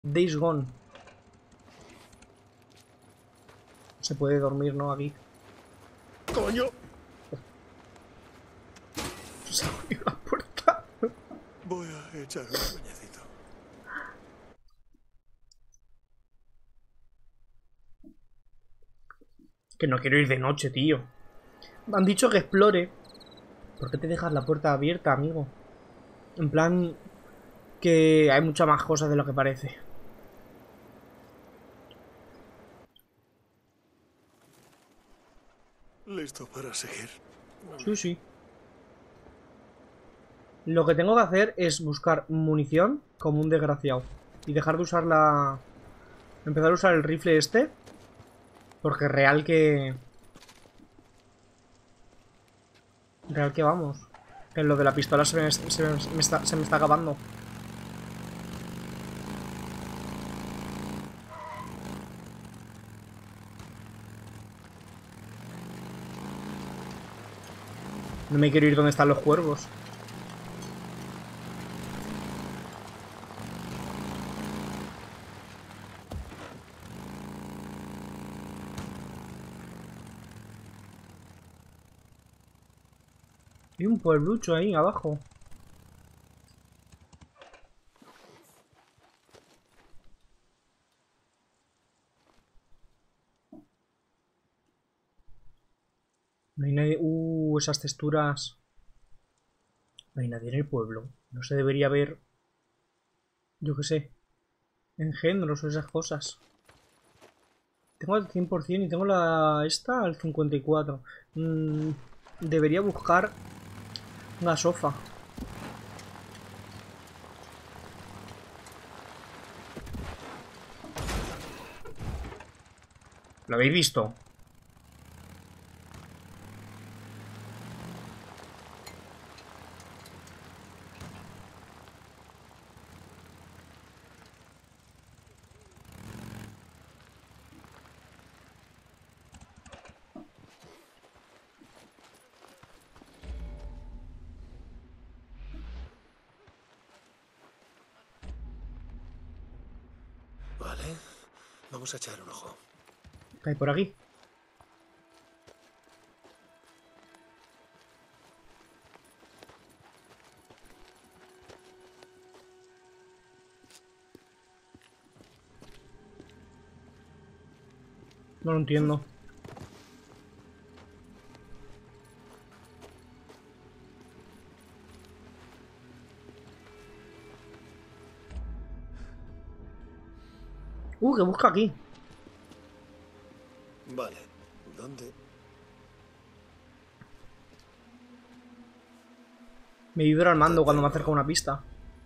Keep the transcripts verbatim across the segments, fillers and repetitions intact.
Days Gone. Se puede dormir, ¿no? Aquí. ¡Coño! Se abrió la puerta. Voy a echar un bañecito. Que no quiero ir de noche, tío. Me han dicho que explore. ¿Por qué te dejas la puerta abierta, amigo? En plan... Que hay muchas más cosas de lo que parece. ¿Listo para seguir? Sí, sí. Lo que tengo que hacer es buscar munición como un desgraciado. Y dejar de usar la... Empezar a usar el rifle este. Porque real que... Real que vamos. En lo de la pistola se me, se me- se me está, se me está acabando. No me quiero ir donde están los cuervos. Hay un pueblucho ahí abajo. No hay nadie... Uh, esas texturas... No hay nadie en el pueblo. No se debería ver... Yo qué sé. Engendros o esas cosas. Tengo al cien por cien y tengo la... Esta al cincuenta y cuatro. Mm, debería buscar... Una sofa. ¿Lo habéis visto? Vale. Vamos a echar un ojo. ¿Qué hay por aquí? No lo entiendo. Uh, que busca aquí. Vale. ¿Dónde? Me vibra el mando Lo cuando me tengo. acerco a una pista.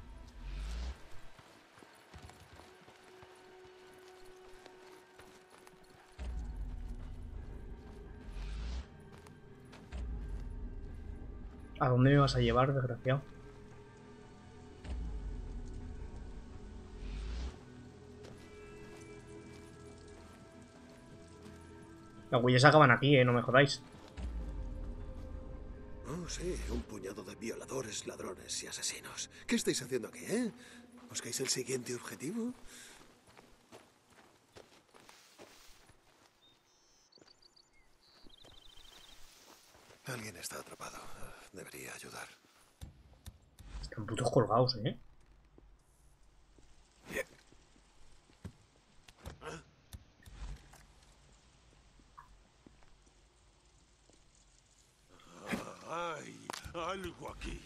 ¿A dónde me vas a llevar, desgraciado? Las huellas acaban aquí, eh, no me jodáis. Oh, sí, un puñado de violadores, ladrones y asesinos. ¿Qué estáis haciendo aquí, eh? ¿Buscáis el siguiente objetivo? Alguien está atrapado. Debería ayudar. Están putos colgados, eh. Hay algo aquí.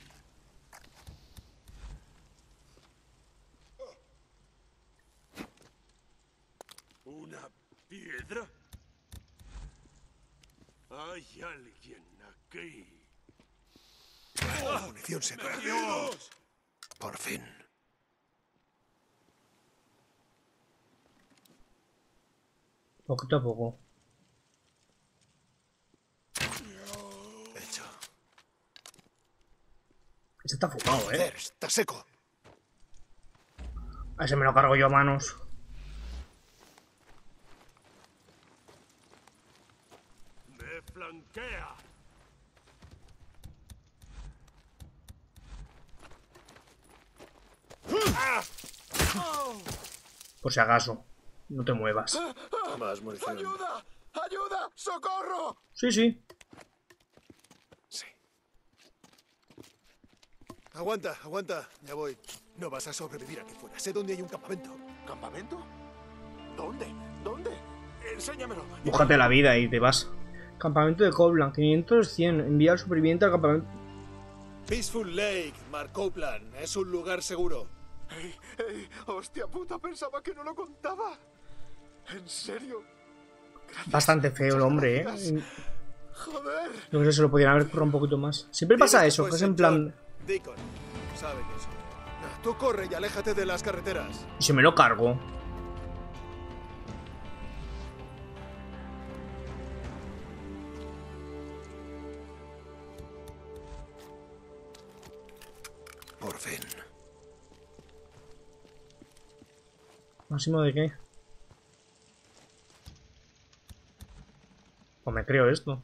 ¿Una piedra? Hay alguien aquí. La munición se perdió. Por fin. Poquito a poco. Hecho. Este está fumado, eh. Joder, está seco. A ese me lo cargo yo a manos. Me flanquea. ¡Ah! ¡Oh! Por si acaso. No te muevas. Más munición. ¡Ayuda! ¡Ayuda! ¡Socorro! Sí, sí. Sí. Aguanta, aguanta. Ya voy. No vas a sobrevivir aquí fuera. Sé dónde hay un campamento. ¿Campamento? ¿Dónde? ¿Dónde? Enséñamelo. Búscate la vida y te vas. Campamento de Copeland. quinientos cien. Envía al superviviente al campamento. Peaceful Lake, Mark Copeland. Es un lugar seguro. ¡Ey! ¡Ey! ¡Hostia puta! Pensaba que no lo contaba. ¿En serio? Gracias. Bastante feo el hombre, Gracias. eh. Joder. Yo creo que se lo podrían haber currado un poquito más. Siempre pasa Diles eso, fue que es en Saint plan. John. Deacon. Sabe que eso. Tú corre y aléjate de las carreteras. Y se me lo cargo. Por fin. ¿Máximo de qué? Pues me creo esto.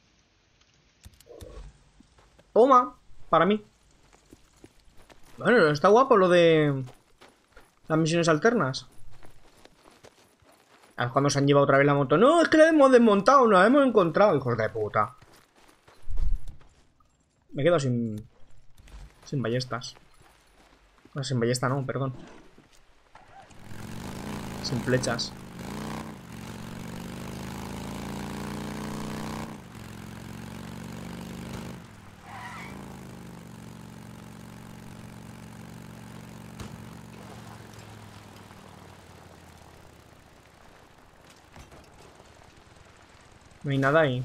Toma, para mí. Bueno, está guapo lo de las misiones alternas. Ah, es cuando se han llevado otra vez la moto. No, es que la hemos desmontado, nos la hemos encontrado, hijos de puta. Me quedo sin... Sin ballestas. No, sin ballesta no, perdón. Sin flechas. No hay nada ahí.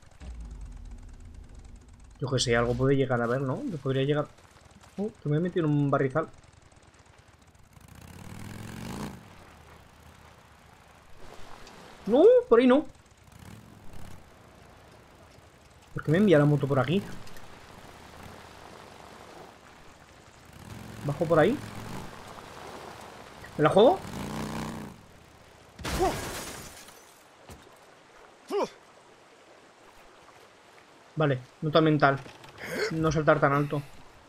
Yo que sé, algo puede llegar a ver, ¿no? Yo podría llegar... Oh, que me he metido en un barrizal. No, por ahí no. ¿Por qué me envía la moto por aquí? ¿Bajo por ahí? ¿Me la juego? Vale, nota mental. No saltar tan alto.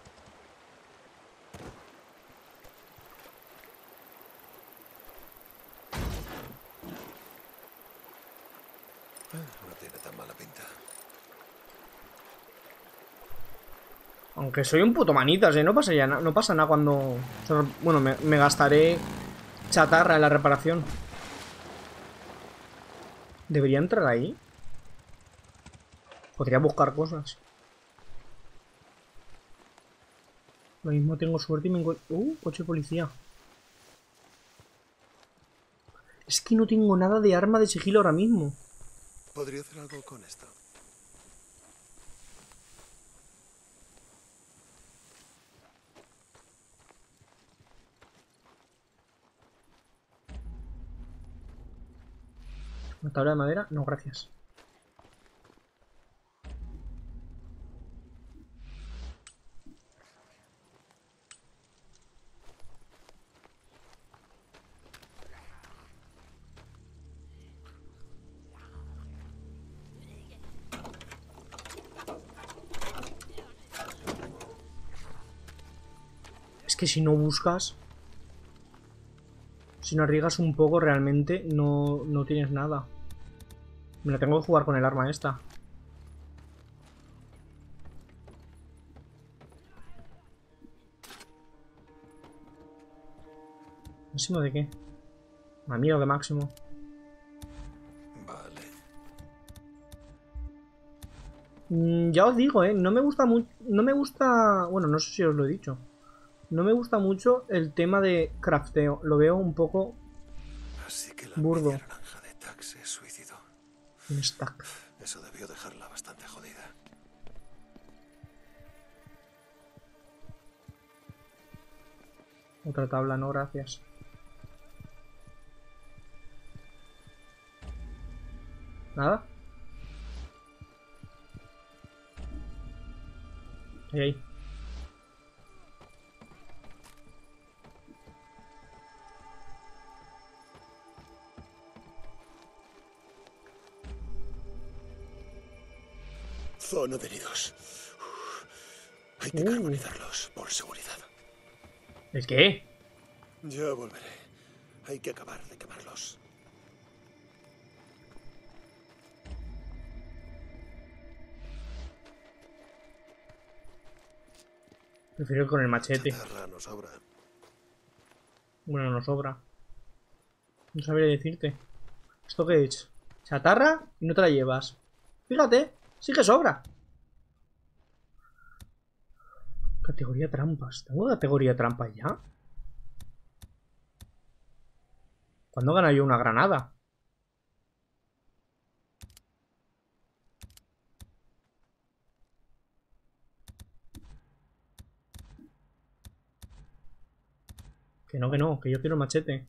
No tiene tan mala pinta. Aunque soy un puto manitas, ¿eh? No pasa ya, no pasa nada cuando... o sea, bueno, me, me gastaré chatarra en la reparación. ¿Debería entrar ahí? Podría buscar cosas. Lo mismo tengo suerte y me encuentro... Uh, coche de policía. Es que no tengo nada de arma de sigilo ahora mismo. Podría hacer algo con esto. ¿Una tabla de madera? No, gracias. Es que si no buscas... Si no arriesgas un poco, realmente no, no tienes nada. Me la tengo que jugar con el arma esta. ¿Máximo de qué? A mí lo de máximo. Vale. Mm, ya os digo, eh. No me gusta mucho. No me gusta. Bueno, no sé si os lo he dicho. No me gusta mucho el tema de crafteo. Lo veo un poco Así que la burdo. media naranja de Tax se suicidó. Un stack. Eso debió dejarla bastante jodida. Otra tabla, no, gracias. ¿Nada? Ahí, ahí. Zona de heridos. Hay que Uh. carbonizarlos por seguridad. ¿El qué? Ya volveré. Hay que acabar de quemarlos. Prefiero ir con el machete. Chatarra nos sobra. Bueno, nos sobra. No sabría decirte. ¿Esto qué es? Chatarra y no te la llevas. Fíjate, sí que sobra. Categoría trampas. ¿Tengo categoría trampas ya? ¿Cuándo gana yo una granada? Que no, que no, que yo quiero machete.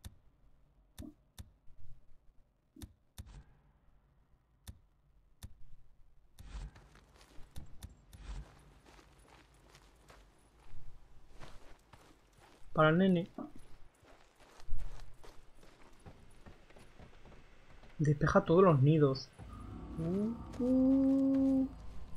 Para el nene. Despeja todos los nidos. Uh, uh.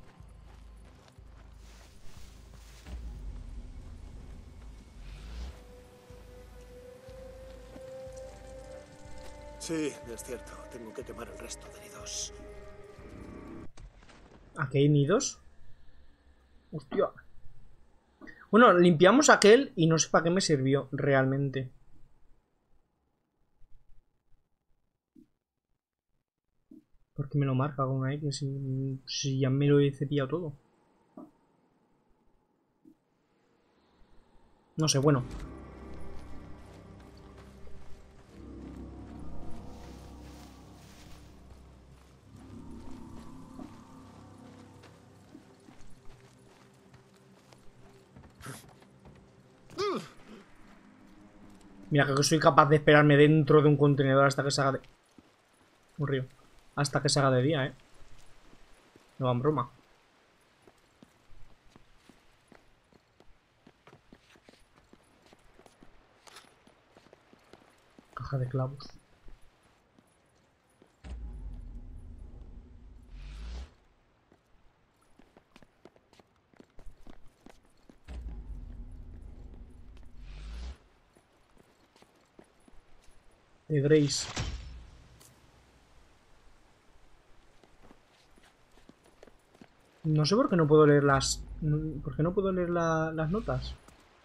Sí, es cierto. Tengo que quemar el resto de nidos. ¿Aquí hay nidos? Hostia. Bueno, limpiamos aquel y no sé para qué me sirvió realmente. ¿Por qué me lo marca con una X si, si ya me lo he cepillado todo? No sé, bueno. Mira, creo que soy capaz de esperarme dentro de un contenedor hasta que se haga de... Un río. Hasta que se haga de día, eh. No va en broma. Caja de clavos. De Grace. No sé por qué no puedo leer las... ¿Por qué no puedo leer la... las notas?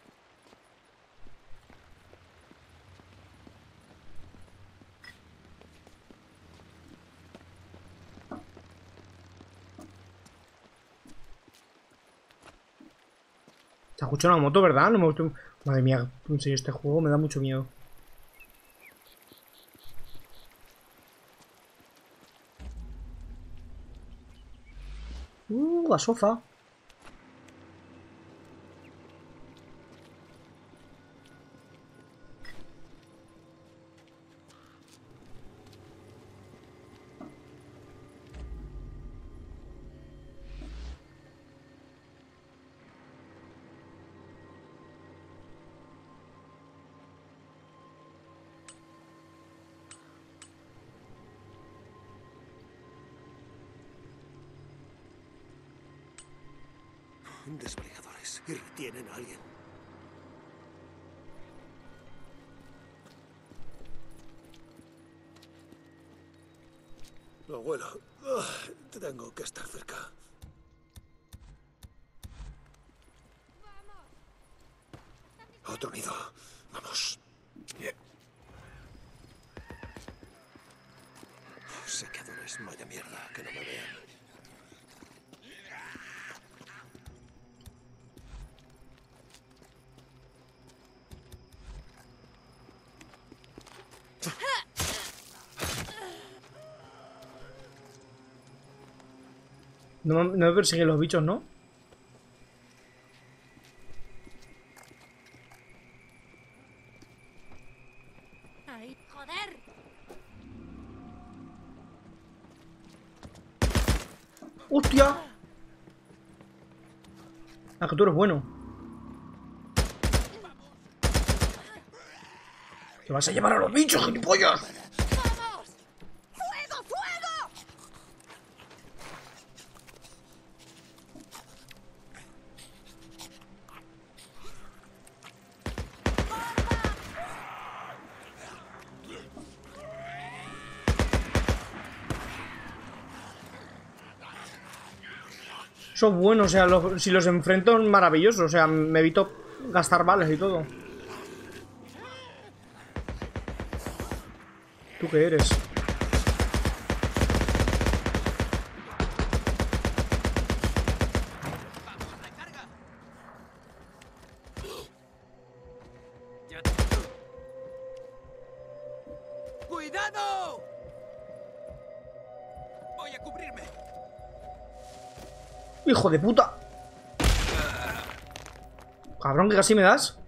Se escucha una moto, ¿verdad? No me gusta... Madre mía, en serio, este juego me da mucho miedo. Uh, la sofa. Desvalijadores. Y retienen a alguien. Abuelo, uh, tengo que estar cerca. Otro nido. Vamos. Saqueadores, vaya mierda, que no me vean. No, no me persiguen los bichos, ¿no? ¡Ay, joder! ¡Hostia! Ah, que tú eres bueno. ¡Te vas a llevar a los bichos, gilipollas! ¡Vamos! ¡Fuego, fuego! Eso es bueno, o sea, los- si los enfrento es maravilloso. O sea, me evito gastar balas y todo. ¿Tú qué eres? ¡Cuidado! Voy a cubrirme. ¡Hijo de puta! Cabrón, que casi me das.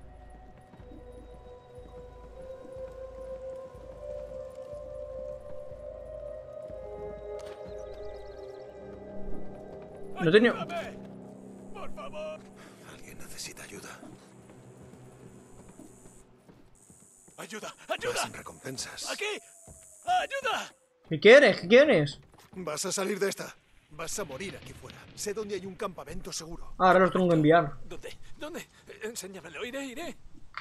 No tenía... ¡Por favor! Alguien necesita ayuda. ¡Ayuda! Vas ¡Ayuda! sin recompensas. ¡Aquí! ¡Ayuda! ¿Qué quieres? ¿Qué quieres? Vas a salir de esta. Vas a morir aquí fuera. Sé dónde hay un campamento seguro. Ahora los tengo que enviar. ¿Dónde? ¿Dónde? Enséñamelo. Iré, iré.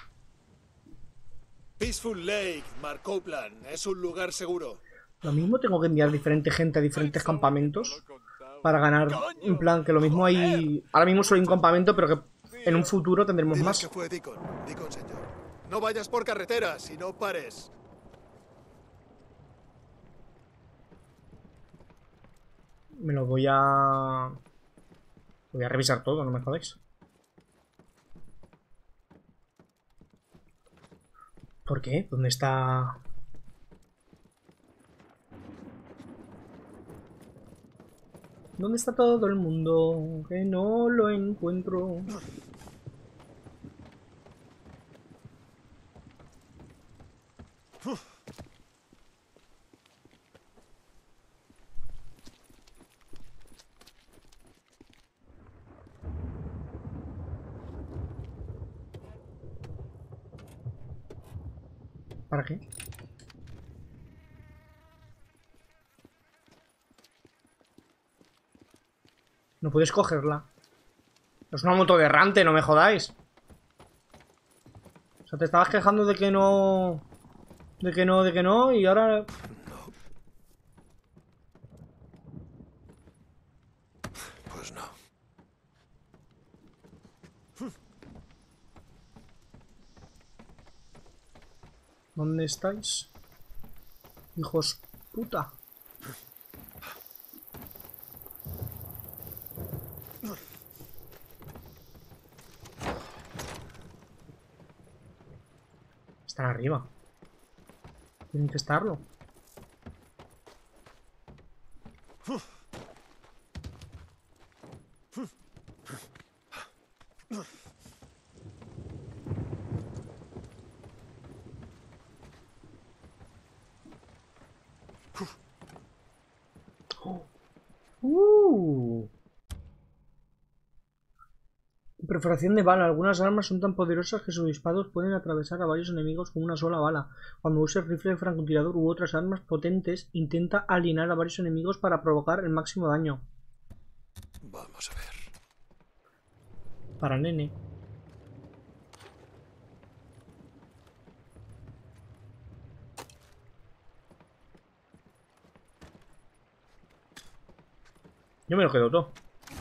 Peaceful Lake, Mark Copeland. Es un lugar seguro. Lo mismo tengo que enviar diferente gente a diferentes campamentos para ganar. En plan, que lo mismo hay... Ahora mismo solo hay un campamento, pero que en un futuro tendremos Diles más. que fue Deacon. Deacon, señor. No vayas por carreteras y no pares. Me lo voy a... Voy a revisar todo, no me jodéis. ¿Por qué? ¿Dónde está...? ¿Dónde está todo el mundo? Que no lo encuentro. ¿Para qué? No puedes cogerla. Es una moto de errante, no me jodáis. O sea, te estabas quejando de que no... De que no, de que no, y ahora... Pues no. ¿Dónde estáis? Hijos puta. Están arriba. Tienen que estarlo. Uh. Perforación de bala. Algunas armas son tan poderosas que sus disparos pueden atravesar a varios enemigos con una sola bala. Cuando uses rifle de francotirador u otras armas potentes, intenta alinear a varios enemigos para provocar el máximo daño. Vamos a ver. Para nene. Yo me lo quedo todo.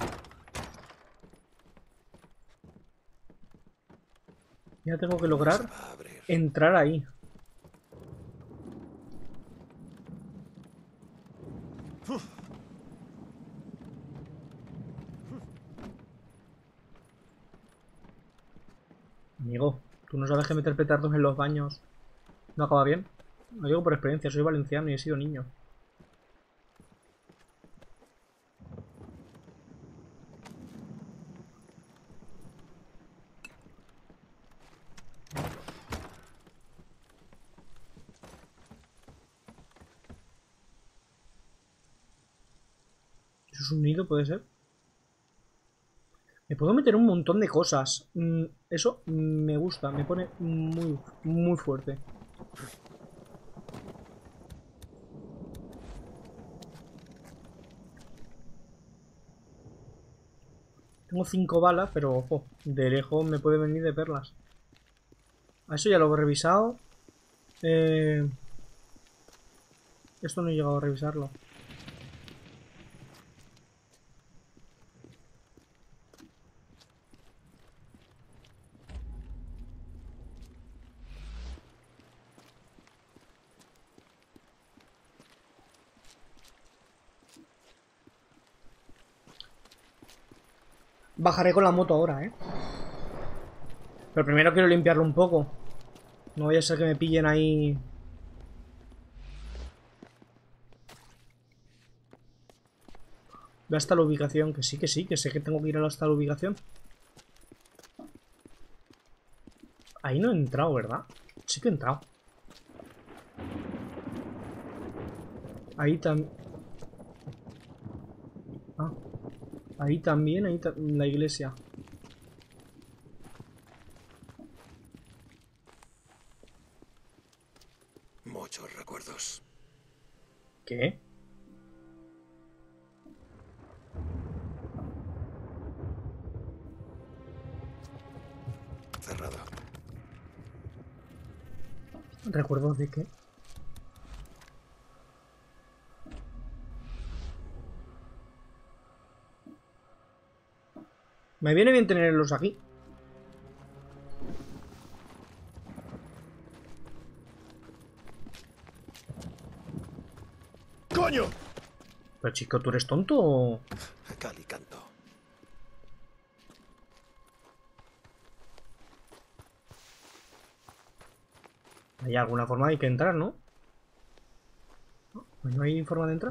Ya tengo que lograr Se va a abrir. entrar ahí. Amigo, tú no sabes que meter petardos en los baños no acaba bien. Lo digo por experiencia, soy valenciano y he sido niño. ¿Eso es un nido, puede ser? Me puedo meter un montón de cosas. Mm, eso me gusta, me pone muy, muy fuerte. Tengo cinco balas, pero ojo, de lejos me puede venir de perlas. A eso ya lo he revisado. Eh... Esto no he llegado a revisarlo. Bajaré con la moto ahora, ¿eh? Pero primero quiero limpiarlo un poco. No vaya a ser que me pillen ahí. Ve hasta la ubicación, que sí, que sí, que sé que tengo que ir hasta la ubicación. Ahí no he entrado, ¿verdad? Sí que he entrado. Ahí también. Ah. Ahí también, ahí ta la iglesia. Muchos recuerdos. ¿Qué? Cerrado. ¿Recuerdos de qué? Me viene bien tenerlos aquí. ¡Coño! Pero chico, ¿tú eres tonto o...? Cal y canto. Hay alguna forma de que entrar, ¿no? Pues no hay forma de entrar.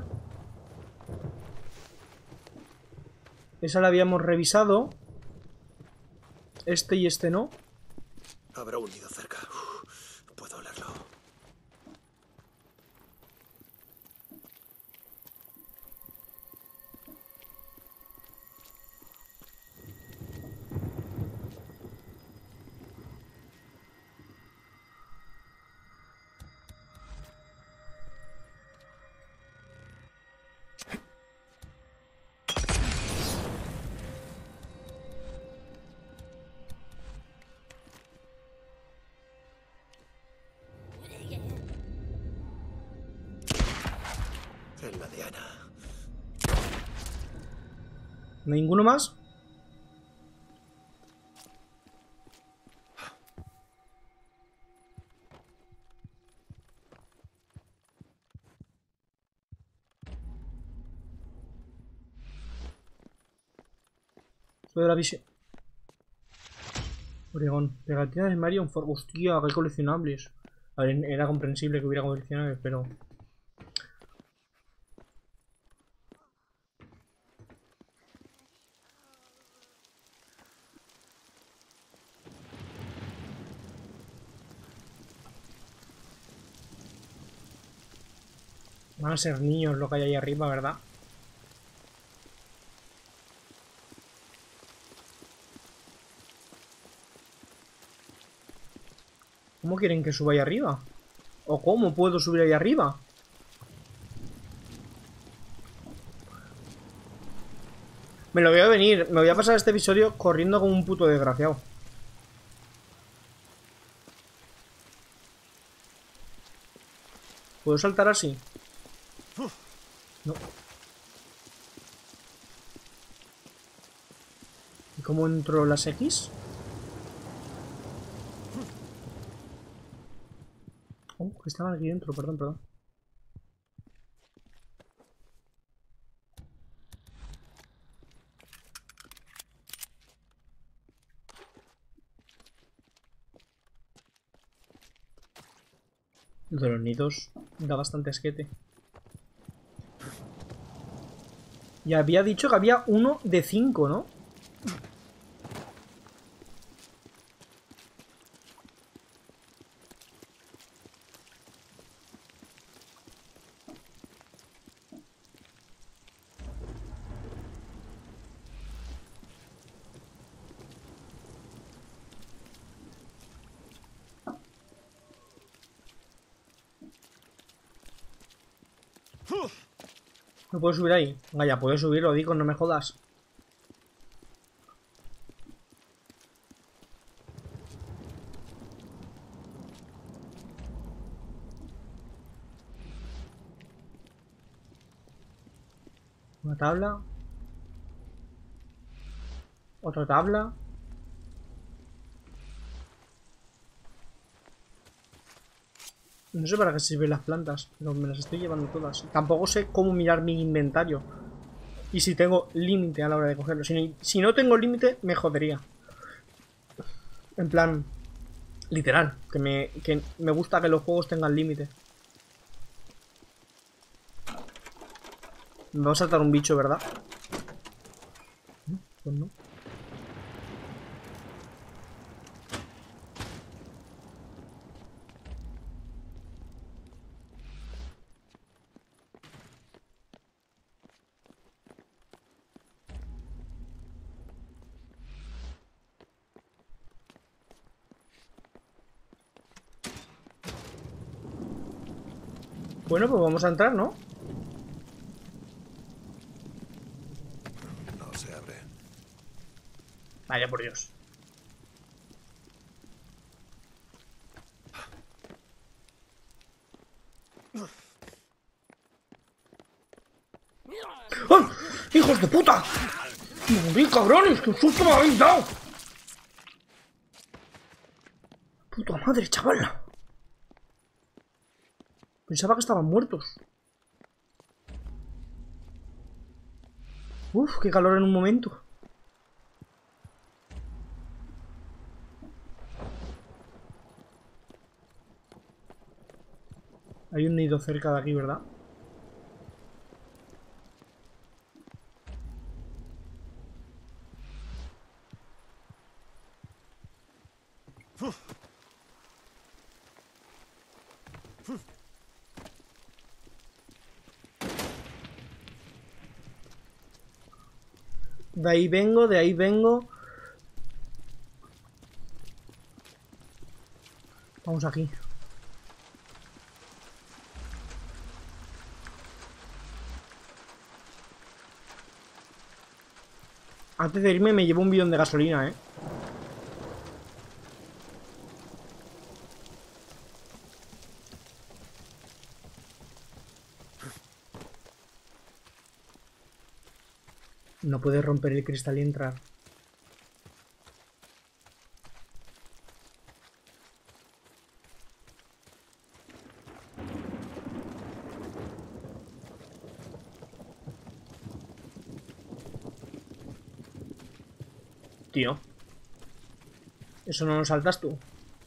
Esa la habíamos revisado. Este y este no. Habrá un nido cerca. Uf, puedo olerlo. En la diana. ¿Ninguno más? Esto de la visión. Oregón. Pegatinas de Marion For. Hostia, qué coleccionables. A ver, era comprensible que hubiera coleccionables, pero... Van a ser niños lo que hay ahí arriba, ¿verdad? ¿Cómo quieren que suba ahí arriba? ¿O cómo puedo subir ahí arriba? Me lo voy a venir. Me voy a pasar este episodio corriendo como un puto desgraciado. ¿Puedo saltar así? No. ¿Y cómo entro las X? Oh, que estaban aquí dentro, perdón, perdón. Lo de los nidos da bastante asquete. Y había dicho que había uno de cinco, ¿no? ¿No puedo subir ahí? Vaya, puedo subir, lo digo, no me jodas. Una tabla. Otra tabla. No sé para qué sirven las plantas, pero me las estoy llevando todas. Tampoco sé cómo mirar mi inventario. Y si tengo límite a la hora de cogerlo. Si, si no tengo límite, me jodería. En plan, literal. Que me, que me gusta que los juegos tengan límite. Me va a saltar un bicho, ¿verdad? Pues no. Bueno, pues vamos a entrar, ¿no? No se abre. Vaya por Dios. ¡Ah! ¡Hijos de puta! ¡Morí, cabrones! ¡Qué susto me habéis dado! ¡Puta madre, chaval! Pensaba que estaban muertos. Uf, qué calor en un momento. Hay un nido cerca de aquí, ¿verdad? De ahí vengo, de ahí vengo. Vamos aquí. Antes de irme me llevo un bidón de gasolina, ¿eh? No puedes romper el cristal y entrar. Tío. Eso no lo saltas tú.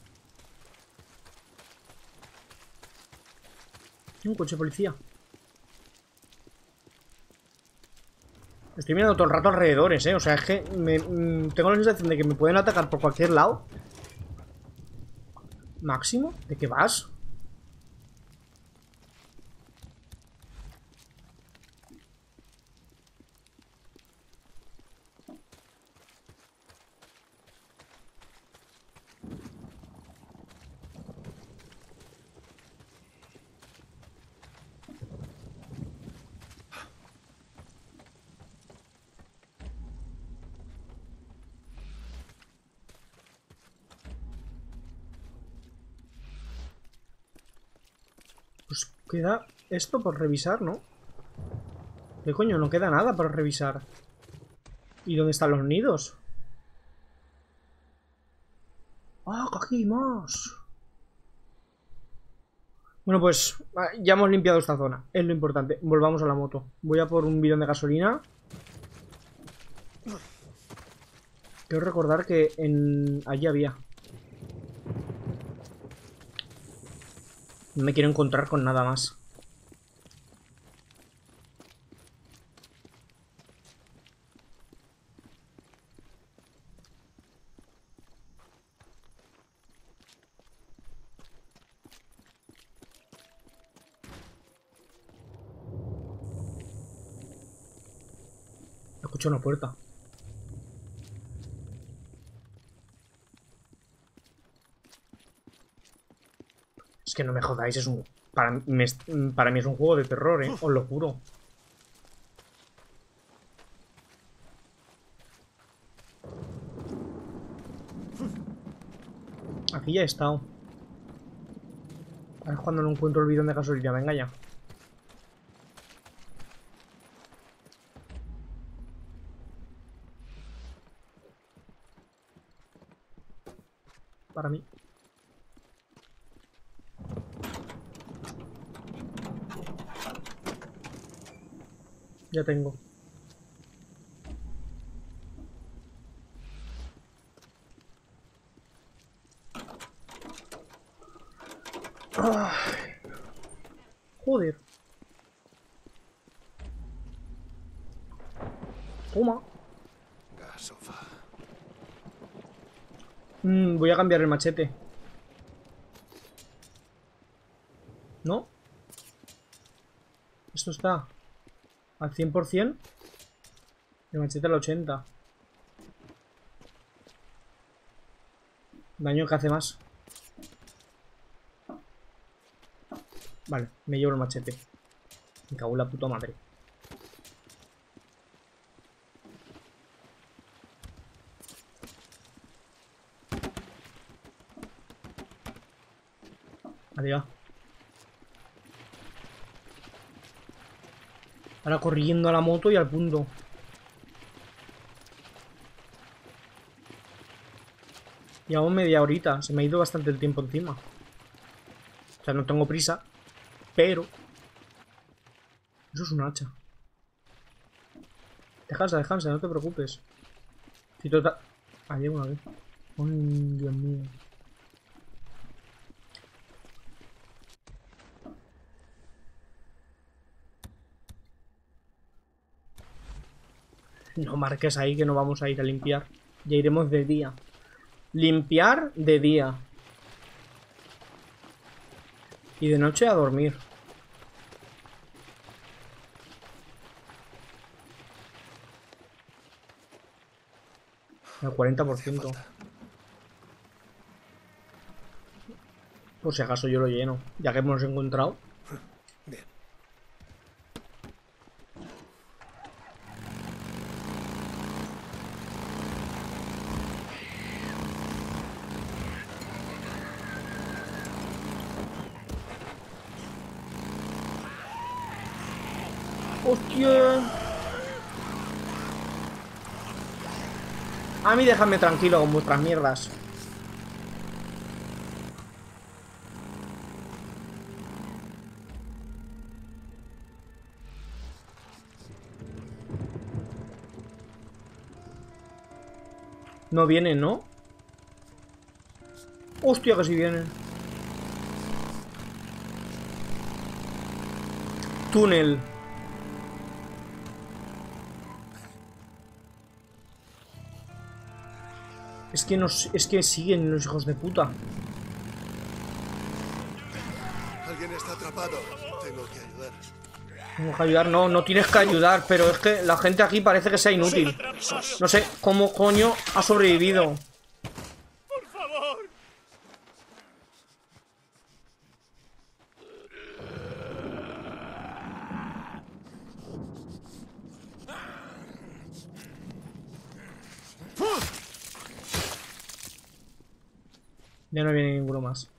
Un coche de policía. Estoy mirando todo el rato alrededores, eh. O sea, es que me, mm, tengo la sensación de que me pueden atacar por cualquier lado. ¿Máximo? ¿De qué vas? Pues queda esto por revisar, ¿no? ¿Qué coño? No queda nada por revisar. ¿Y dónde están los nidos? ¡Ah, que aquí hay más! Bueno, pues ya hemos limpiado esta zona. Es lo importante. Volvamos a la moto. Voy a por un bidón de gasolina. Quiero recordar que en... allí había. No me quiero encontrar con nada más. Escucho una puerta. Es que no me jodáis, es un... Para, me... Para mí es un juego de terror, ¿eh? Os lo juro. Aquí ya he estado. Ahora es cuando no encuentro el bidón de gasolina. Venga ya. Para mí. Ya tengo. Joder. Toma. Gasofa. Mm, voy a cambiar el machete. ¿No? Esto está al cien por cien. El machete al ochenta. Daño que hace más. Vale, me llevo el machete. Me cago en la puta madre. Adiós. Ahora corriendo a la moto y al punto. Llevamos media horita. Se me ha ido bastante el tiempo encima. O sea, no tengo prisa. Pero... eso es un hacha. Descansa, descansa, no te preocupes. Si total... ah, llevo una vez. Ay, Dios mío. No marques ahí que no vamos a ir a limpiar. Ya iremos de día. Limpiar de día. Y de noche a dormir. Al cuarenta por ciento. Por si acaso yo lo lleno. Ya que hemos encontrado. Bien. ¡Hostia! A mí déjame tranquilo con vuestras mierdas. No vienen, ¿no? Hostia, que si vienen. Túnel. Es que nos, es que siguen los hijos de puta. Alguien está atrapado. Tengo que ayudar. Tengo que ayudar, no, no tienes que ayudar, pero es que la gente aquí parece que sea inútil. No sé cómo coño ha sobrevivido. ¡Por favor! Ya no viene ninguno más.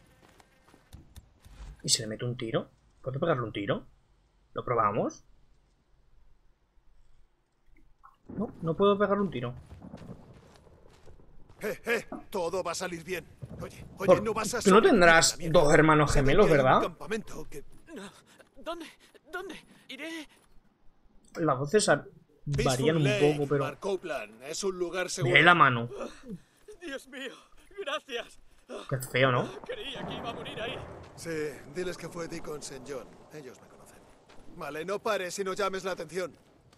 ¿Y se le mete un tiro? ¿Puedo pegarle un tiro? ¿Lo probamos? No, no puedo pegarle un tiro. ¡Eh, eh! Todo va a salir bien. Oye, oye, Por- no vas a Tú no sobrevivir tendrás a la mierda. dos hermanos Sé de gemelos, que hay un ¿verdad? campamento que... No. ¿Dónde? ¿Dónde? Iré. Las voces a- varían un Peaceful poco, pero... Mark Copeland. Es un lugar Me seguro. dé la mano. Dios mío. Gracias. Qué feo, ¿no? Creía que iba a morir ahí. Sí, diles que fue Deacon Saint John. Ellos me conocen. Vale, no pares y no llames la atención.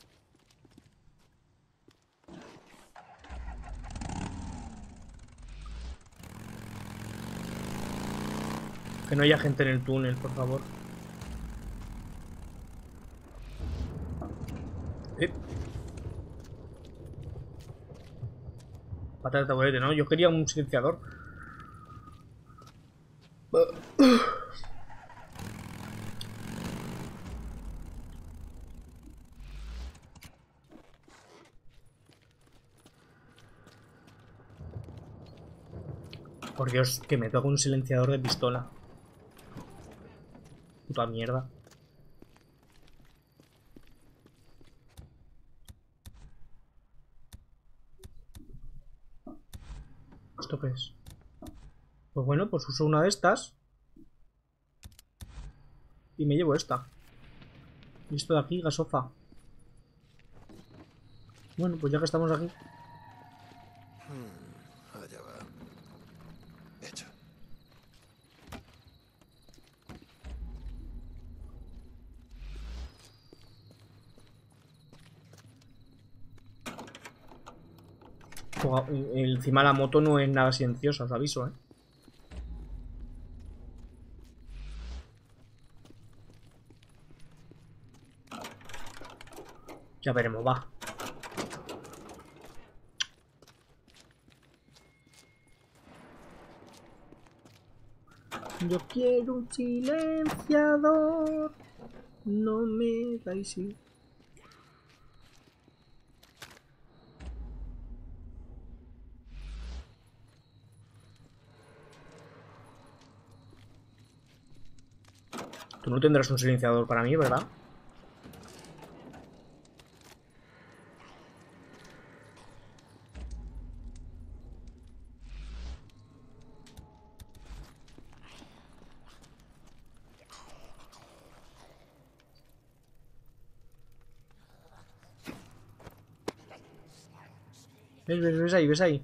Que no haya gente en el túnel, por favor. Eh. Pata de taburete, ¿no? Yo quería un silenciador. Por Dios, que me toca un silenciador de pistola. Puta mierda. ¿Esto qué es? Pues bueno, pues uso una de estas. Y me llevo esta. Y esto de aquí, gasofa. Bueno, pues ya que estamos aquí. Allá va. Hecho. Joder, encima la moto no es nada silenciosa, os aviso, ¿eh? Ya veremos, va. Yo quiero un silenciador. No me dais ir. Tú no tendrás un silenciador para mí, ¿verdad? ¿Ves, ves, ves ahí, ves ahí?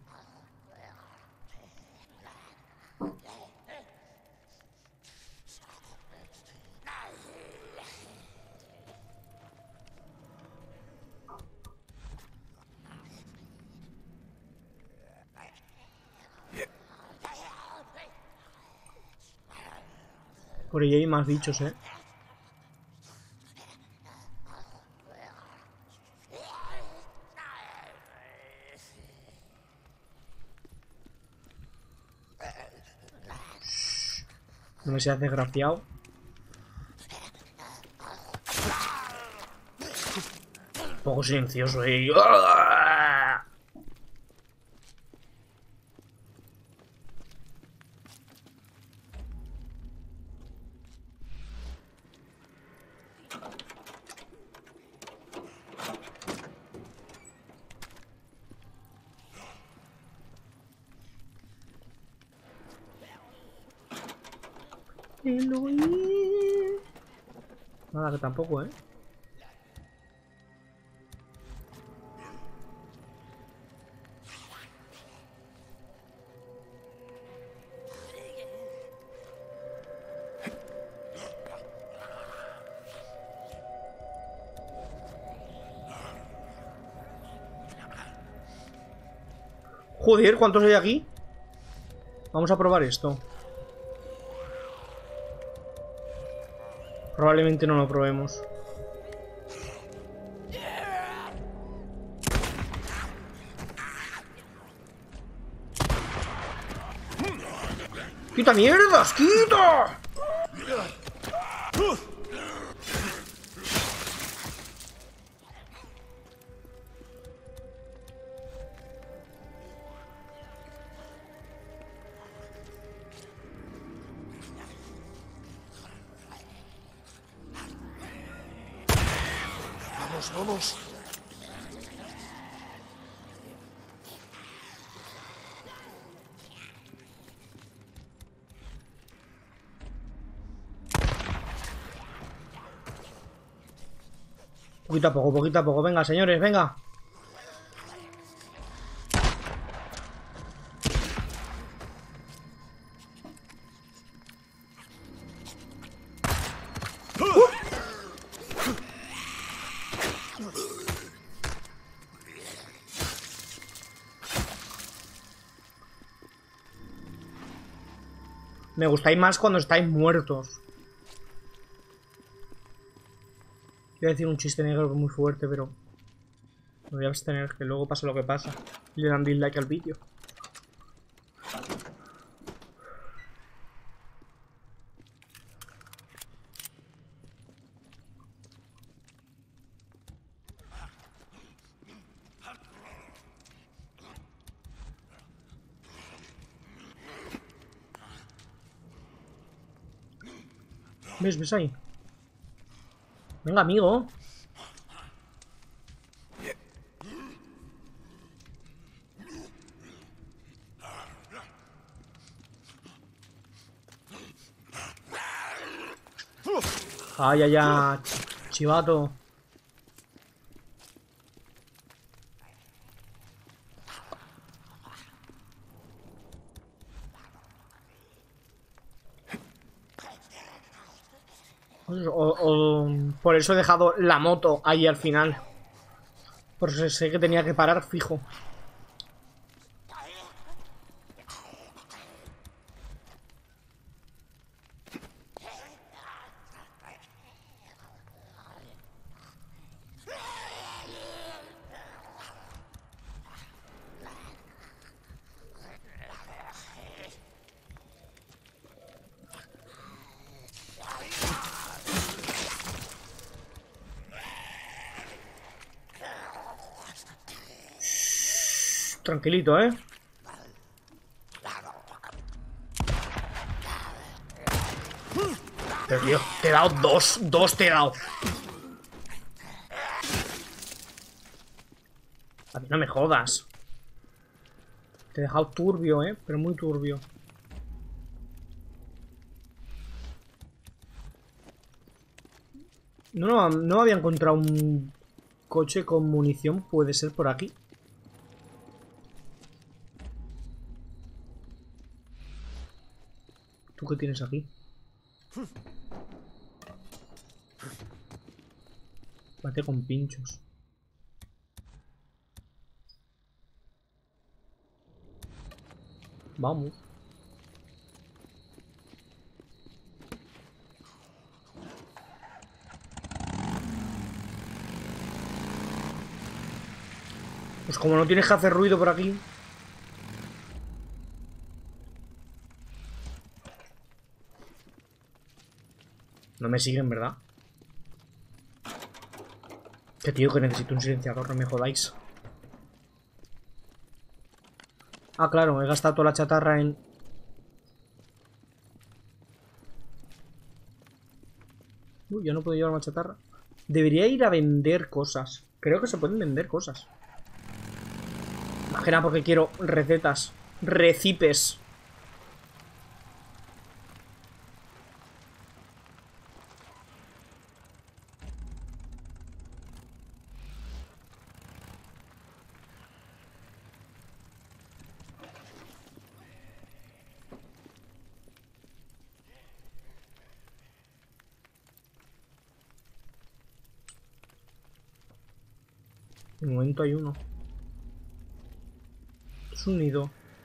Por ahí hay más bichos, ¿eh? No me seas desgraciado. Un poco silencioso, eh. ¡Ah! Nada, que tampoco, ¿eh? Joder, ¿cuántos hay aquí? Vamos a probar esto. Probablemente no lo probemos. ¡Quita mierdas! ¡Quita! Vamos, vamos. Poquito a poco, poquito a poco. Venga, señores, venga. Me gustáis más cuando estáis muertos. Quiero decir un chiste negro muy fuerte, pero me voy a abstener, que luego pasa lo que pasa. Y le dan dislike al vídeo. ¿Ves? ¿Ves ahí? Venga, amigo. Ay, ay, ay. Chivato. O, o, por eso he dejado la moto ahí al final. Por eso sé que tenía que parar fijo. Tranquilito, ¿eh? Pero tío, te he dado dos. Dos te he dado. A mí no me jodas. Te he dejado turbio, ¿eh? Pero muy turbio. No, no, no había encontrado un coche con munición. Puede ser por aquí. ¿Tú qué tienes aquí? Bate con pinchos. Vamos. Pues como no tienes que hacer ruido por aquí. No me siguen, ¿verdad? Que tío, que necesito un silenciador, no me jodáis. Ah, claro, he gastado toda la chatarra en... Uy, ya no puedo llevar más chatarra. Debería ir a vender cosas. Creo que se pueden vender cosas. Más que nada porque quiero recetas. Recipes. De momento hay uno. Es un nido.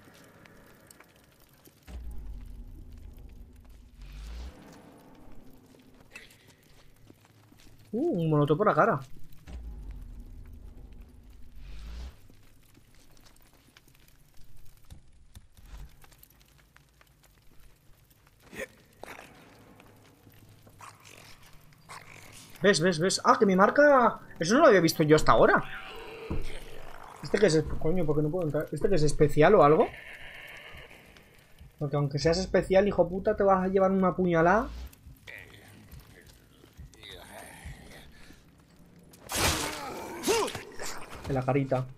Uh, un molotov por la cara. ¿Ves, ves, ves? Ah, que mi marca... Eso no lo había visto yo hasta ahora. ¿Este que es... Coño, ¿por qué no puedo entrar? ¿Este que es especial o algo? Porque aunque seas especial, hijo puta, te vas a llevar una puñalada. En la carita.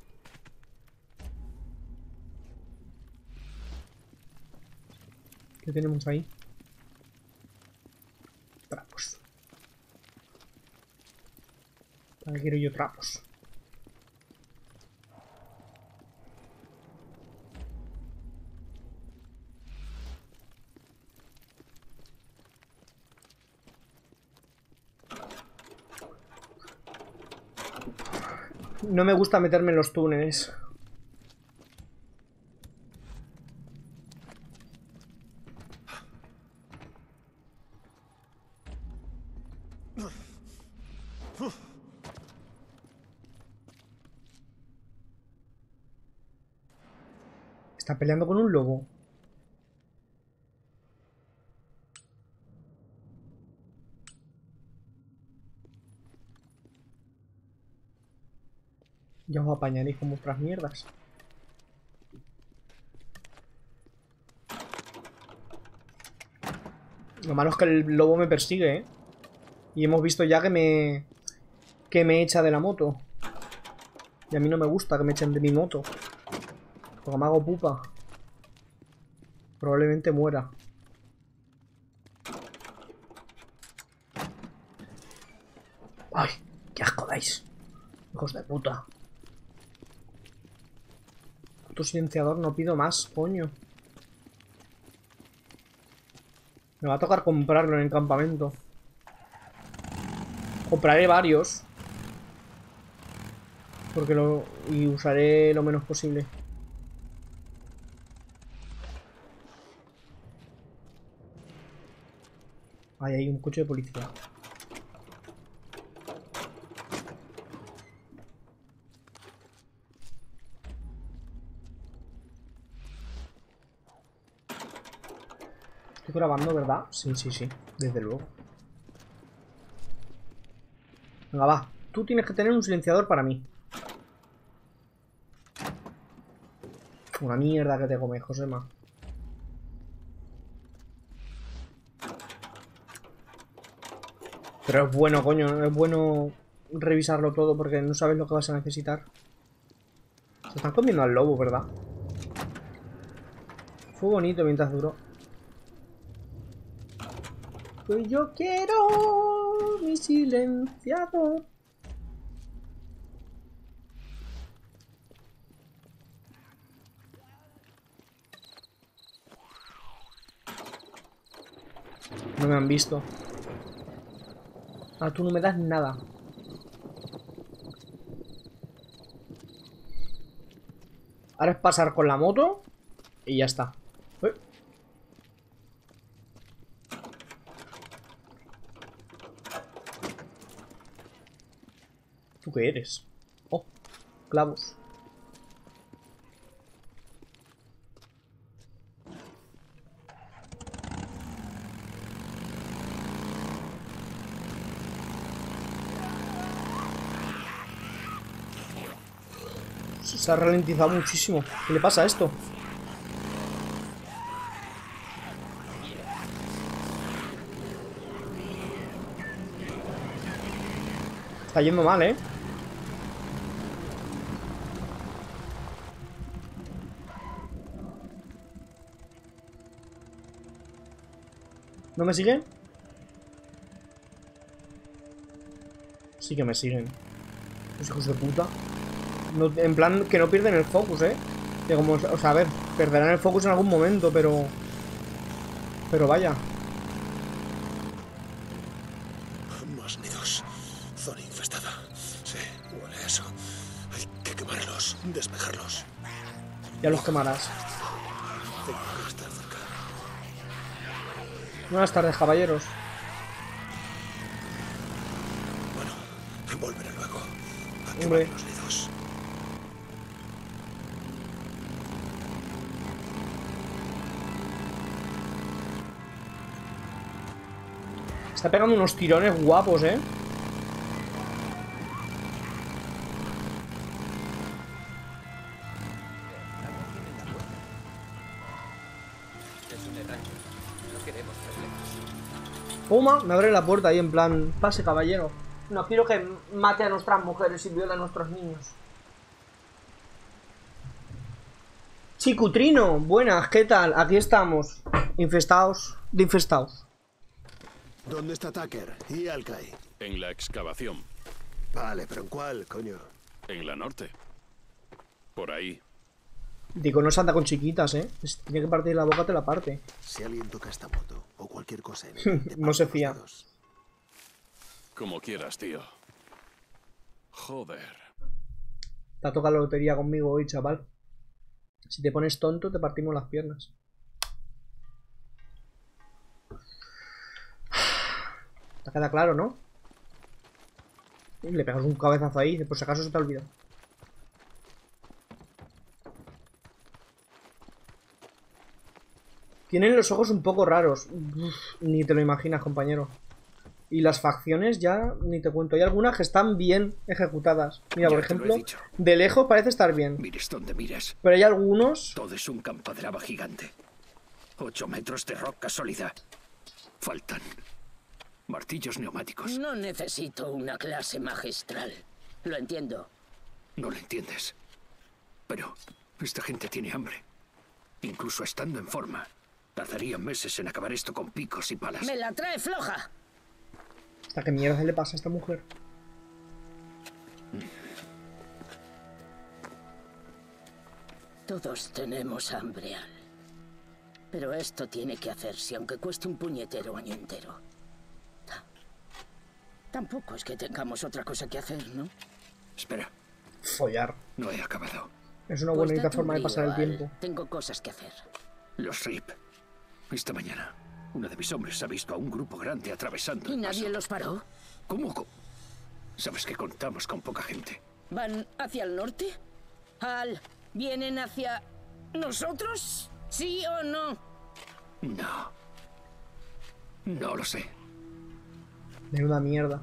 ¿Qué tenemos ahí? Trapos. ¿Para qué quiero yo trapos? No me gusta meterme en los túneles. Está peleando con un lobo. Ya os apañaréis con vuestras mierdas. Lo malo es que el lobo me persigue, ¿eh? Y hemos visto ya que me... Que me echa de la moto. Y a mí no me gusta que me echen de mi moto. Porque me hago pupa. Probablemente muera. ¡Ay! ¡Qué asco dais! Hijos de puta. Tu silenciador no pido más, coño. Me va a tocar comprarlo en el campamento. Compraré varios. Porque lo... Y usaré lo menos posible. Ahí hay un coche de policía. Estoy grabando, ¿verdad? Sí, sí, sí. Desde luego. Venga, va. Tú tienes que tener un silenciador para mí. Una mierda que te comes, Josema. Pero es bueno, coño, es bueno revisarlo todo porque no sabes lo que vas a necesitar. Se están comiendo al lobo, ¿verdad? Fue bonito mientras duró. Pues yo quiero mi silenciador. No me han visto. Ah, tú no me das nada. Ahora es pasar con la moto y ya está. ¿Eh? ¿Tú qué eres? Oh, clavos. Se ha ralentizado muchísimo. ¿Qué le pasa a esto? Está yendo mal, ¿eh? ¿No me siguen? Sí que me siguen. Los hijos de puta. No, en plan, que no pierden el focus, ¿eh? Que como, o sea, a ver, perderán el focus en algún momento, pero... Pero vaya. Más nidos. Zona infestada. Sí, huele a eso. Hay que quemarlos, despejarlos. Ya los quemarás. Tengo que estar cerca. Buenas tardes, caballeros. Bueno, volveré luego. A Hombre. quemar los nidos. Está pegando unos tirones guapos, ¿eh? Puma, me abre la puerta ahí en plan, pase caballero. No quiero que mate a nuestras mujeres y viole a nuestros niños. Chicutrino, buenas, ¿qué tal? Aquí estamos, infestados, de infestados. ¿Dónde está Tucker y Alkai? En la excavación. Vale, pero ¿en cuál, coño? En la norte. Por ahí. Digo, no se anda con chiquitas, ¿eh? Si tiene que partir la boca, te la parte. Si alguien toca esta moto o cualquier cosa en ella, te No se parto los fía. dedos. Como quieras, tío. Joder. Te ha tocado la lotería conmigo hoy, chaval. Si te pones tonto, te partimos las piernas. Te queda claro, ¿no? Le pegas un cabezazo ahí, por si acaso se te ha olvidado. Tienen los ojos un poco raros. Uf, ni te lo imaginas, compañero. Y las facciones ya, ni te cuento. Hay algunas que están bien ejecutadas. Mira, Ya por te lo he ejemplo, dicho. de lejos parece estar bien. Mires donde mires, Pero hay algunos... todo es un campo de lava gigante. Ocho metros de roca sólida. Faltan martillos neumáticos. No necesito una clase magistral. Lo entiendo. No lo entiendes. Pero esta gente tiene hambre. Incluso estando en forma. Tardarían meses en acabar esto con picos y palas. ¡Me la trae floja! ¿Hasta qué mierda le pasa a esta mujer? Todos tenemos hambre, Al. Pero esto tiene que hacerse, aunque cueste un puñetero año entero. Ta- Tampoco es que tengamos otra cosa que hacer, ¿no? Espera, Follar. no he acabado. Es una Pues bonita date un forma de brío, pasar el Al. tiempo. Tengo cosas que hacer. Los R I P. Esta mañana, uno de mis hombres ha visto a un grupo grande atravesando ¿Y el nadie paso. los paró? ¿Cómo? co- Sabes que contamos con poca gente. ¿Van hacia el norte? Al, ¿vienen hacia nosotros? ¿Sí o no? No. No lo sé. Menuda mierda.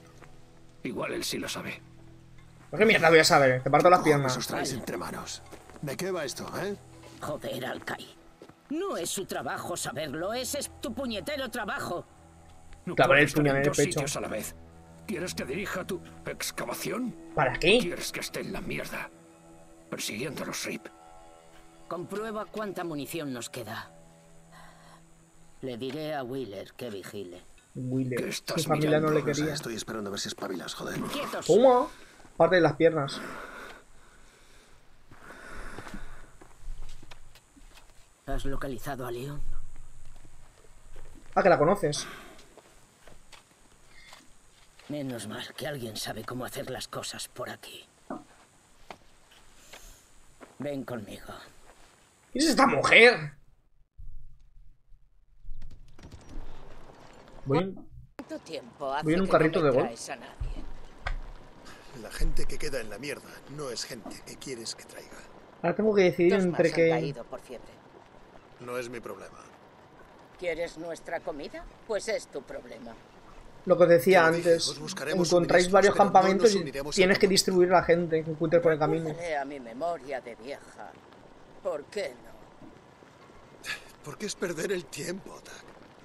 Igual él sí lo sabe. ¿Por qué mierda voy a saber? Te parto las ¿Cómo piernas. os traéis entre manos? ¿De qué va esto, eh? Joder, Alkai. No es su trabajo saberlo, ese es tu puñetero trabajo. No Clavar el puedo estar puñal en en el dos pecho. sitios a la vez. ¿Quieres que dirija tu excavación? ¿Para qué? ¿Quieres que esté en la mierda? Persiguiendo a los R I P. Comprueba cuánta munición nos queda. Le diré a Wheeler que vigile. Wheeler. ¿Qué estás Su familia no le Rosa, quería. estoy esperando a ver si espabilas, joder. ¡Quietos! Toma. Parte de las piernas. ¿Has localizado a Leon? Ah, que la conoces. Menos mal que alguien sabe cómo hacer las cosas por aquí. Ven conmigo. ¿Quién es esta mujer? Voy en... ¿Cuánto tiempo hace Voy en un que carrito no me de golf. traes a nadie? La gente que queda en la mierda no es gente que quieres que traiga. Ahora tengo que decidir Dos más entre han qué... caído por fiebre. No es mi problema. ¿Quieres nuestra comida? Pues es tu problema. Lo que os decía Te lo dije, antes. os buscaremos Encontráis suministros, varios pero no campamentos nos y uniremos tienes en que común. distribuir a la gente que encuentres por el camino. Recuérdale a mi memoria de vieja. ¿Por qué no? ¿Por qué es perder el tiempo, Tak?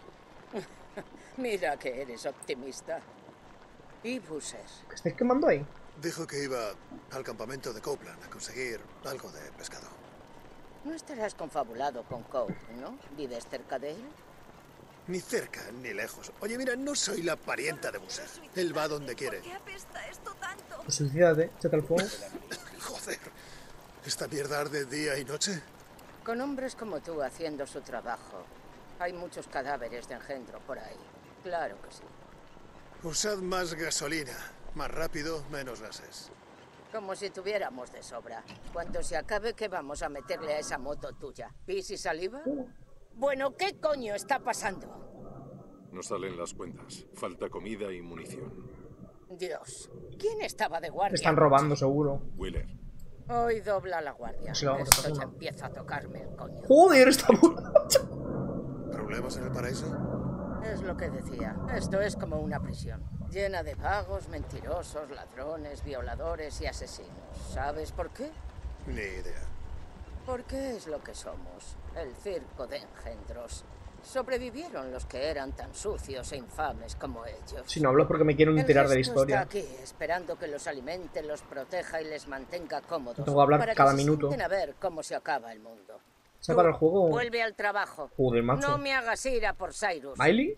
Mira que eres optimista. ¿Y Busser? ¿Qué estáis quemando ahí? Dijo que iba al campamento de Copeland a conseguir algo de pescado. No estarás confabulado con Cole, ¿no? ¿Vives cerca de él? Ni cerca ni lejos. Oye, mira, no soy la parienta de Busser. Él va donde quiere. ¿Por qué apesta esto tanto? Pues suicídate, échate al fuego. Joder. ¿Esta mierda arde día y noche? Con hombres como tú haciendo su trabajo. Hay muchos cadáveres de engendro por ahí. Claro que sí. Usad más gasolina. Más rápido, menos gases. Como si tuviéramos de sobra. Cuando se acabe, ¿qué vamos a meterle a esa moto tuya? ¿Pis y saliva? Bueno, ¿qué coño está pasando? No salen las cuentas. Falta comida y munición. Dios, ¿quién estaba de guardia? Están robando, seguro. Wheeler. Hoy dobla la guardia. Sí, vamos a Esto hacer ya una. empieza a tocarme el coño. Joder, está borracha. ¿Problemas en el paraíso? Es lo que decía. Esto es como una prisión. Llena de vagos, mentirosos, ladrones, violadores y asesinos. ¿Sabes por qué? Ni idea. Porque es lo que somos. El circo de engendros. Sobrevivieron los que eran tan sucios e infames como ellos. Si no hablo porque me quiero El enterar de la resto historia. está aquí, esperando que los alimente, los proteja y les mantenga cómodos. Tengo que hablar para cada que se minuto. sienten a ver cómo se acaba el mundo. ¿Se para el juego? Vuelve al trabajo. Joder, macho. No me hagas ir a por Cyrus. ¿Miley?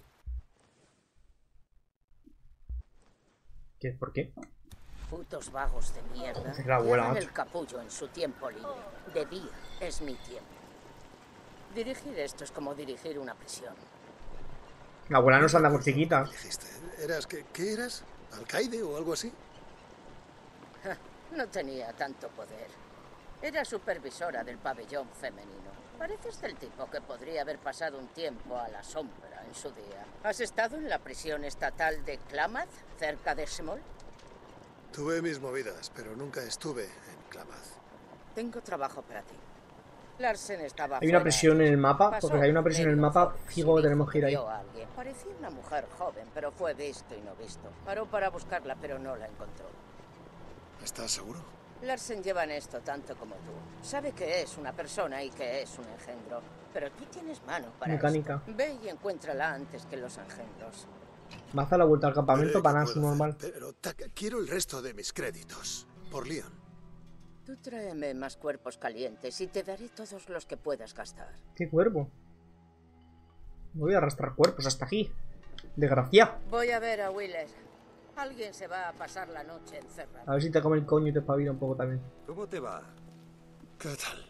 ¿Qué? ¿Por qué? Putos vagos de mierda. Es la abuela, Llevan macho. el capullo en su tiempo libre. De día es mi tiempo. Dirigir esto es como dirigir una prisión. La abuela no se anda con chiquitas. Dijiste, ¿eras qué, qué eras? ¿Alcaide o algo así? Ja, no tenía tanto poder. Era supervisora del pabellón femenino. Pareces del tipo que podría haber pasado un tiempo a la sombra en su día. ¿Has estado en la prisión estatal de Klamath, cerca de Small? Tuve mis movidas, pero nunca estuve en Klamath. Tengo trabajo para ti. Larsen estaba Hay una fuera. presión en el mapa, Pasó porque si hay una presión en el medio mapa, Fox y fijo que dijo tenemos que ir ahí. vio a alguien. Parecía una mujer joven, pero fue visto y no visto. Paró para buscarla, pero no la encontró. ¿Estás seguro? Larsen lleva en esto tanto como tú. Sabe que es una persona y que es un engendro. Pero tú tienes mano para Mecánica. esto. Ve y encuéntrala antes que los engendros. Vas a la vuelta al campamento Veré para qué nada su puedo hacer, normal. Pero Tak, quiero el resto de mis créditos. Por Leon. Tú tráeme más cuerpos calientes y te daré todos los que puedas gastar. ¿Qué cuerpo? No voy a arrastrar cuerpos hasta aquí. Desgraciado. Voy a ver a Wheeler. Alguien se va a pasar la noche encerrado. A ver si te come el coño y te espabila un poco también. ¿Cómo te va? ¿Qué tal?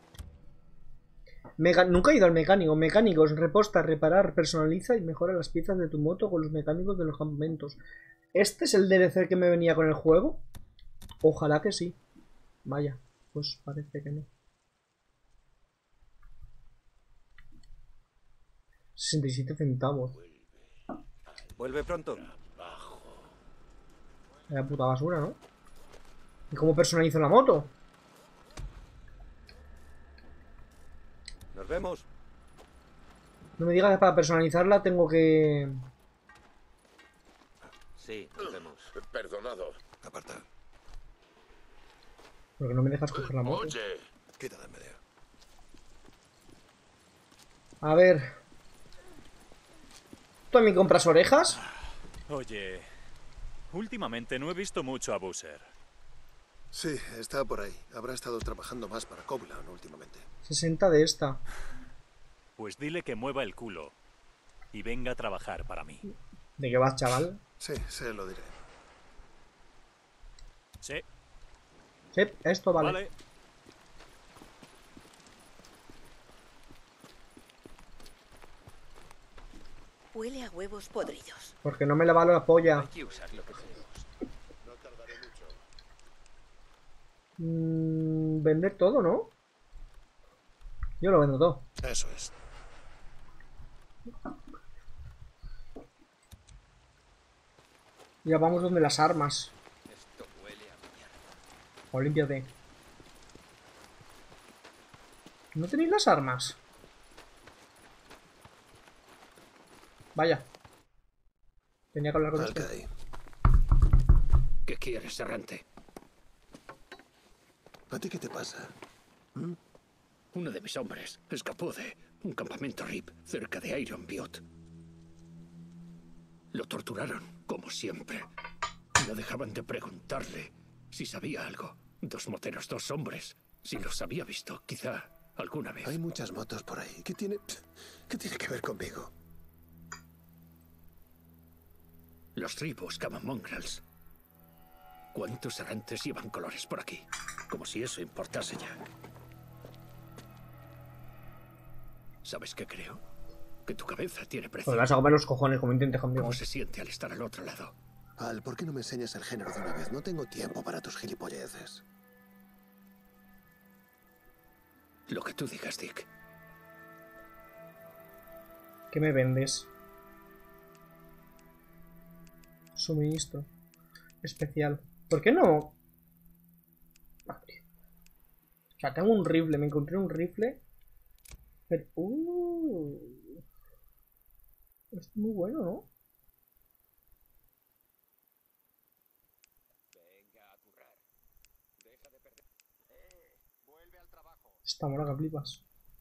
Mega- Nunca he ido al mecánico. Mecánicos, reposta, reparar, personaliza y mejora las piezas de tu moto con los mecánicos de los campamentos. ¿Este es el D L C que me venía con el juego? Ojalá que sí. Vaya, pues parece que no. sesenta y siete centavos. Vuelve pronto. La puta basura, ¿no? ¿Y cómo personalizo la moto? Nos vemos. No me digas que para personalizarla tengo que... Sí, nos vemos. Perdonado. Aparta. Porque no me dejas coger la moto. Oye, Quítate en medio. A ver. ¿Tú a mí compras orejas? Oye, últimamente no he visto mucho a Boozer. Sí, está por ahí. Habrá estado trabajando más para Copeland últimamente. sesenta de esta. Pues dile que mueva el culo y venga a trabajar para mí. ¿De qué vas, chaval? Sí, se lo diré. Sí. Sí, esto vale. Vale. Huele a huevos podridos. Porque no me la valo la polla. Hay que usar lo que tenemos. No tardaré mucho. Mm, vender todo, ¿no? Yo lo vendo todo. Eso es. Ya vamos donde las armas. Esto huele a mierda. O límpiate. ¿No tenéis las armas? Vaya. Tenía que hablar con este. Alcaide. ¿Qué quieres, errante? ¿A ti qué te pasa? ¿Mm? Uno de mis hombres escapó de un campamento R I P cerca de Iron Butte. Lo torturaron, como siempre. No dejaban de preguntarle si sabía algo. Dos moteros, dos hombres. Si los había visto, quizá alguna vez. Hay muchas motos por ahí. ¿Qué tiene, qué tiene que ver conmigo? Los R I P buscaban mongrels. ¿Cuántos errantes llevan colores por aquí? Como si eso importase ya. ¿Sabes qué creo? Que tu cabeza tiene precio. Pues vas a comer los cojones como intentes conmigo. ¿Cómo se siente al estar al otro lado? Al, ¿por qué no me enseñas el género de una vez? No tengo tiempo para tus gilipolleces. Lo que tú digas, Dick. ¿Qué me vendes? Suministro especial. ¿Por qué no? Madre. O sea, tengo un rifle. Me encontré un rifle. Pero... Uh, es muy bueno, ¿no? Venga a currar. Deja de perder. Eh, vuelve al trabajo. Esta mola que flipas.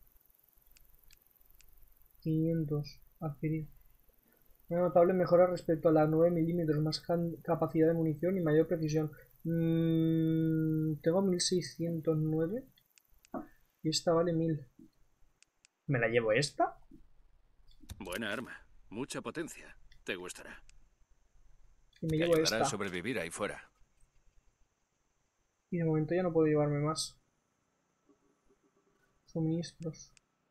quinientos. Adquirir. Una notable mejora respecto a la nueve milímetros. Más capacidad de munición y mayor precisión. Mm, tengo mil seiscientos nueve. Y esta vale mil. ¿Me la llevo esta? Buena arma. Mucha potencia. Te gustará. Y me Te llevo ayudará esta. a sobrevivir ahí fuera. Y de momento ya no puedo llevarme más. Suministros.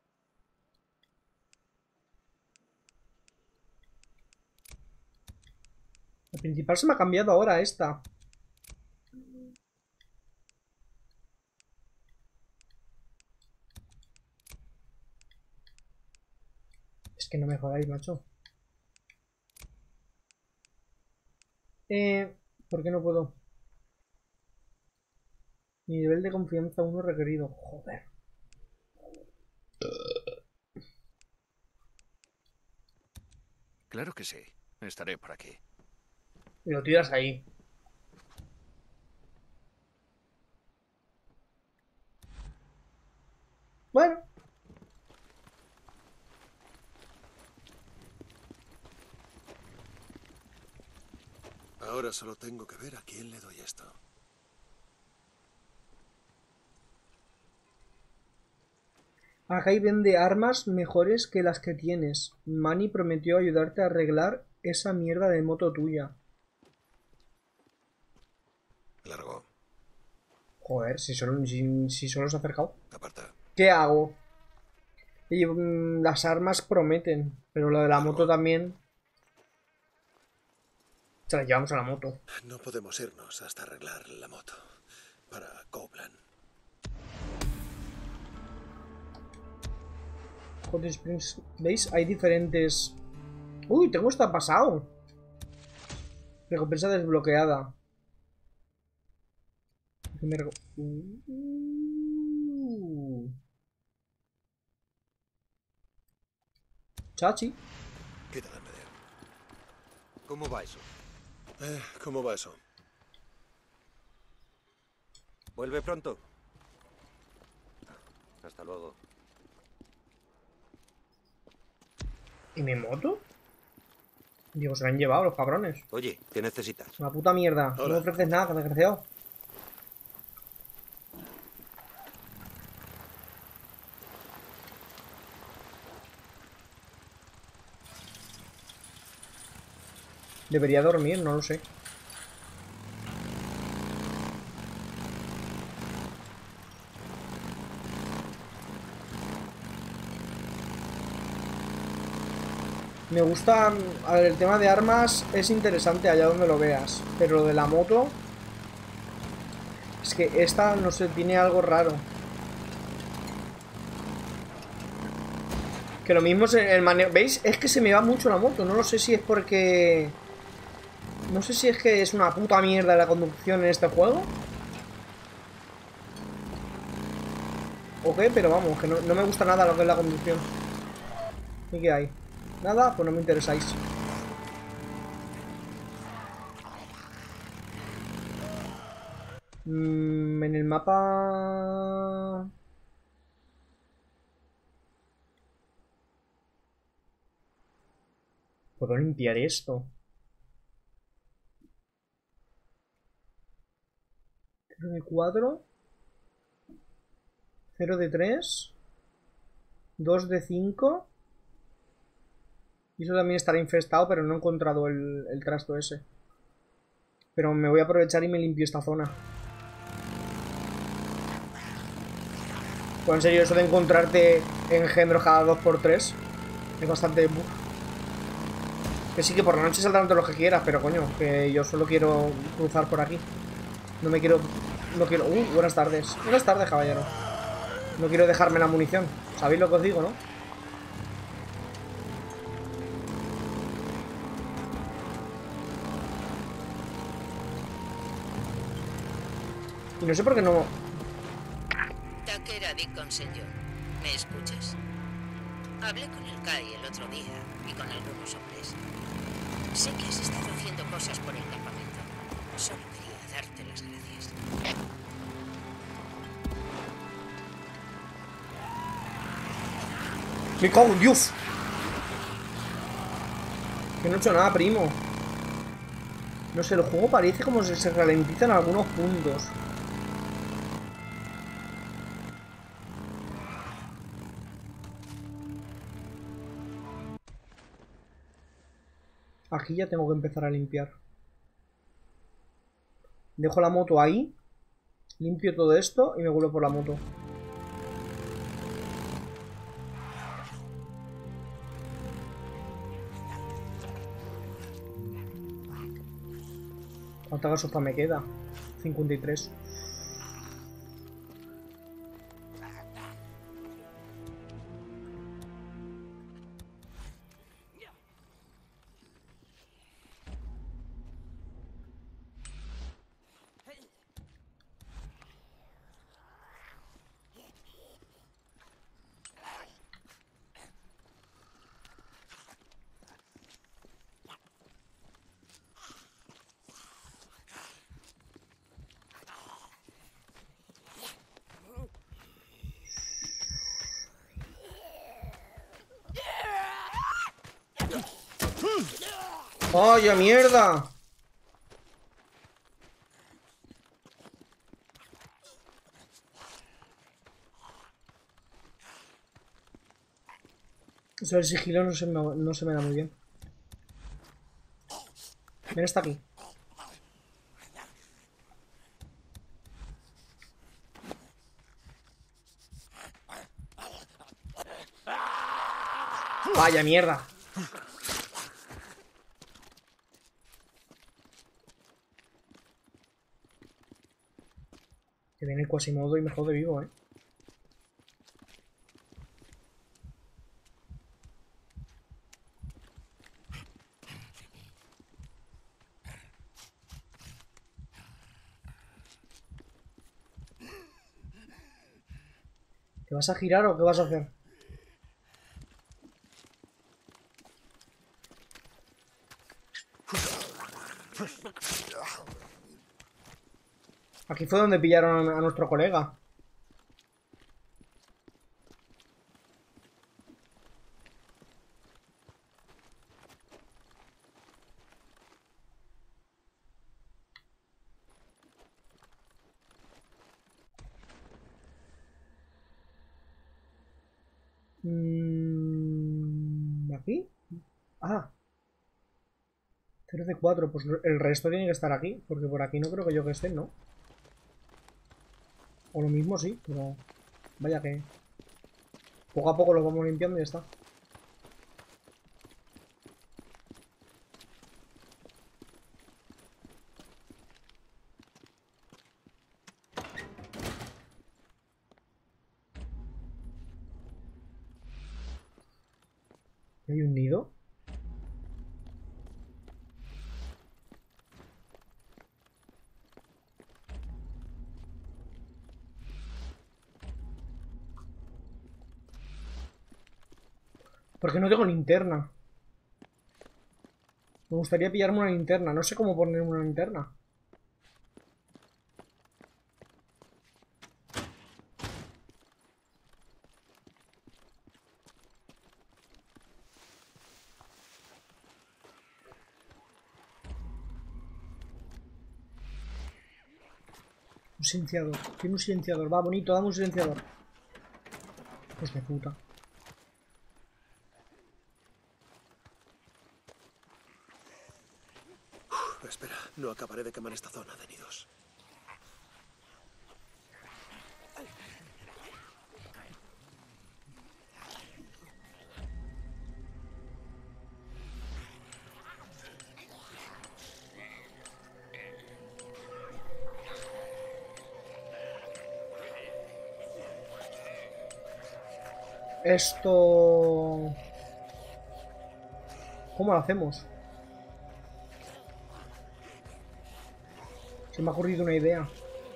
La principal se me ha cambiado ahora esta. Es que no me jodáis, macho. Eh, ¿por qué no puedo? Mi nivel de confianza uno requerido. Joder. Claro que sí. Estaré por aquí. Y lo tiras ahí. Bueno. Ahora solo tengo que ver a quién le doy esto. Akai vende armas mejores que las que tienes. Manny prometió ayudarte a arreglar esa mierda de moto tuya. Largo. Joder, si solo, si, si solo se ha acercado. Aparta. ¿Qué hago? Y, mm, las armas prometen, pero lo de la moto también. Se la llevamos a la moto. No podemos irnos hasta arreglar la moto. Para Copeland. Hot Springs, ¿veis? Hay diferentes... Uy, tengo esta pasado. Recompensa desbloqueada. Me reco... uh. Chachi. Quítate en medio. ¿Cómo va eso? Eh, ¿cómo va eso? ¿Vuelve pronto? Hasta luego. ¿Y mi moto? Digo, se la han llevado los cabrones. Oye, ¿qué necesitas? Una puta mierda. Hola. No me ofreces nada, desgraciado. Debería dormir, no lo sé. Me gusta, a ver, el tema de armas es interesante allá donde lo veas, pero lo de la moto es que esta, no sé, tiene algo raro. Que lo mismo es el manejo, ¿veis? Es que se me va mucho la moto, no lo sé si es porque... No sé si es que es una puta mierda la conducción en este juego o qué, pero vamos, que no, no me gusta nada lo que es la conducción. ¿Y qué hay? Nada, pues no me interesáis. Mm, en el mapa... ¿Puedo limpiar esto? cero de cuatro, cero de tres, dos de cinco. Y eso también estará infestado, pero no he encontrado el, el trasto ese. Pero me voy a aprovechar y me limpio esta zona. Pues en serio, eso de encontrarte engendros cada dos por tres es bastante... Que sí, que por la noche saldrán todos los que quieras, pero coño, que yo solo quiero cruzar por aquí. No me quiero... No quiero... Uh, buenas tardes. Buenas tardes, caballero. No quiero dejarme la munición. ¿Sabéis lo que os digo, no? Y no sé por qué no... Takera Deacon, señor. ¿Me escuchas? Hablé con el Kai el otro día y con algunos hombres. Sé que has estado haciendo cosas por el campamento. Solo quería darte las gracias. ¡Me cago en Dios! Que no he hecho nada, primo. No sé, el juego parece como si se ralentiza en algunos puntos. Aquí ya tengo que empezar a limpiar. Dejo la moto ahí. Limpio todo esto y me vuelvo por la moto. ¿Cuánta gasofa me queda? cincuenta y tres. ¡Ay, a mierda! Eso del sigilo no se, me, no se me da muy bien. Ven hasta aquí. ¡Vaya mierda! Que viene el Quasimodo y me jode vivo, eh. ¿Te vas a girar o qué vas a hacer? Aquí fue donde pillaron a nuestro colega. ¿Aquí? Ah. cero de cuatro. Pues el resto tiene que estar aquí. Porque por aquí no creo que yo que esté, ¿no? O lo mismo sí, pero... Vaya que... Poco a poco lo vamos limpiando y ya está. ¿Hay un nido? Porque no tengo linterna. Me gustaría pillarme una linterna. No sé cómo poner una linterna. Un silenciador. Tiene un silenciador. Va, bonito, dame un silenciador. Pues de puta. Uf, espera, no acabaré de quemar esta zona de nidos. Esto... ¿Cómo lo hacemos? Se me ha ocurrido una idea.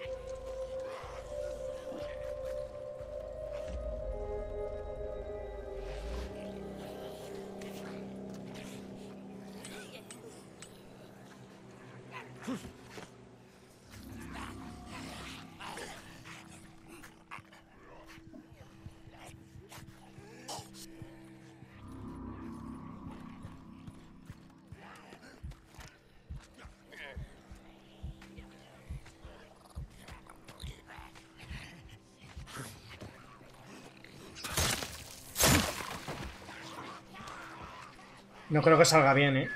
No creo que salga bien, ¿eh?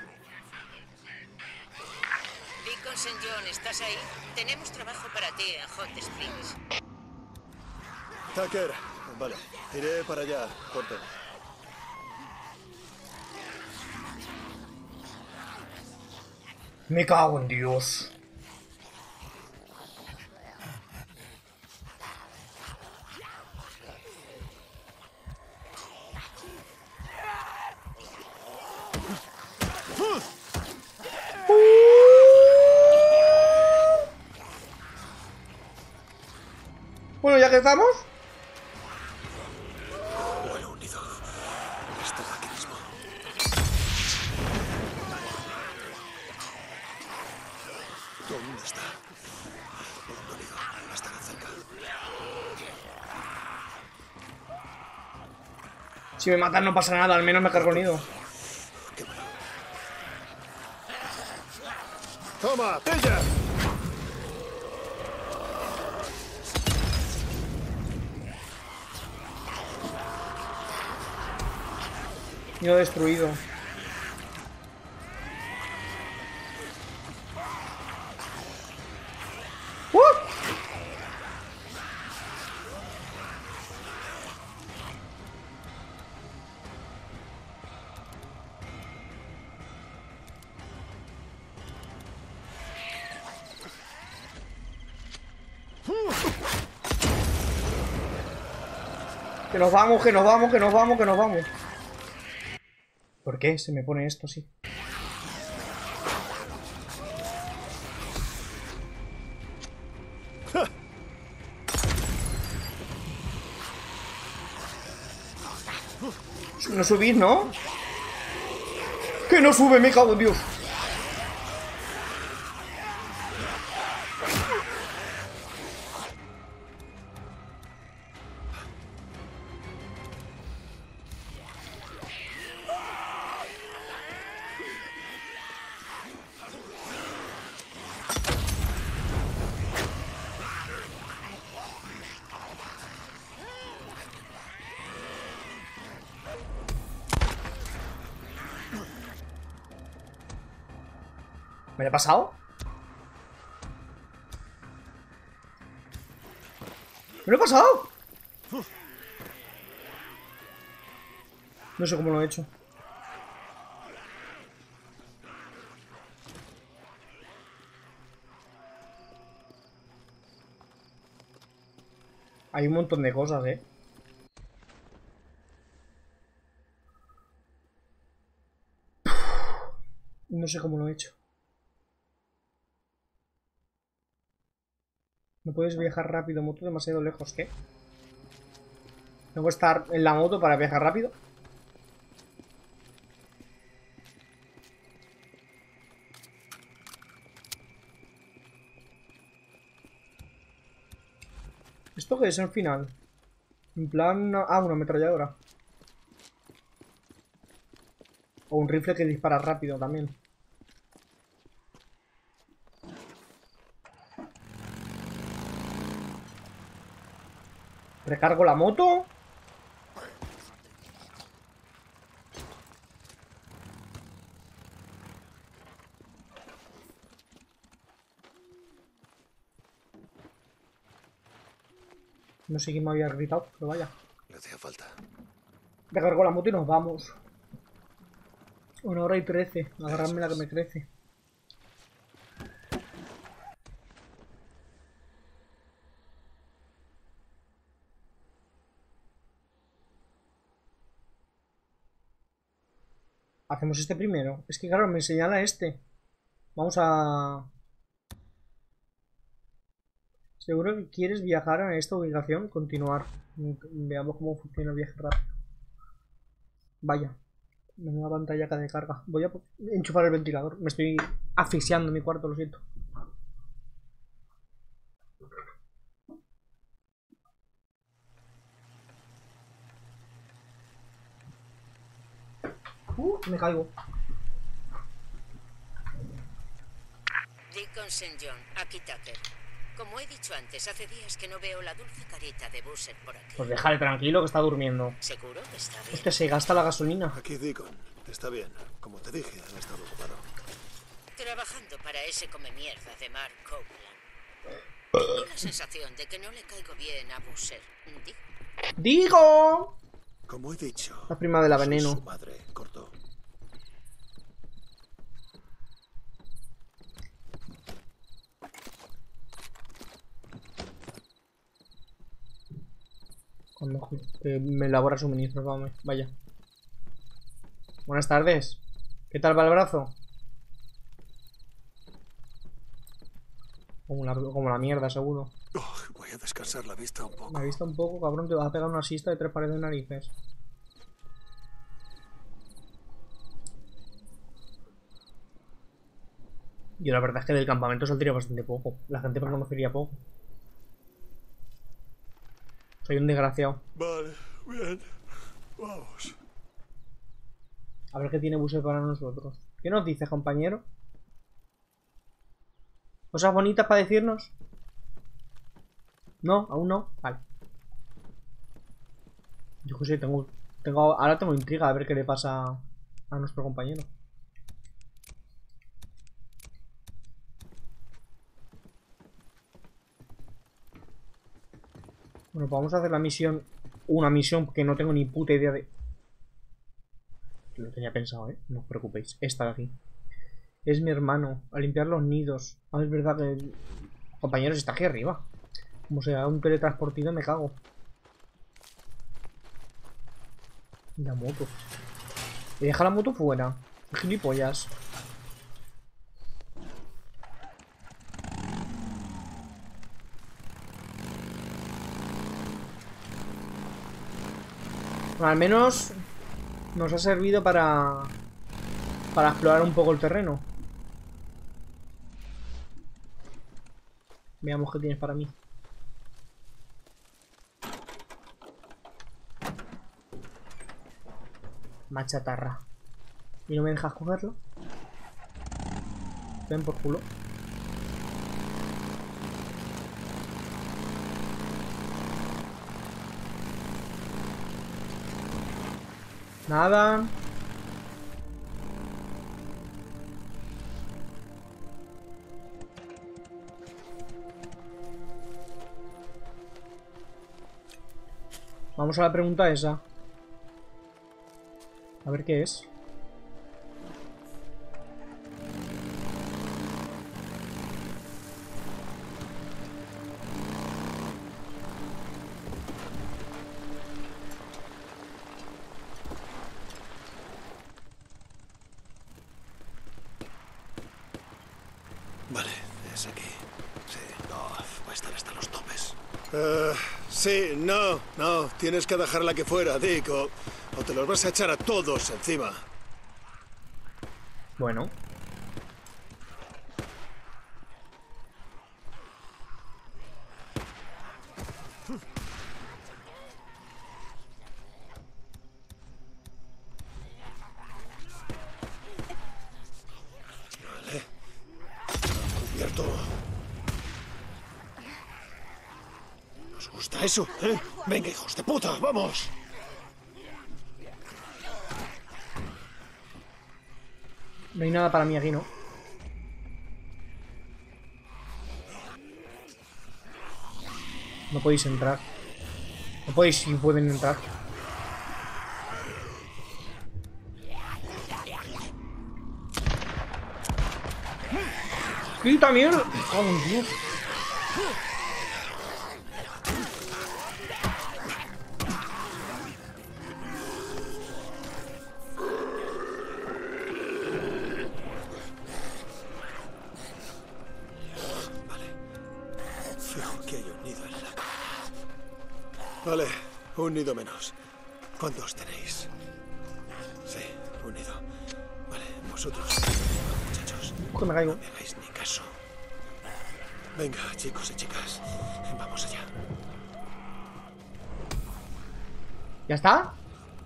Beacon Saint John, ¿estás ahí? Tenemos trabajo para ti en Hot Springs. Tucker, vale, iré para allá, corto. Me cago en Dios. Bueno, ya que estamos. Bueno, unido. Está aquí mismo. ¿Dónde está? Un unido. Estará cerca. Si me matan no pasa nada, al menos me cargo el nido. ¡Toma, pilla! Nido destruido. ¡Uh! Que nos vamos, que nos vamos, que nos vamos, que nos vamos. ¿Por qué se me pone esto así? No subís, ¿no? Que no sube, me cago en Dios. ¿Me lo he pasado? ¿Me lo he pasado? No sé cómo lo he hecho. Hay un montón de cosas, eh. No sé cómo lo he hecho. No puedes viajar rápido, moto demasiado lejos, ¿qué? ¿Tengo que estar en la moto para viajar rápido? ¿Esto qué es al final? En plan... Ah, una ametralladora. O un rifle que dispara rápido también. ¿Recargo la moto? No sé quién me había gritado, pero vaya. Le hacía falta. Recargo la moto y nos vamos. Una hora y trece. Agarradme la que me crece. Hacemos este primero. Es que claro, me señala este. Vamos a... Seguro que quieres viajar a esta ubicación. Continuar. Veamos cómo funciona el viaje rápido. Vaya. Menuda pantalla acá de carga. Voy a enchufar el ventilador. Me estoy asfixiando en mi cuarto, lo siento. Uh, me caigo. Deacon Saint John, aquí Tucker. Como he dicho antes, hace días que no veo la dulce carita de Busser por aquí. Pues déjale tranquilo que está durmiendo. ¿Seguro que está bien? Hostia, se gasta la gasolina. Aquí Deacon. Está bien. Como te dije, ha estado ocupado. Trabajando para ese come mierda de Mark Copeland. Tengo la sensación de que no le caigo bien a Busser. Digo. ¡Digo! Como he dicho, La prima de la soy veneno. Su madre cortó. Cuando eh, me elabora suministros, vamos, vaya. Buenas tardes. ¿Qué tal va el brazo? Como la, como la mierda, seguro. Oh, voy a descansar la vista un poco. Me ha visto un poco, cabrón. Te vas a pegar una asista de tres pares de narices. Yo la verdad es que del campamento saldría bastante poco. La gente me conocería poco. Soy un desgraciado. Vale, bien. Vamos. A ver qué tiene Busser para nosotros. ¿Qué nos dices, compañero? ¿Cosas bonitas para decirnos? No, aún no. Vale. Yo qué sé, tengo, tengo... Ahora tengo intriga a ver qué le pasa a nuestro compañero. Bueno, pues vamos a hacer la misión. Una misión que no tengo ni puta idea de... Lo tenía pensado, ¿eh? No os preocupéis. Esta de aquí. Es mi hermano. A limpiar los nidos. Ah, es verdad que... El... Compañeros, está aquí arriba. Como sea un teletransportido, me cago. La moto. Y deja la moto fuera. Gilipollas. Bueno, al menos nos ha servido para para explorar un poco el terreno. Veamos qué tienes para mí. Machatarra. ¿Y no me dejas cogerlo? Ven por culo. Nada. Vamos a la pregunta esa. A ver qué es. Vale, es aquí. Sí, no, va a estar hasta los topes. Uh, sí, no, no. Tienes que dejarla que fuera, Dick, o, o te los vas a echar a todos encima. Bueno. Vale. Cubierto. ¿Nos gusta eso, eh? Venga, hijos de puta, vamos. No hay nada para mí aquí, ¿no? No podéis entrar. No podéis si pueden entrar. ¡Quita mierda! ¡Oh, Dios! Vale, un nido menos. ¿Cuántos tenéis? Sí, un nido. Vale, vosotros, muchachos, Que me caigo. no me hagáis ni caso. Venga, chicos y chicas, vamos allá. ¿Ya está?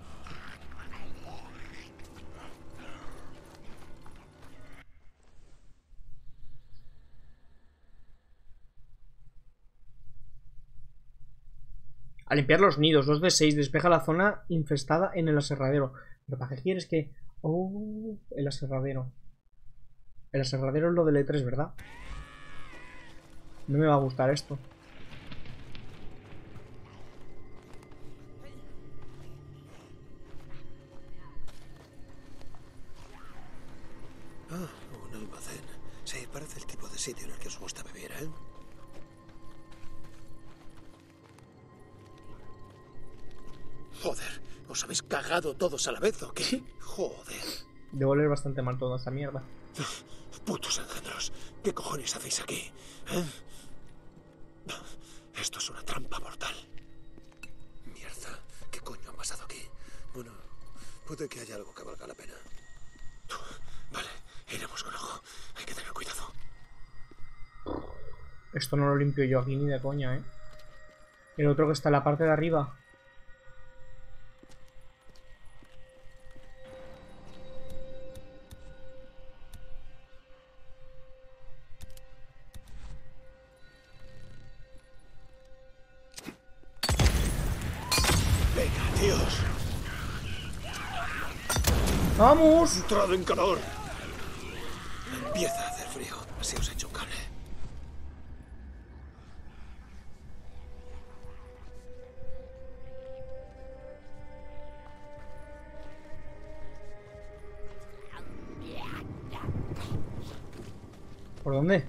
A limpiar los nidos, dos de seis, despeja la zona infestada en el aserradero. ¿Pero para qué quieres que...? Oh, el aserradero. El aserradero es lo del E tres, ¿verdad? No me va a gustar esto. Ah, un almacén. Sí, parece el tipo de sitio en el que os gusta vivir, ¿eh? Joder, ¿os habéis cagado todos a la vez o qué? Joder. Debo oler bastante mal toda esta mierda. Putos engendros, ¿qué cojones hacéis aquí? ¿Eh? Esto es una trampa mortal. Mierda, ¿qué coño ha pasado aquí? Bueno, puede que haya algo que valga la pena. Vale, iremos con ojo. Hay que tener cuidado. Esto no lo limpio yo aquí ni de coña, ¿eh? El otro que está en la parte de arriba. Venga, tíos. ¡Vamos! Entrad en calor. Empieza a hacer frío. Así os echo un cable. ¿Por dónde?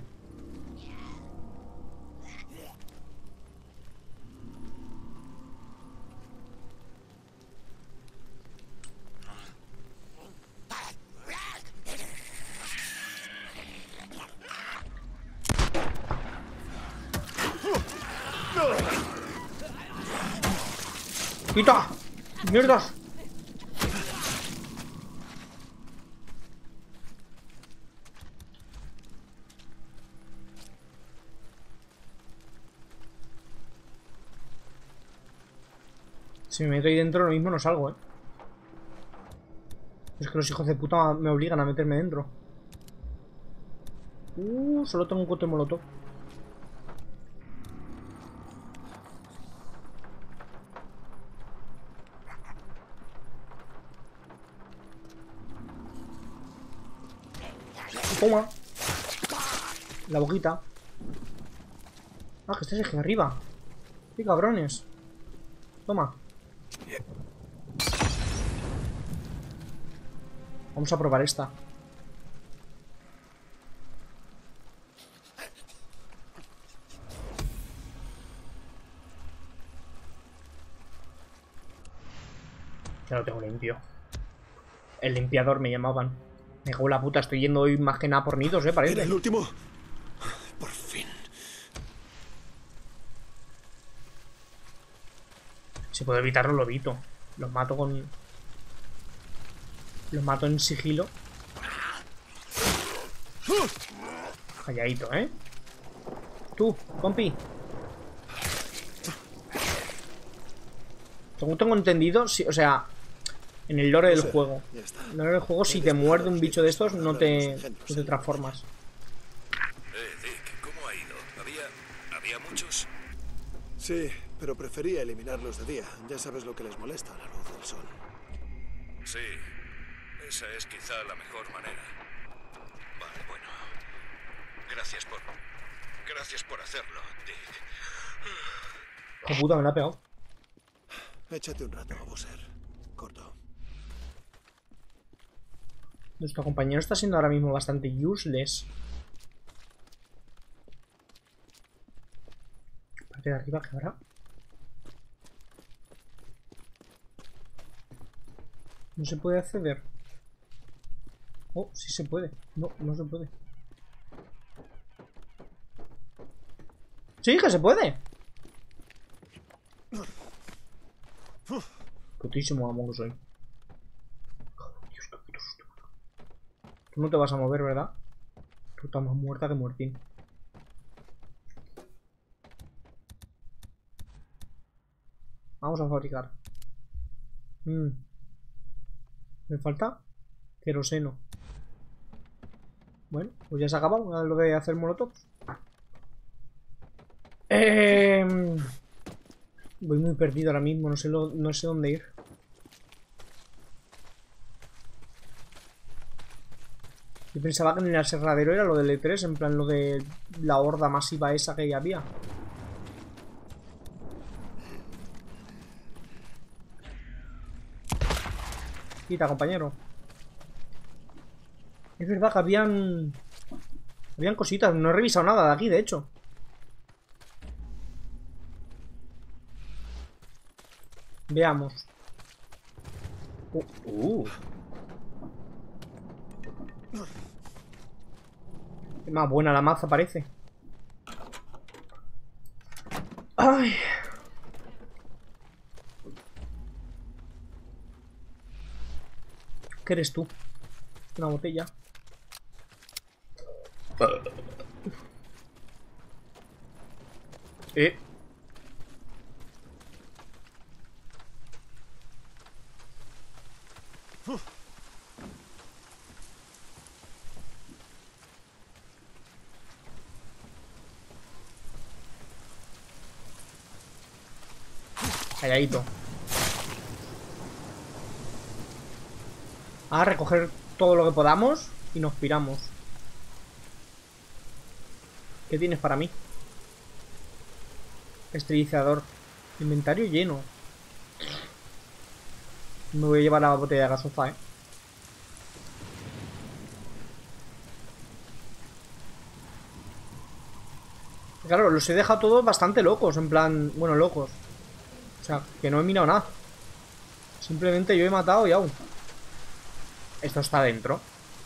¡Quita! ¡Mierdas! Si me meto ahí dentro, lo mismo no salgo, ¿eh? Es que los hijos de puta me obligan a meterme dentro. Uh, solo tengo un cote molotov. Toma. La boquita. Ah, que estás aquí arriba. ¡Qué cabrones! Toma. Vamos a probar esta. Ya lo tengo limpio. El limpiador me llamaban. Me cago en la puta, estoy yendo hoy más que nada por nidos, eh, parece. ¿Era el último? Por fin. Si puedo evitarlo, lo evito. Los mato con... Los mato en sigilo. Calladito, ¿eh? Tú, compi. Según tengo entendido, sí, o sea, en el lore del juego. En el lore del juego, si te muerde un bicho de estos, no te, no te transformas. Eh, Dick, ¿cómo ha ido? ¿Había, había muchos? Sí, pero prefería eliminarlos de día. Ya sabes lo que les molesta, la luz del sol. Sí, esa es quizá la mejor manera. Vale, bueno. Gracias por... Gracias por hacerlo, Dick. ¡Qué puta, me la ha pegado! Échate un rato, Bowser. Corto. Nuestro compañero está siendo ahora mismo bastante useless. Parte de arriba, ¿qué habrá? No se puede acceder. Oh, sí se puede. No, no se puede. ¡Sí, que se puede! Putísimo amo que soy. Dios, qué puto susto. Tú no te vas a mover, ¿verdad? Tú estás más muerta que muertín. Vamos a fabricar. Mm. Me falta queroseno. Bueno, pues ya se ha acabado lo de hacer molotovs. Eh... Voy muy perdido ahora mismo, no sé, lo, no sé dónde ir. Yo pensaba que en el aserradero era lo del E tres, en plan lo de la horda masiva esa que había. Quita, compañero. Es verdad que habían... Habían cositas, no he revisado nada de aquí, de hecho. Veamos. Uh, uh. Qué más buena la maza parece. Ay. ¿Qué eres tú? Una botella. Eh. Calladito. A recoger todo lo que podamos y nos piramos. ¿Qué tienes para mí? Esterilizador. Inventario lleno. Me voy a llevar la botella de gasofa, eh. Claro, los he dejado todos bastante locos. En plan, bueno, locos. O sea, que no he mirado nada. Simplemente yo he matado y aún. Esto está dentro.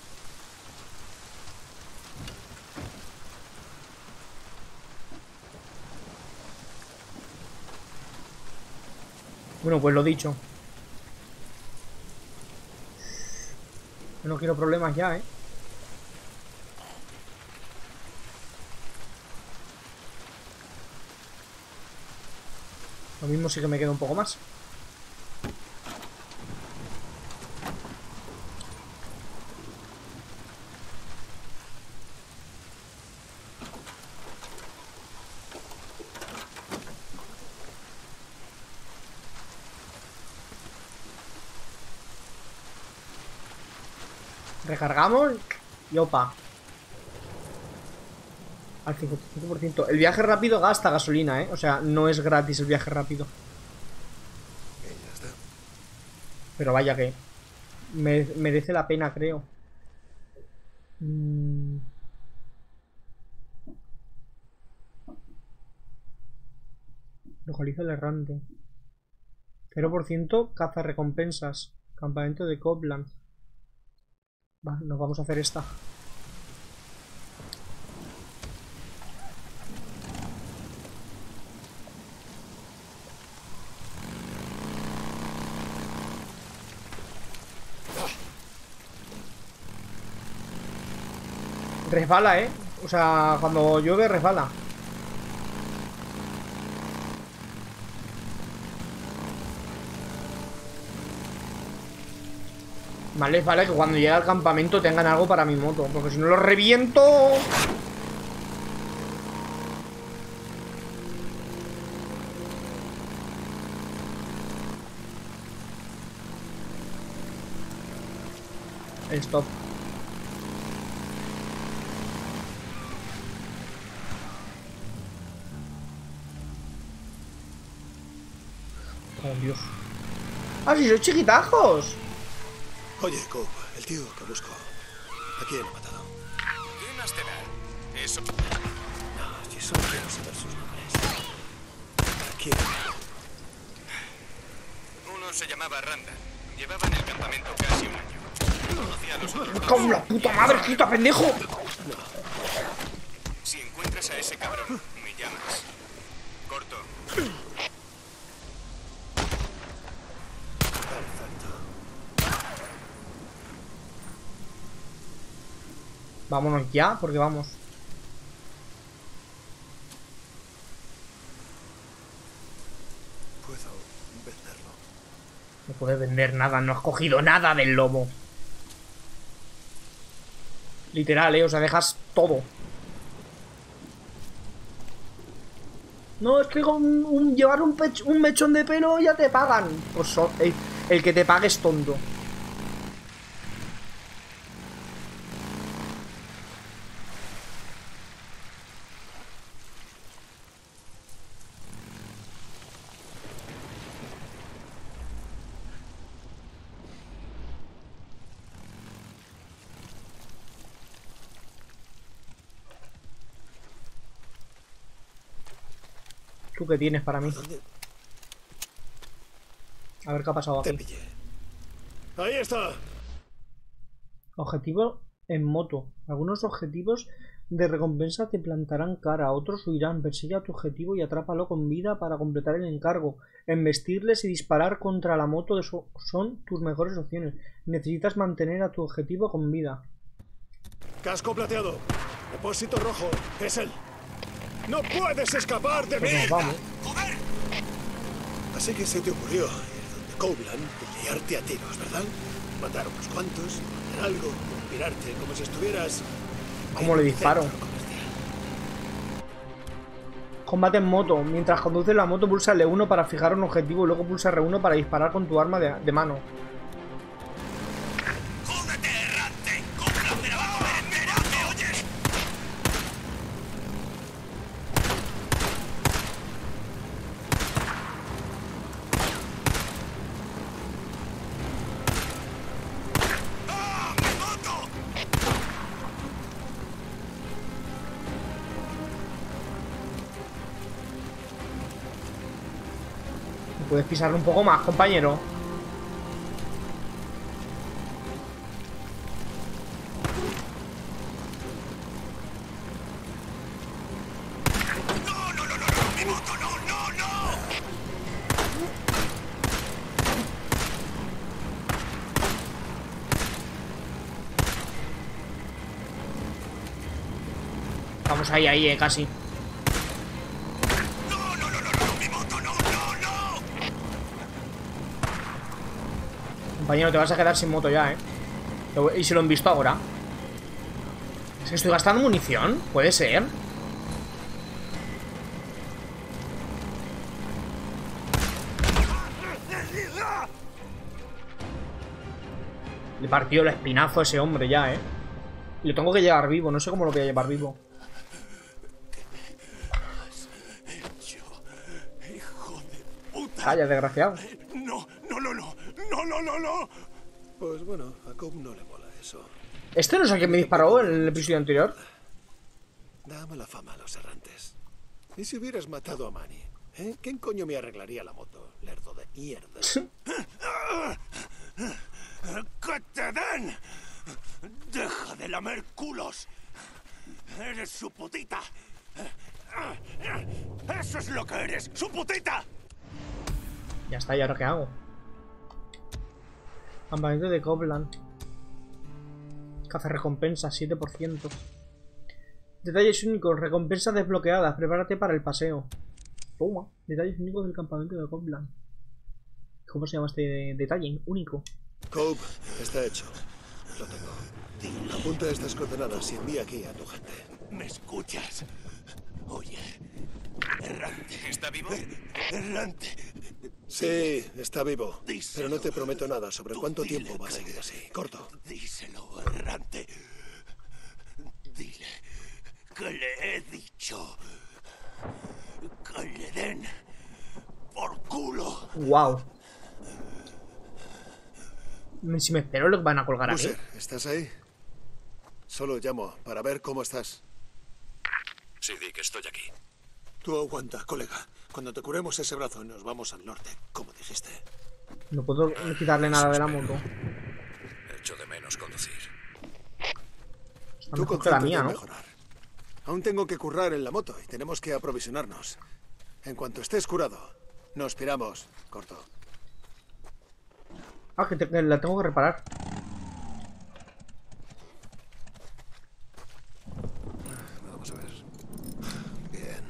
Bueno, pues lo dicho. Yo no quiero problemas ya, eh. Lo mismo sí que me queda un poco más. Recargamos y opa. Al cincuenta y cinco por ciento. El viaje rápido gasta gasolina, ¿eh? O sea, no es gratis el viaje rápido. Pero vaya que... Me, merece la pena, creo. Mm. Localiza el errante. cero por ciento caza recompensas. Campamento de Copland. Va, nos vamos a hacer esta. Resbala, eh. O sea, cuando llueve resbala. Más les vale que cuando llegue al campamento tengan algo para mi moto, porque si no lo reviento. Stop. Oh, Dios. ¡Ah, si sois chiquitajos! Oye, Cobb, el tío que busco. ¿A quién ha matado? ¿Qué más te da? Eso... No, yo solo quiero saber sus nombres. ¿A quién? Uno se llamaba Randall. Llevaba en el campamento casi un año. Conocía a los otros. ¡Como la puta madre, quita, pendejo! Si encuentras a ese cabrón, me llamas. Corto. Vámonos ya, porque vamos. Puedo venderlo. No puedes vender nada, no has cogido nada del lobo. Literal, eh, o sea, dejas todo. No, es que con un, llevar un, pech, un mechón de pelo ya te pagan. Pues so, el, el que te pague es tonto. ¿Tú qué tienes para mí? A ver qué ha pasado aquí. Te pillé. Ahí está. Objetivo en moto. Algunos objetivos de recompensa te plantarán cara, otros huirán. Persigue a tu objetivo y atrápalo con vida para completar el encargo. Embestirles y disparar contra la moto son tus mejores opciones. Necesitas mantener a tu objetivo con vida. Casco plateado. Depósito rojo. Es él. ¡No puedes escapar de mí! Pues vamos. ¡Joder! Así que se te ocurrió ir donde Copland y liarte a tiros, ¿verdad? Matar unos cuantos, hacer algo, mirarte como si estuvieras... ¿Cómo le disparo? Combate en moto. Mientras conduces la moto, pulsa L uno para fijar un objetivo y luego pulsa R uno para disparar con tu arma de, de mano. Puedes pisarlo un poco más, compañero. ¡No, no, no, no! ¡Mi moto, no, no, no! Vamos ahí, ahí, eh, casi. Compañero, te vas a quedar sin moto ya, eh. Y si lo han visto ahora. Es que estoy gastando munición. Puede ser. Le partió el espinazo a ese hombre ya, eh. Y lo tengo que llevar vivo. No sé cómo lo voy a llevar vivo. Calla, desgraciado. No, no, no, no. No, no, no, no. Pues bueno, a Cobb no le mola eso. ¿Este no es el que me disparó en el episodio anterior? Da mala fama a los errantes. ¿Y si hubieras matado a Manny? ¿Eh? ¿Quién coño me arreglaría la moto? Lerdo de mierda. ¡Que te den! ¡Deja de lamer culos! ¡Eres su putita! ¡Eso es lo que eres! ¡Su putita! Ya está, ¿y ahora qué hago? Campamento de Cobland. Caza recompensa, siete por ciento. Detalles únicos, recompensas desbloqueadas. Prepárate para el paseo. Toma, detalles únicos del campamento de Cobland. ¿Cómo se llama este detalle? Único. Cobb, está hecho. Lo tengo. Apunta estas coordenadas y envía aquí a tu gente. ¿Me escuchas? Oye, errante. ¿Está vivo? Errante. Sí, está vivo. Díselo. Pero no te prometo nada sobre Tú cuánto dile tiempo va a que- seguir así. Corto. Díselo, errante. Dile que le he dicho que le den por culo. Wow. Si me espero, lo van a colgar aquí. Busser, ¿estás ahí? Solo llamo para ver cómo estás. Sí, Dick, estoy aquí. Tú aguanta, colega. Cuando te curemos ese brazo nos vamos al norte, como dijiste. No puedo quitarle nada de la moto. Echo de menos conducir. Está Tú mejor que la concéntrate mía, en ¿no? mejorar. Aún tengo que currar en la moto y tenemos que aprovisionarnos. En cuanto estés curado, nos piramos. Corto. Ah, que, te- que la tengo que reparar. Vamos a ver. Bien.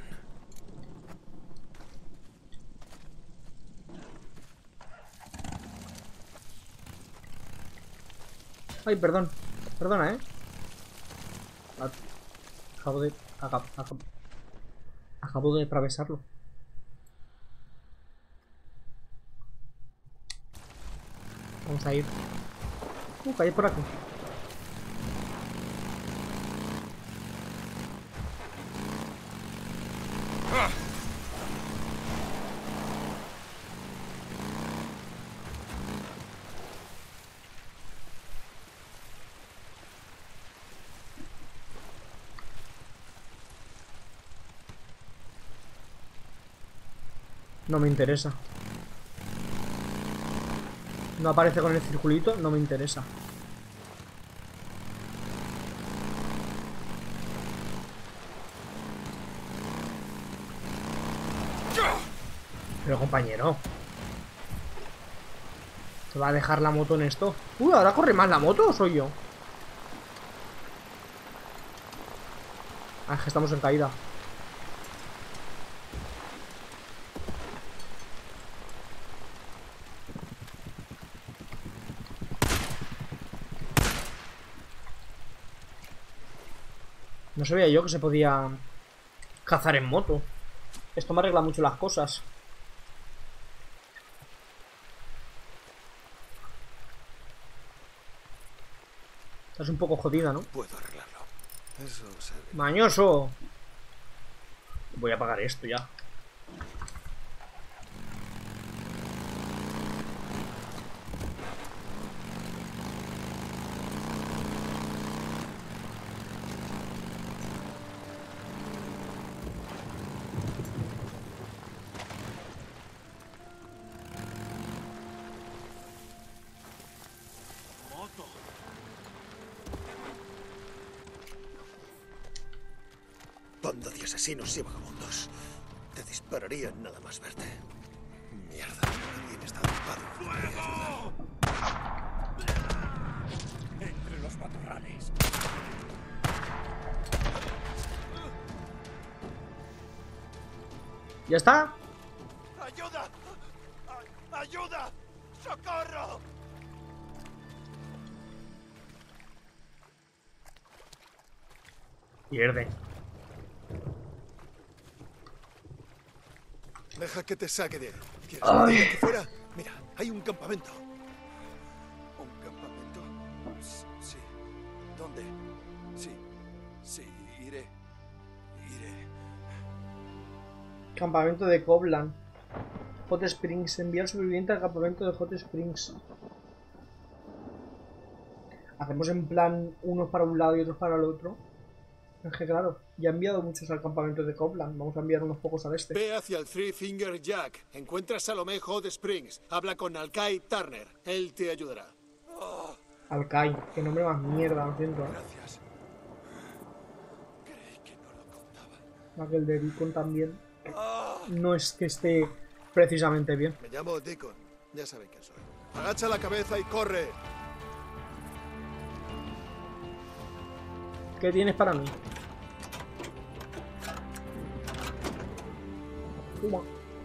Ay, perdón. Perdona, ¿eh? Ah, Acabo de... Acabo, acabo, acabo de atravesarlo. Vamos a ir. Uh, caí por aquí. No me interesa. No aparece con el circulito, no me interesa. Pero compañero, ¿se va a dejar la moto en esto? Uy, ¿ahora corre más la moto o soy yo? Ah, es que estamos en caída. No sabía yo que se podía cazar en moto. Esto me arregla mucho las cosas. Estás un poco jodida, ¿no? Puedo arreglarlo. Eso se... ¡Mañoso! Voy a apagar esto ya. Banda de asesinos y vagabundos. Te dispararían nada más verte. Mierda, alguien está ocupado. Entre los matorrales. ¿Ya está? ¡Ayuda! ¡Ay- ¡Ayuda! ¡Socorro! Pierde. Deja que te saque de ahí. ¿Quieres que te diga aquí fuera? Mira, hay un campamento. ¿Un campamento? S- Sí. ¿Dónde? Sí. Sí, iré. Iré. Campamento de Cobland. Hot Springs. Envía al sobreviviente al campamento de Hot Springs. hacemos en plan unos para un lado y otros para el otro. Es que claro, ya he enviado muchos al campamento de Copland. Vamos a enviar unos pocos al este. Ve hacia el Three Finger Jack. Encuentra a Salomé Hot Springs. Habla con Alkai Turner. Él te ayudará. Oh, Alkai, qué nombre más mierda, lo siento. gracias. Creí que no lo contaba. Aquel de Deacon también. Oh, No es que esté precisamente bien. Me llamo Deacon. Ya saben quién soy. Agacha la cabeza y corre. ¿Qué tienes para mí? Toma.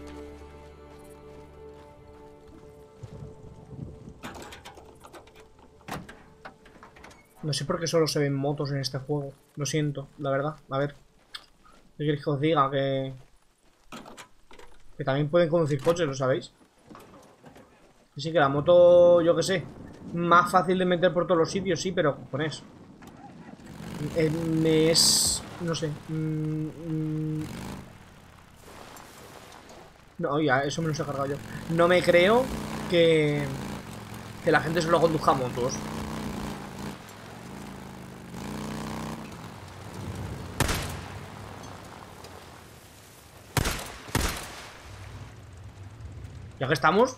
No sé por qué solo se ven motos en este juego. Lo siento, la verdad. A ver. ¿Qué queréis que os diga? Que... Que también pueden conducir coches, ¿lo sabéis? Así que la moto, yo qué sé. Más fácil de meter por todos los sitios, sí, pero cojones. Eh, me es... No sé. Mm, mm, no, ya, eso me lo he cargado yo. No me creo que... Que la gente solo conduzca motos. Ya que estamos...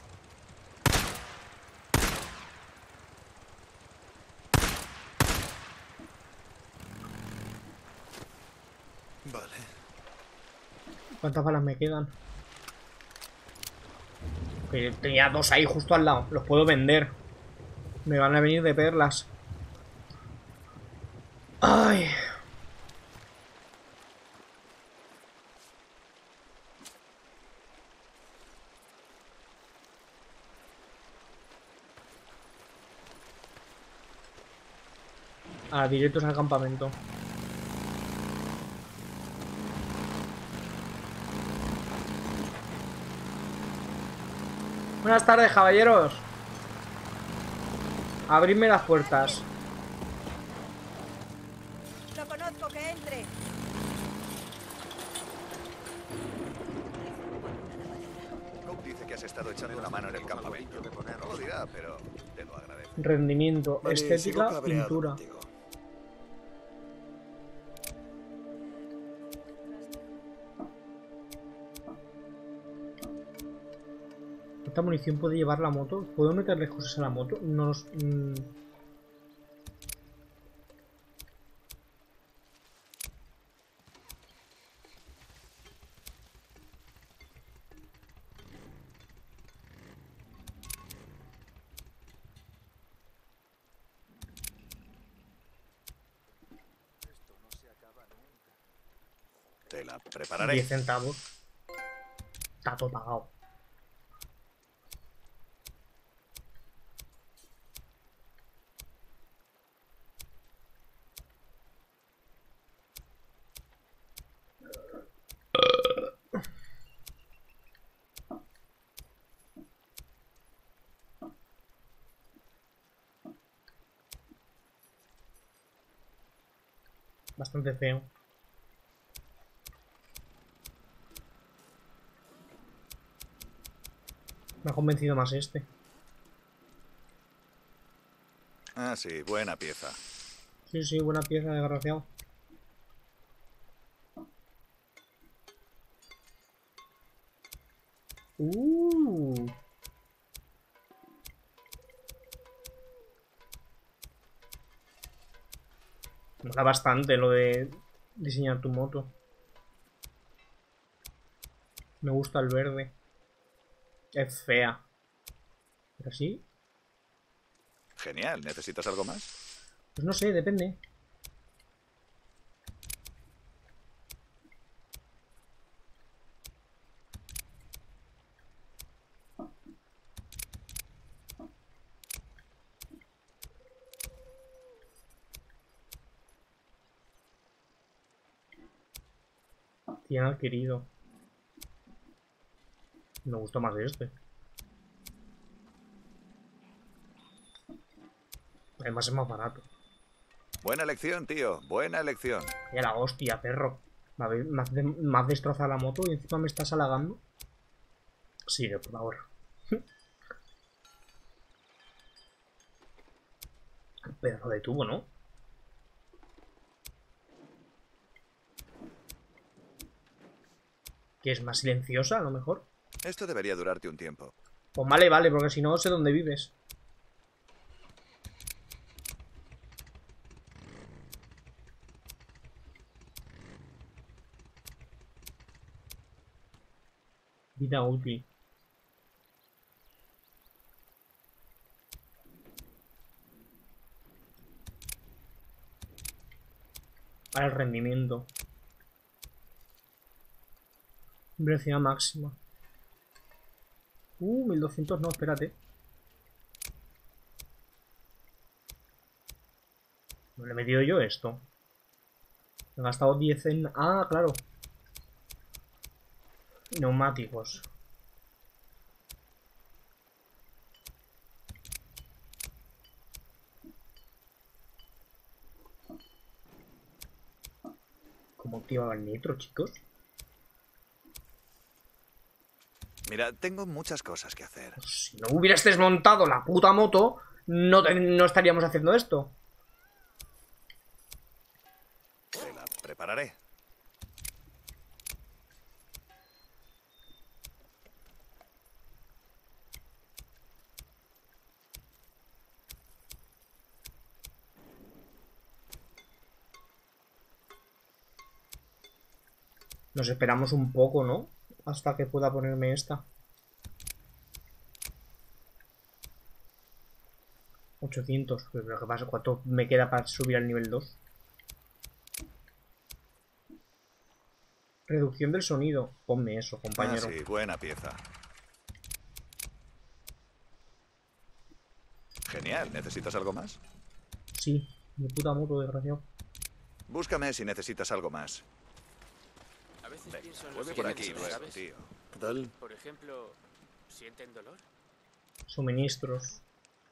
Vale. ¿Cuántas balas me quedan? Que tenía dos ahí justo al lado. Los puedo vender. Me van a venir de perlas. Ay. Ah, directos al campamento. Buenas tardes, caballeros. Abridme las puertas. Lo conozco, que entre. Cook dice que has estado echando una mano en el campamento. No lo dirá, pero te lo agradezco. Rendimiento, Vale, sigo estética, cabreado pintura. contigo. ¿Esta munición puede llevar la moto? ¿Puedo meterle cosas a la moto? No los... Mmm... Te la prepararé. diez centavos. Está todo pagado. Bastante feo. Me ha convencido más este. Ah, sí, buena pieza. Sí, sí, buena pieza, desgraciado. Uh. Mola bastante lo de diseñar tu moto. Me gusta el verde. Es fea. Pero sí. Genial, ¿necesitas algo más? Pues no sé, depende. cien adquirido. Me gustó más este. Además es más barato. Buena elección, tío. Buena elección. Ya la hostia, perro. Me habéis- me has, de- me has destrozado la moto y encima me estás halagando. Sigue, por favor. pedazo de tubo, ¿no? Que es más silenciosa, a lo mejor. Esto debería durarte un tiempo. Pues vale, vale, porque si no sé dónde vives. Vida útil. Para el rendimiento. Velocidad máxima. Uh, mil doscientos no, espérate. ¿No le he metido yo esto? He gastado diez en... Ah, claro. Neumáticos. ¿Cómo activaba el nitro, chicos? Mira, tengo muchas cosas que hacer. Pues si no hubieras desmontado la puta moto, no, te, no estaríamos haciendo esto. Te la prepararé. Nos esperamos un poco, ¿no? Hasta que pueda ponerme esta. ochocientos. Pero ¿qué pasa? ¿Cuánto me queda para subir al nivel dos? Reducción del sonido. Ponme eso, compañero. Ah, sí, buena pieza. Genial. ¿Necesitas algo más? Sí, mi puta moto, desgraciado. Búscame si necesitas algo más. A veces Venga, pienso en vuelve los por engendros, aquí luego, ¿sabes? tío. ¿Qué tal? Por ejemplo, ¿sienten dolor? Suministros.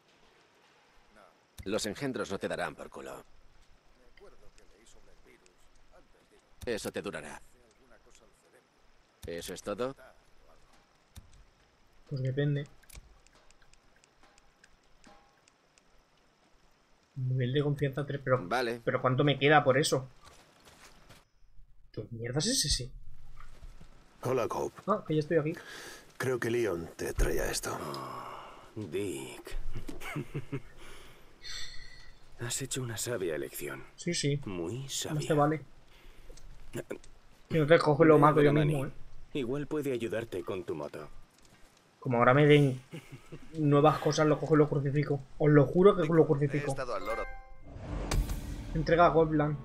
Los engendros no te darán por culo. Eso te durará. ¿Eso es todo? Pues depende. Nivel de confianza tres, pero... Vale. ¿Pero cuánto me queda por eso? ¿Qué mierda es ese? Hola, Cope. Ah, que ya estoy aquí. Creo que Leon te traía esto. Dick. Has hecho una sabia elección. Sí, sí. Muy sabia. No te vale. Si no te cojo lo mato yo Manny, mismo, ¿eh? Igual puede ayudarte con tu moto. Como ahora me den nuevas cosas, lo cojo y lo crucifico. Os lo juro que lo He crucifico. estado al loro. Entrega a Goldland.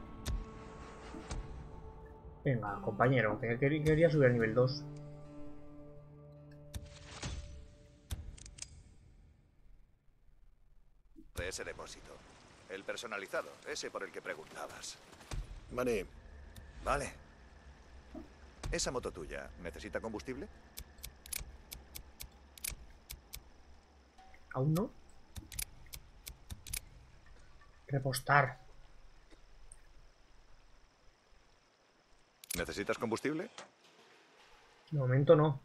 Venga, compañero, que quer- quería subir al nivel dos. De ese depósito. El personalizado, ese por el que preguntabas. Manny, Vale. ¿Esa moto tuya necesita combustible? ¿Aún no? Repostar. ¿Necesitas combustible? De momento no.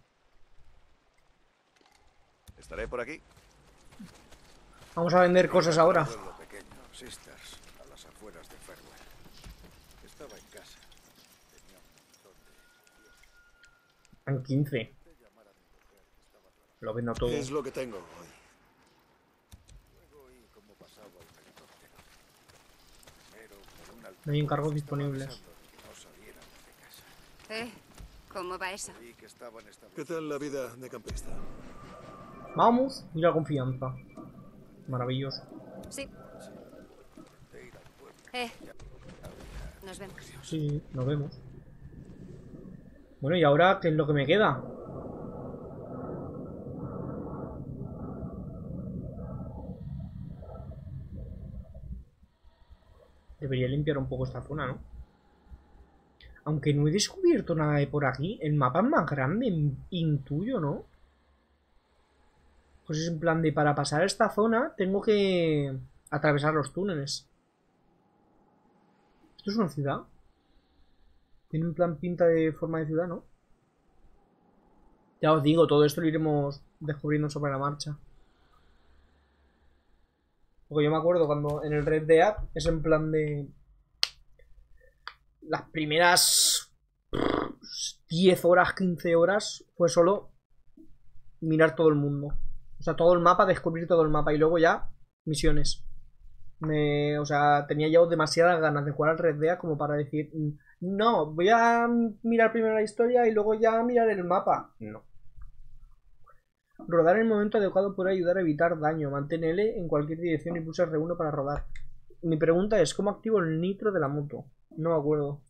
Estaré por aquí. Vamos a vender cosas ahora. Pueblo pequeño, Sisters, a las afueras de Farewell. Estaba en casa. Tenía un montón de... En quince. Lo vendo todo. es lo que tengo hoy. Luego oí cómo pasaba el helicóptero. Primero por un No hay encargos disponibles. no salieran de casa. ¿Eh? ¿Cómo va eso? Vi que estaban establecidos. ¿Qué tal la vida de campista? Vamos, y la confianza. Maravilloso. Sí. Eh. Nos vemos. Sí, nos vemos. Bueno, ¿y ahora qué es lo que me queda? Debería limpiar un poco esta zona, ¿no? Aunque no he descubierto nada de por aquí. El mapa es más grande, intuyo, ¿no? Pues es en plan de para pasar esta zona tengo que atravesar los túneles. ¿Esto es una ciudad? Tiene un plan pinta de forma de ciudad, ¿no? Ya os digo, todo esto lo iremos descubriendo sobre la marcha. Porque yo me acuerdo cuando en el Red Dead es en plan de... Las primeras diez horas, quince horas fue solo mirar todo el mundo. O sea, todo el mapa, descubrir todo el mapa y luego ya misiones. Me, o sea, tenía ya demasiadas ganas de jugar al Red Dead como para decir, no, voy a mirar primero la historia y luego ya mirar el mapa. No. Rodar en el momento adecuado puede ayudar a evitar daño. Mantén L en cualquier dirección y pulsa R uno para rodar. Mi pregunta es, ¿cómo activo el nitro de la moto? No me acuerdo.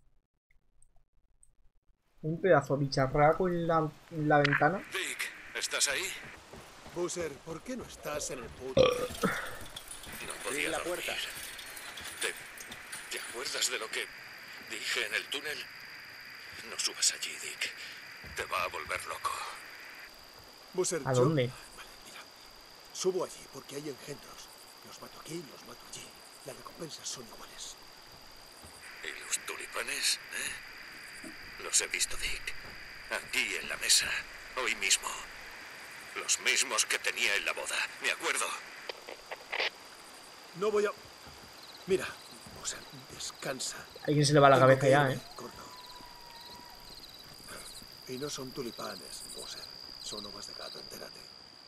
Un pedazo de bicharraco en la, en la ventana. Dick, ¿estás ahí? Boozer, ¿por qué no estás en el puto? No podía la dormir. puerta. ¿Te, ¿Te acuerdas de lo que dije en el túnel? No subas allí, Dick. Te va a volver loco. Boozer, ¿A yo- dónde? Vale, mira. Subo allí porque hay engendros. Los mato aquí y los mato allí. Las recompensas son iguales. ¿Y los tulipanes? ¿Eh? Los he visto, Dick. Aquí en la mesa. Hoy mismo. Los mismos que tenía en la boda. Me acuerdo. No voy a... Mira, Boozer, descansa. A alguien se le va la Tengo cabeza que ya, irme, eh. gordo. Y no son tulipanes, Boozer. Son uvas de gato, entérate.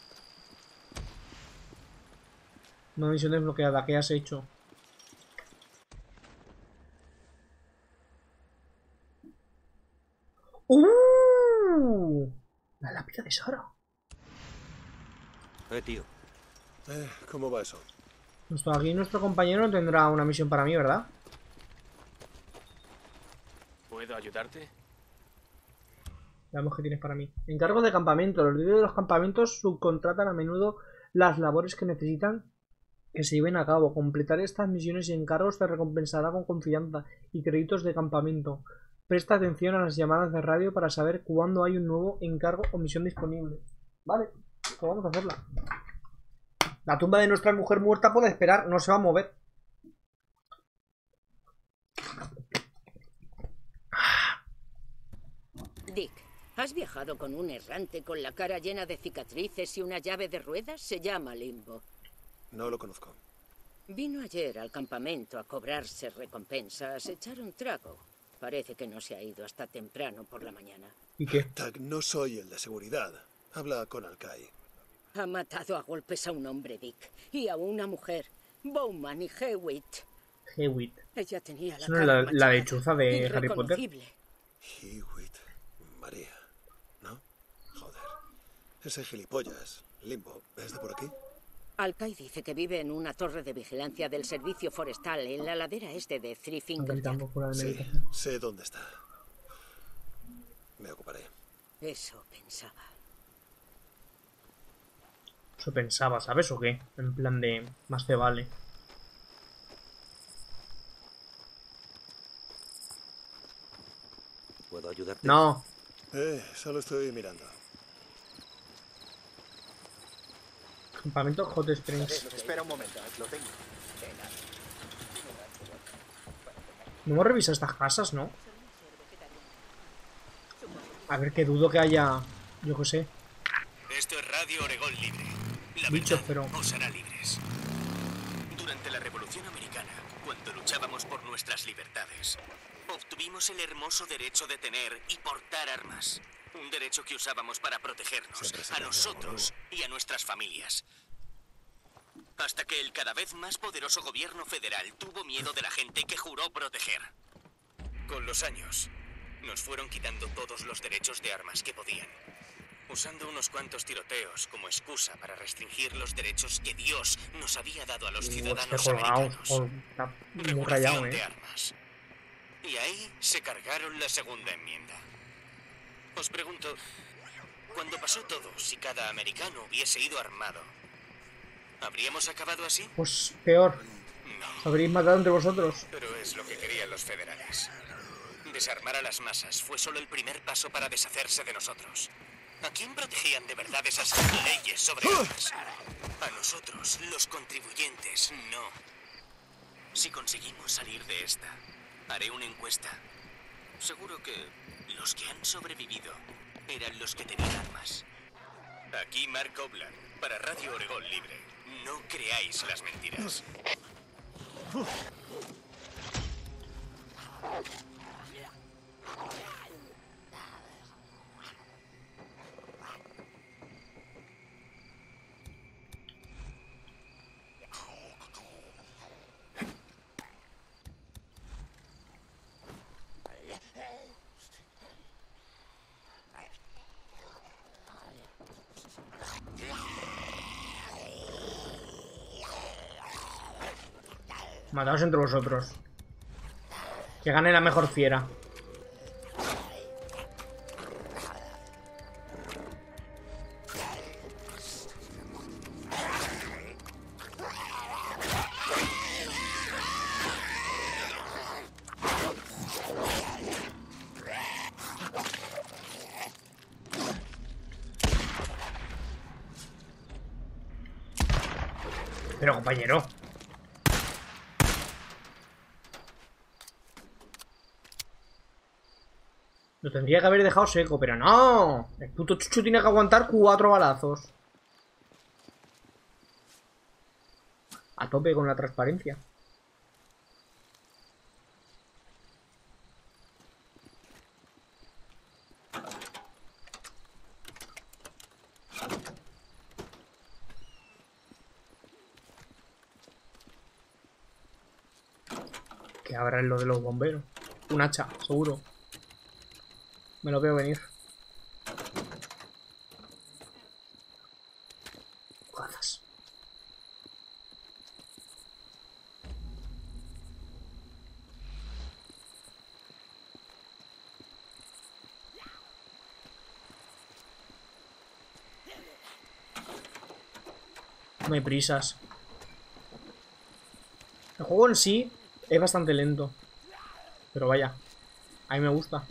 Una misión desbloqueada, ¿qué has hecho? ¡Uh! La lápida de Sara. Eh, tío. Eh, ¿cómo va eso? Nuestro, aquí nuestro compañero no tendrá una misión para mí, ¿verdad? ¿Puedo ayudarte? Veamos qué tienes para mí. Encargos de campamento. Los líderes de los campamentos subcontratan a menudo las labores que necesitan que se lleven a cabo. Completar estas misiones y encargos te recompensará con confianza y créditos de campamento. Presta atención a las llamadas de radio para saber cuándo hay un nuevo encargo o misión disponible. Vale, pues vamos a hacerla. La tumba de nuestra mujer muerta puede esperar, no se va a mover. Dick, ¿has viajado con un errante con la cara llena de cicatrices y una llave de ruedas? Se llama Limbo. No lo conozco. Vino ayer al campamento a cobrarse recompensas, echar un trago. Parece que no se ha ido hasta temprano por la mañana. ¿Y qué? Tag, no soy el de seguridad. Habla con Alkai. Ha matado a golpes a un hombre, Dick, y a una mujer, Bowman y Hewitt. Hewitt. Ella tenía la ¿Eso no es cara la, la machacada, lechuza de Harry Potter? irreconocible. Hewitt. María. ¿No? Joder. Ese gilipollas. Limbo. ¿Es de por aquí? Alkai dice que vive en una torre de vigilancia del servicio forestal en la ladera este de Three Finger Jack. Gritando fuera de Sí, meditación. sé dónde está. Me ocuparé. Eso pensaba. Eso pensaba, ¿sabes o qué? En plan de... Más te vale. ¿Puedo ayudarte? No. Eh, solo estoy mirando. Campamento Hot Springs. Espera un momento, lo tengo. No hemos revisado estas casas, ¿no? A ver, que dudo que haya... Yo qué sé. Esto es Radio Oregón Libre. La Bichos, verdad pero... os hará libres. Durante la Revolución Americana, cuando luchábamos por nuestras libertades, obtuvimos el hermoso derecho de tener y portar armas. Un derecho que usábamos para protegernos, Siempre se a cambia nosotros y a nuestras familias. Hasta que el cada vez más poderoso gobierno federal tuvo miedo de la gente que juró proteger. Con los años, nos fueron quitando todos los derechos de armas que podían, usando unos cuantos tiroteos como excusa para restringir los derechos que Dios nos había dado a los Uh, ciudadanos este colgado. americanos. Joder, está muy Regulación rayado, de ¿eh? armas. Y ahí se cargaron la segunda enmienda. Os pregunto, cuando pasó todo, si cada americano hubiese ido armado, ¿habríamos acabado así? Pues peor. No. Os habréis matado entre vosotros. Pero es lo que querían los federales. Desarmar a las masas fue solo el primer paso para deshacerse de nosotros. ¿A quién protegían de verdad esas leyes sobre armas? A nosotros, los contribuyentes, no. Si conseguimos salir de esta, haré una encuesta. Seguro que los que han sobrevivido eran los que tenían armas. Aquí Mark Obland, para Radio Oregón Libre. No creáis las mentiras. Mataos entre vosotros. Que gane la mejor fiera. Pero compañero. Lo tendría que haber dejado seco, pero no. El puto chucho tiene que aguantar cuatro balazos. A tope con la transparencia. Que habrá en lo de los bomberos. Un hacha, seguro. Me lo veo venir. Cazas. No hay prisas. El juego en sí es bastante lento. Pero vaya, a mí me gusta.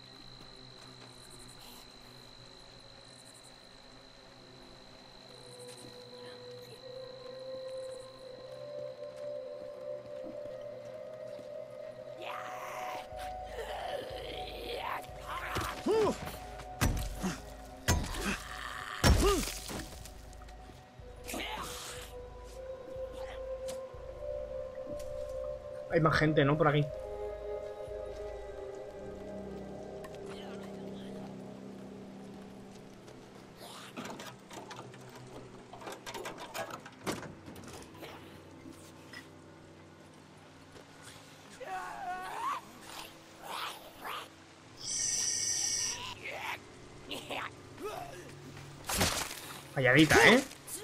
Hay más gente, ¿no? Por aquí. Calladita, ¿eh?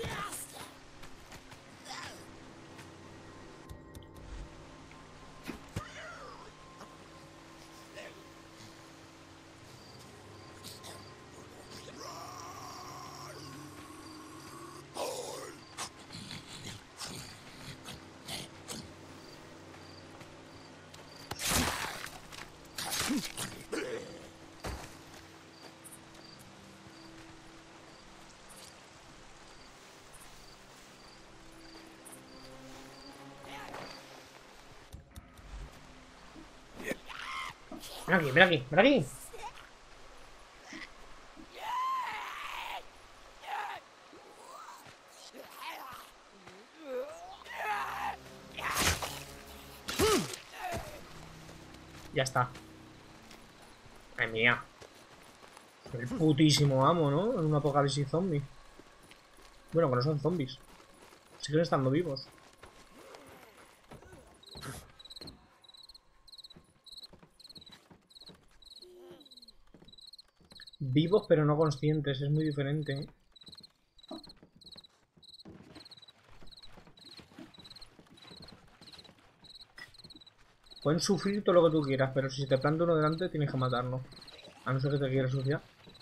Ven aquí, ven aquí, ven aquí. Ya está. Ay, mía. El putísimo amo, ¿no? En un apocalipsis zombie. Bueno, que no son zombies. Siguen estando vivos. Vivos pero no conscientes, es muy diferente, ¿eh? Pueden sufrir todo lo que tú quieras, pero si te planta uno delante tienes que matarlo. A no ser que te quieras suciar.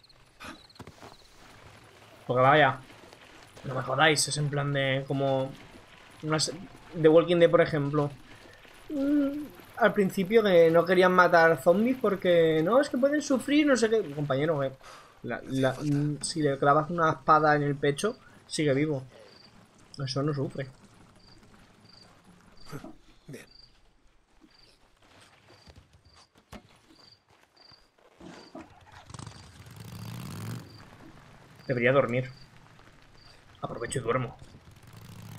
Porque vaya, no me jodáis, es en plan de como... Unas, The Walking Dead, por ejemplo. Mm, al principio que no querían matar zombies porque no, es que pueden sufrir, no sé qué. Compañero, eh, la, la, si le clavas una espada en el pecho, sigue vivo. Eso no sufre. Bien. Debería dormir. Aprovecho y duermo.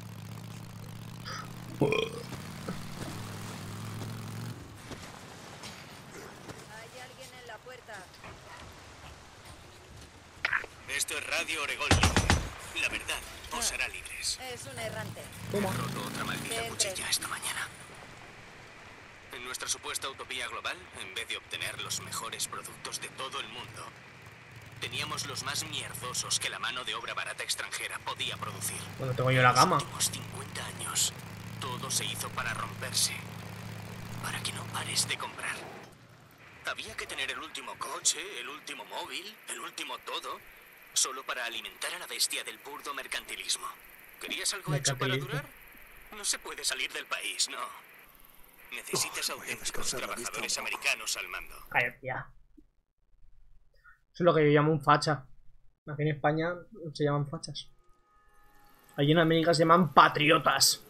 Hay alguien en la puerta. Esto es Radio Oregón Libre. La verdad os hará libres. Es un errante. He roto otra maldita Que entre. cuchilla esta mañana. En nuestra supuesta utopía global, en vez de obtener los mejores productos de todo el mundo, teníamos los más mierdosos que la mano de obra barata extranjera podía producir. Bueno, tengo yo la gama. En los últimos cincuenta años, todo se hizo para romperse. Para que no pares de comprar. Había que tener el último coche, el último móvil, el último todo, solo para alimentar a la bestia del burdo mercantilismo. ¿Querías algo hecho para durar? No se puede salir del país, no. Necesitas Oh, voy a auténticos descansar la vista trabajadores un poco. americanos al mando. Cállate ya. Eso es lo que yo llamo un facha. Aquí en España se llaman fachas. Allí en América se llaman patriotas.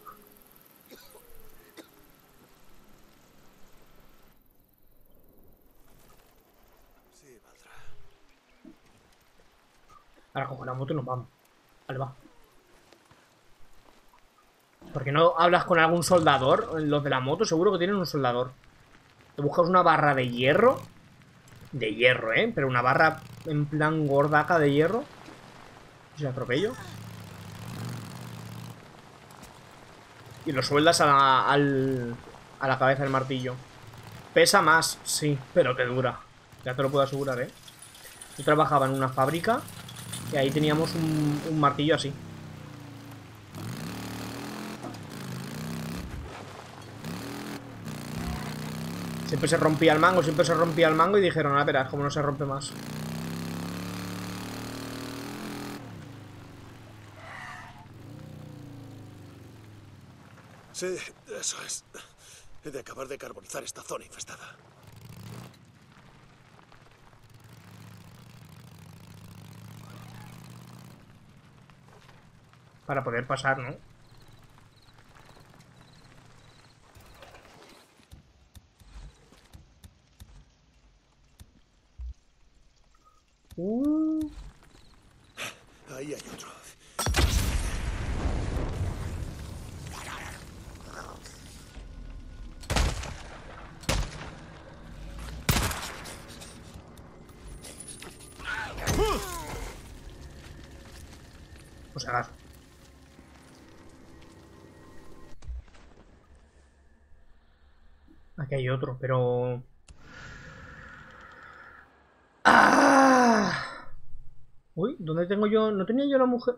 Sí, valdrá. Ahora cojo la moto y nos vamos. Vale, va. ¿Por qué no hablas con algún soldador? Los de la moto seguro que tienen un soldador. Te buscas una barra de hierro. De hierro, ¿eh? Pero una barra en plan gordaca de hierro. Si la atropello. Y lo sueldas a la, al, a la cabeza del martillo. Pesa más, sí, pero te dura. Ya te lo puedo asegurar, ¿eh? Yo trabajaba en una fábrica y ahí teníamos un, un martillo así. Siempre se rompía el mango, siempre se rompía el mango y dijeron, ah, verás, como no se rompe más. Sí, eso es. He de acabar de carbonizar esta zona infestada. Para poder pasar, ¿no? Uh. Ahí hay otro. Pues hagas. Aquí hay otro, pero... ¡Ah! Uy, ¿dónde tengo yo? ¿No tenía yo la mujer?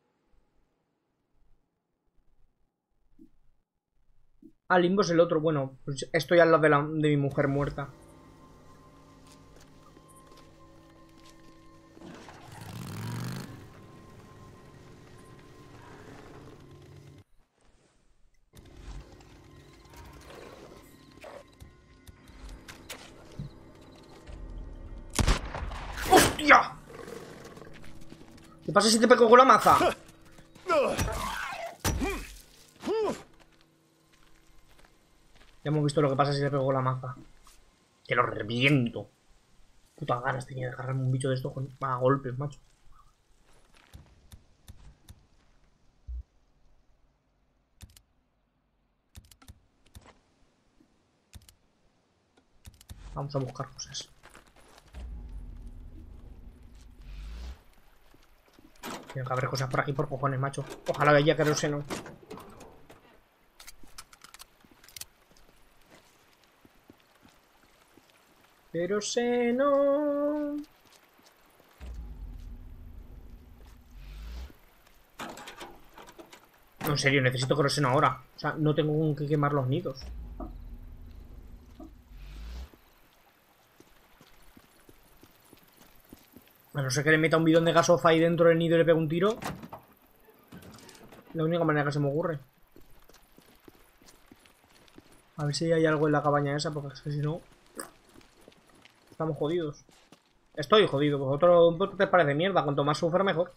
Ah, Limbo es el otro. Bueno, pues estoy al lado de, la, de mi mujer muerta. ¡Hostia! ¿Qué pasa si te pego con la maza? Ya hemos visto lo que pasa si te pego con la maza. Que lo reviento. Putas ganas tenía de agarrarme un bicho de estos con... a golpes, macho. Vamos a buscar cosas. Tiene que haber cosas por aquí por cojones, macho. Ojalá haya queroseno. Queroseno. No, en serio, necesito queroseno ahora. O sea, no tengo con qué quemar los nidos. A no ser que le meta un bidón de gasofa ahí dentro del nido y le pegue un tiro. La única manera que se me ocurre. A ver si hay algo en la cabaña esa, porque es que si no... Estamos jodidos. Estoy jodido. Vosotros te parece mierda. Cuanto más sufra, mejor.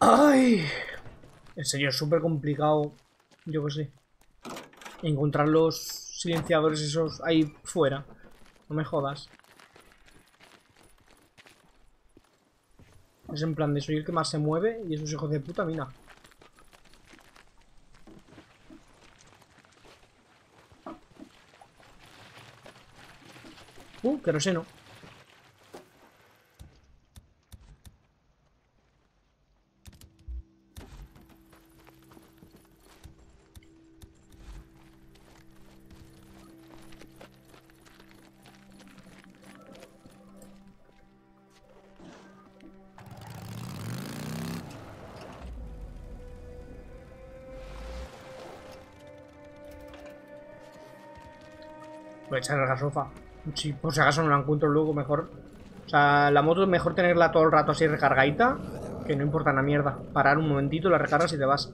¡Ay! En serio, es súper complicado. Yo qué sé. Encontrar los silenciadores esos ahí fuera. No me jodas. Es en plan de soy el que más se mueve y esos hijos de puta, mira. Uh, queroseno. Voy a echar el gasofa. Si por si acaso no la encuentro luego, mejor. O sea, la moto es mejor tenerla todo el rato así recargadita. Que no importa una mierda. Parar un momentito, la recargas y te vas.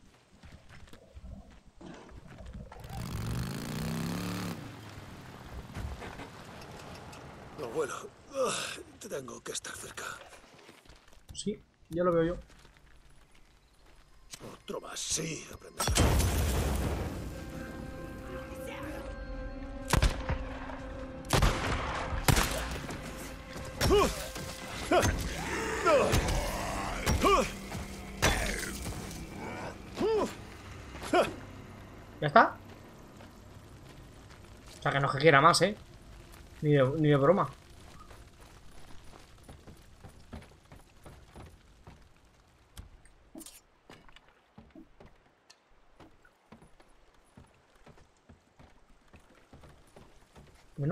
Abuelo, tengo que estar cerca. Sí, ya lo veo yo. Otro más, sí, aprender. ¿Ya está? O sea, que no es que quiera más, ¿eh? Ni de, ni de broma. Bueno.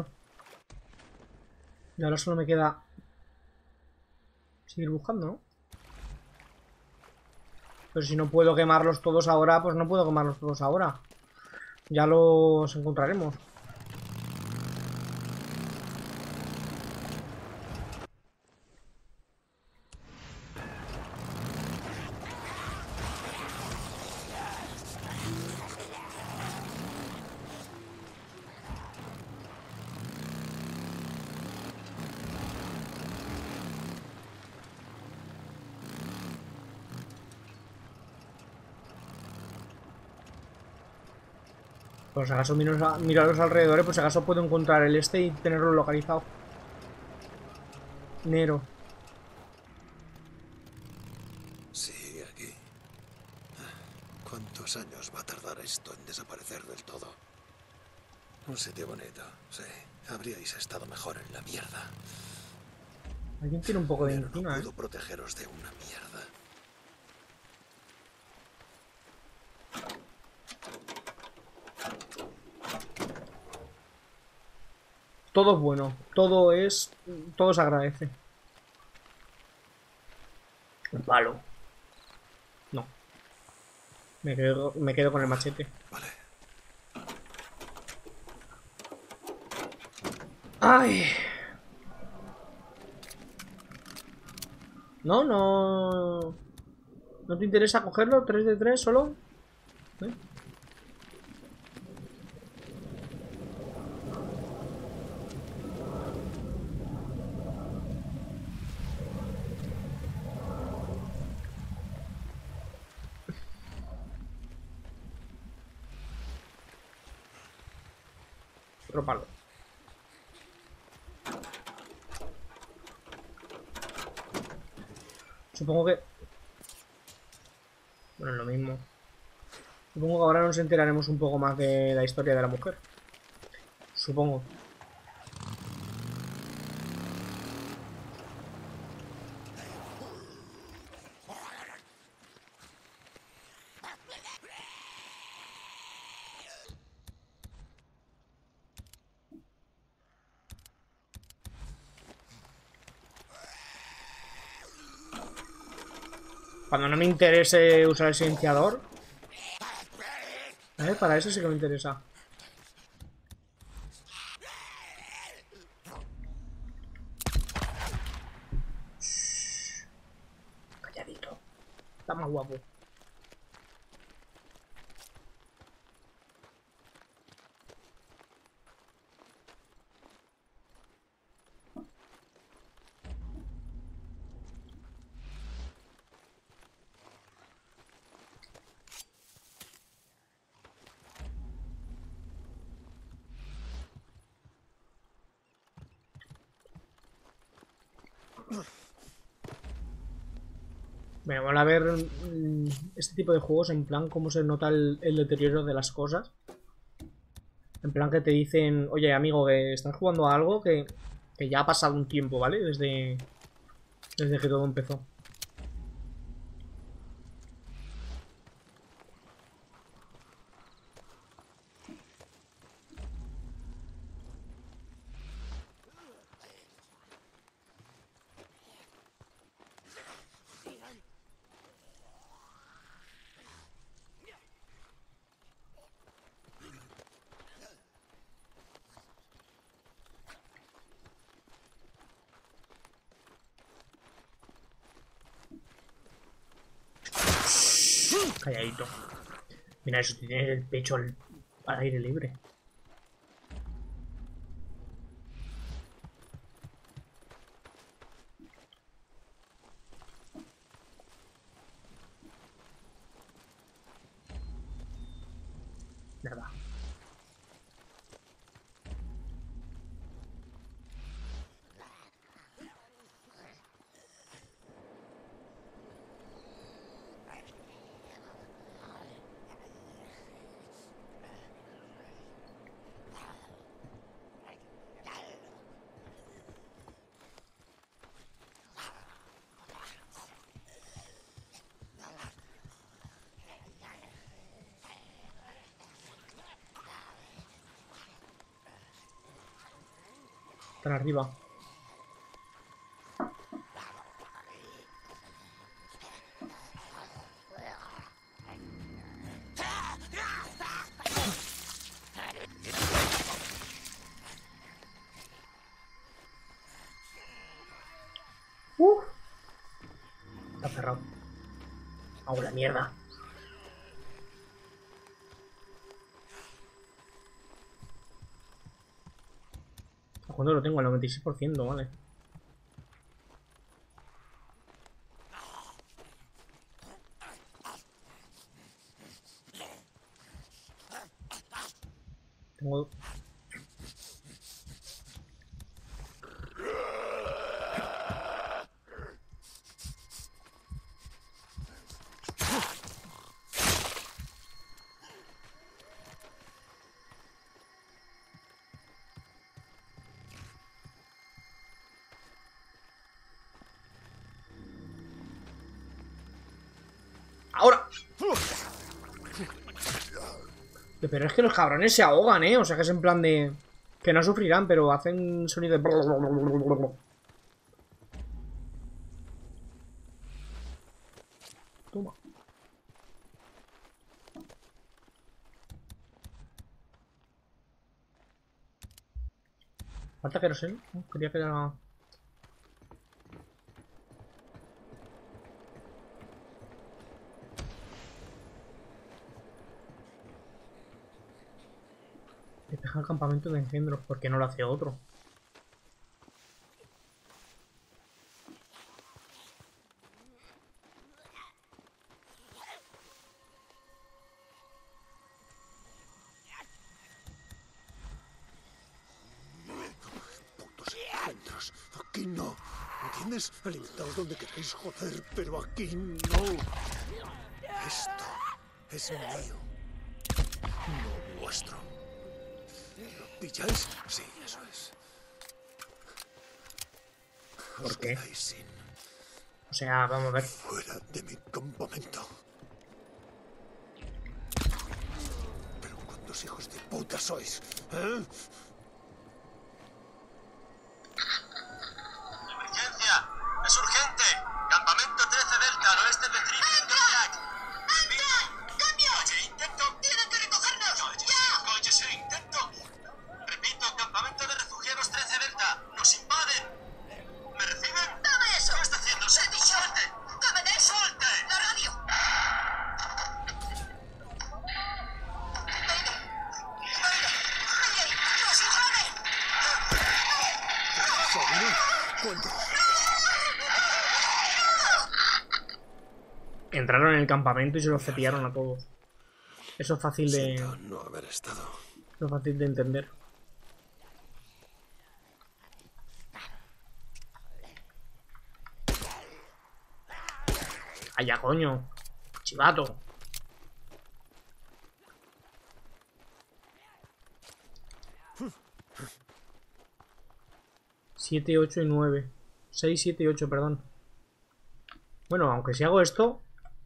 Y ahora solo me queda seguir buscando, ¿no? Pero si no puedo quemarlos todos ahora, pues no puedo quemarlos todos ahora. Ya los encontraremos. Por si acaso miro a, miro a los alrededores, por si acaso puedo encontrar el este y tenerlo localizado. Nero. Sigue aquí. ¿Cuántos años va a tardar esto en desaparecer del todo? Un sitio bonito, sí. Habríais estado mejor en la mierda. Alguien tiene un poco de Pero encima, no ¿eh? puedo protegeros de una mierda. Todo es bueno. Todo es... Todo se agradece. Un palo. No. Me quedo, me quedo con el machete. Vale. ¡Ay! No, no... ¿No te interesa cogerlo? ¿tres de tres solo? ¿Eh? Otro palo. Supongo que... Bueno, es lo mismo. Supongo que ahora nos enteraremos un poco más de la historia de la mujer. Supongo. Cuando no me interese usar el silenciador. ¿Eh? Para eso sí que me interesa. Shh. Calladito. Está más guapo. Me mola ver mm, este tipo de juegos en plan cómo se nota el, el deterioro de las cosas. En plan que te dicen, oye amigo, que estás jugando a algo que, que ya ha pasado un tiempo, ¿vale? Desde, desde que todo empezó. Calladito. Mira eso, tiene el pecho al, al aire libre. Nada. Están arriba. Uh. Está cerrado. ¡Oh, la mierda! ¿Cuándo lo tengo? Al noventa y seis por ciento, vale. Tengo... ¡Ahora! Pero es que los cabrones se ahogan, ¿eh? O sea que es en plan de... Que no sufrirán, pero hacen sonido de... Toma. Falta queroseno. No, quería que era... Despeja el campamento de engendros. ¿Por qué no lo hace otro? Putos engendros. Aquí no. ¿Entiendes? Alimentaos donde queráis, joder, pero aquí no. Esto es mío. No vuestro. ¿Lo pilláis? Sí, eso es. ¿Por Os qué? quedáis sin... O sea, vamos a ver. Fuera de mi campamento. Pero ¿cuántos hijos de puta sois? ¿Eh? ¡Emergencia! ¡Es urgente! Campamento trece Delta, al oeste de Trinity Jack. ¡Anda! ¡Cambio! Oye, intento. ¡Tienen que recogernos! ¡Ya! ¡Cállese, intento! Repito, campamento de refugiados trece Delta. ¡Nos invaden! ¿Me reciben? ¡Dame eso! ¿Qué está haciendo? ¡Se dicho! ¡Suelte! ¡Dame de eso! ¡Suelte! ¡La radio! ¡Venga! ¡Venga! ¡Ey! ¡Nos invaden! ¿Sabino? ¿Cuántos? Entraron en el campamento y se los cepillaron a todos. Eso es fácil de... Siento no haber estado. Eso es fácil de entender. Allá, coño. Chivato. siete, ocho y nueve. seis, siete y ocho, perdón. Bueno, aunque si hago esto...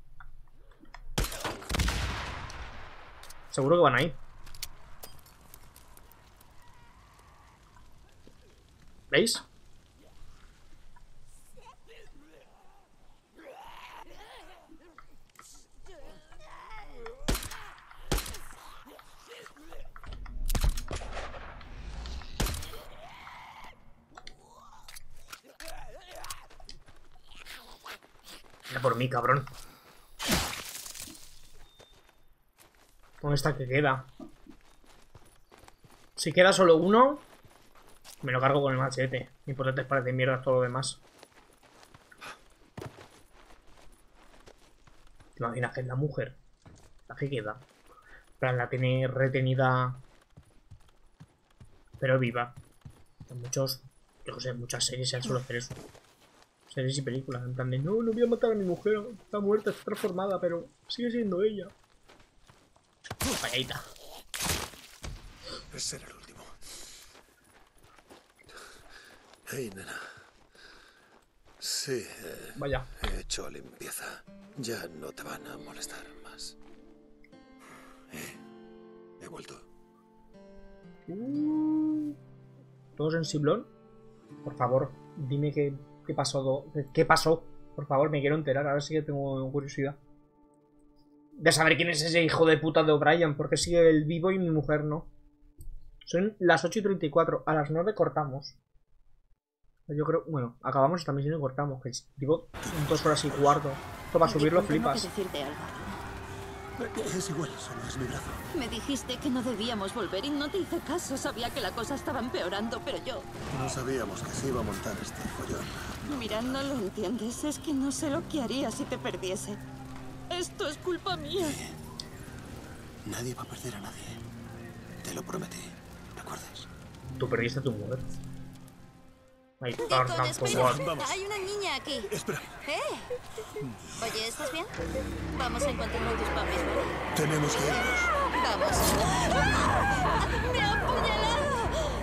Seguro que van ahí. ¿Veis? Mira por mí, cabrón. ¿Dónde está que queda? Si queda solo uno, me lo cargo con el machete. Mi potente parece mierda todo lo demás. ¿Te imaginas que es la mujer? La que queda. En plan, la tiene retenida, pero viva. En muchos, yo sé, muchas series se suele hacer eso. Series y películas, en plan de no, no voy a matar a mi mujer, está muerta, está transformada, pero sigue siendo ella. Vaya. Ese era el último. Hey, nena. Sí, eh, Vaya. He hecho limpieza. Ya no te van a molestar más. Eh, he vuelto. Uh, ¿Todo sensiblón? Por favor, dime qué, qué pasó. ¿Qué pasó? Por favor, me quiero enterar. Ahora sí que tengo curiosidad de saber quién es ese hijo de puta de O'Brien. Porque sigue él vivo y mi mujer no. Son las ocho y treinta y cuatro. A las nueve cortamos. Yo creo... Bueno, acabamos también si no cortamos. Que digo, dos horas y cuarto. Esto va a subirlo, flipas. Es igual, solo es mi brazo. Me dijiste que no debíamos volver y no te hice caso. Sabía que la cosa estaba empeorando, pero yo... No sabíamos que se iba a montar este follón. Mira, no lo entiendes. Es que no sé lo que haría si te perdiese. Esto es culpa mía. Nadie va a perder a nadie. Te lo prometí. ¿Recuerdas? Tú perdiste a tu mujer. Ay, Deacon, espera. Vamos. Hay una niña aquí. Espera. ¿Eh? Oye, ¿estás bien? Vamos a encontrar a tus papis, ¿vale? Tenemos que irnos. Vamos. ¡Me ha apuñalado!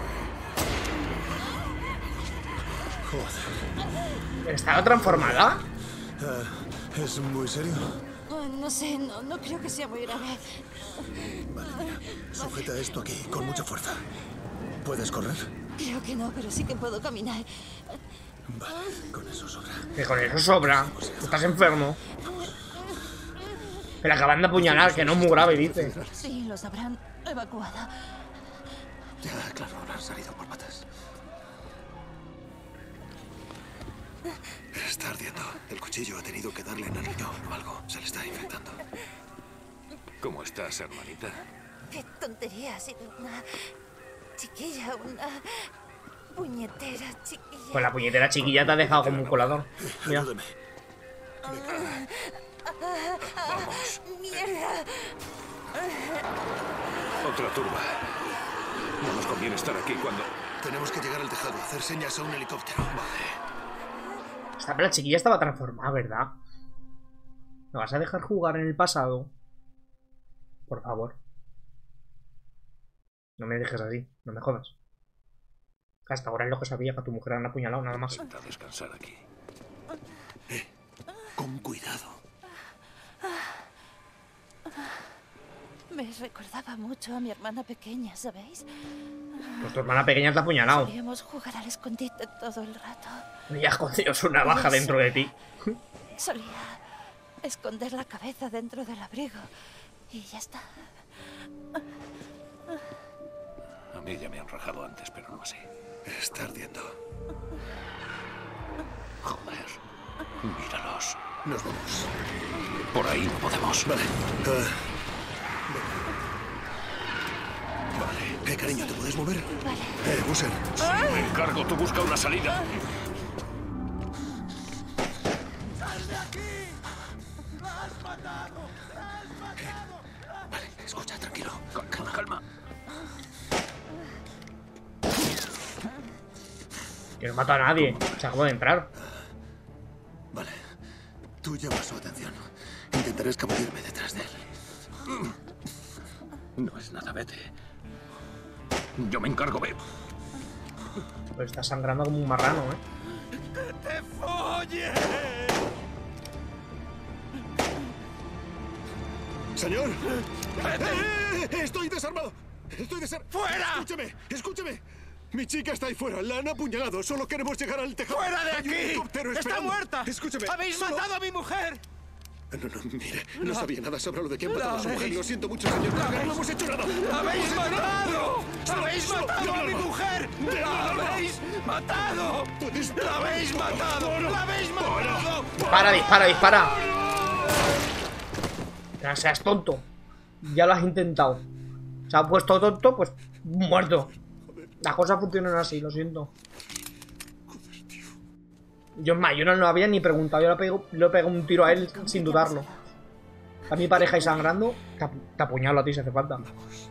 Joder. ¿Estaba transformada? Uh, ¿Es muy serio? Oh, no sé, no, no creo que sea muy grave. Vale, mira. Sujeta esto aquí con mucha fuerza. ¿Puedes correr? Creo que no, pero sí que puedo caminar. Vale, con eso sobra. Que con eso sobra. Estás enfermo. Que la acaban de apuñalar, que no es muy grave, dice. Sí, los habrán evacuado. Ya, claro, habrán salido por patas. Está ardiendo. El cuchillo ha tenido que darle en el riñón o algo. Se le está infectando. ¿Cómo estás, hermanita? Qué tontería, ha sido una chiquilla, una puñetera chiquilla. Pues la puñetera chiquilla te ha dejado como un colador. Mira. Ayúdame. Vamos. ¡Mierda! Otra turba. No nos conviene estar aquí cuando... Tenemos que llegar al tejado, hacer señas a un helicóptero. Vale. Esta la chiquilla estaba transformada, ¿verdad? ¿Me vas a dejar jugar en el pasado? Por favor. No me dejes así, no me jodas. Hasta ahora es lo que sabía, que a tu mujer han apuñalado, nada más. A descansar aquí. Eh, con cuidado. Me recordaba mucho a mi hermana pequeña, ¿sabéis? Pues tu hermana pequeña te ha apuñalado. Solíamos jugar al escondite todo el rato. Y has escondido su navaja dentro de ti. Solía esconder la cabeza dentro del abrigo. Y ya está. A mí ya me han rajado antes, pero no así. Está ardiendo. Joder. Míralos. Nos vamos. Por ahí no podemos. Vale. Uh, vale. Eh, cariño, ¿te puedes mover? Vale. Eh, Busser. Me encargo, tú busca una salida. ¡Sal de aquí! ¡Lo has matado! ¡Lo has matado! Vale, escucha, tranquilo. Calma, calma. Que no mata a nadie. Se acabó de entrar. Vale. Tú llamas su atención. Intentaré escabullirme detrás de él. No es nada, vete. Yo me encargo, ve. Pues está sangrando como un marrano, ¿eh? ¡Que te folle! Señor. ¡Eh! ¡Estoy desarmado! ¡Estoy desarmado! ¡Fuera! Escúcheme, escúcheme. Mi chica está ahí fuera. La han apuñalado. Solo queremos llegar al tejado. ¡Fuera de Hay un aquí! helicóptero ¡Está esperando. muerta! Escúcheme. ¡Habéis solo- matado a mi mujer! No, no, mire. No La- sabía nada sobre lo de quién mató la a su mujer. habéis- Lo siento mucho, señor. la No habéis- hemos hecho nada. ¡La No habéis hemos hecho nada. matado! Solo- ¡Habéis solo- matado déjame a mi hablar. mujer! Déjame ¡La hablar. habéis matado! Puedes- ¡La habéis matado! ¡La habéis matado! Dispara, dispara, dispara. No seas tonto. Ya lo has intentado. Se ha puesto tonto, pues muerto. Las cosas funcionan así, lo siento. Yo es más, yo no lo había ni preguntado. Yo le pego, le pego un tiro a él sin dudarlo. A mi pareja y sangrando, te, apu te apuñalo a ti si hace falta.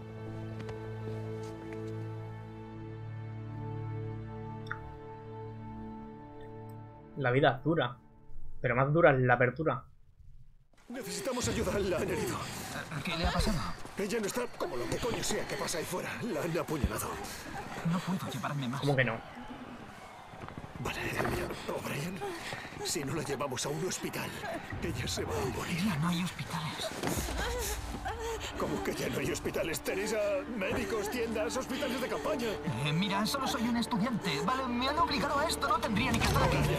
La vida es dura, pero más dura es la apertura. Necesitamos ayuda. La han herido. ¿Qué le ha pasado? Ella no está como lo que coño sea que pasa ahí fuera. La han apuñalado. No puedo llevarme más. ¿Cómo que no? Vale, mira, O'Brien, si no la llevamos a un hospital, ella se va a morir. Ya no hay hospitales. ¿Cómo que ya no hay hospitales? ¿Tenéis a médicos, tiendas, hospitales de campaña? Eh, mira, solo soy un estudiante. Vale, me han obligado a esto. No tendría ni que estar aquí.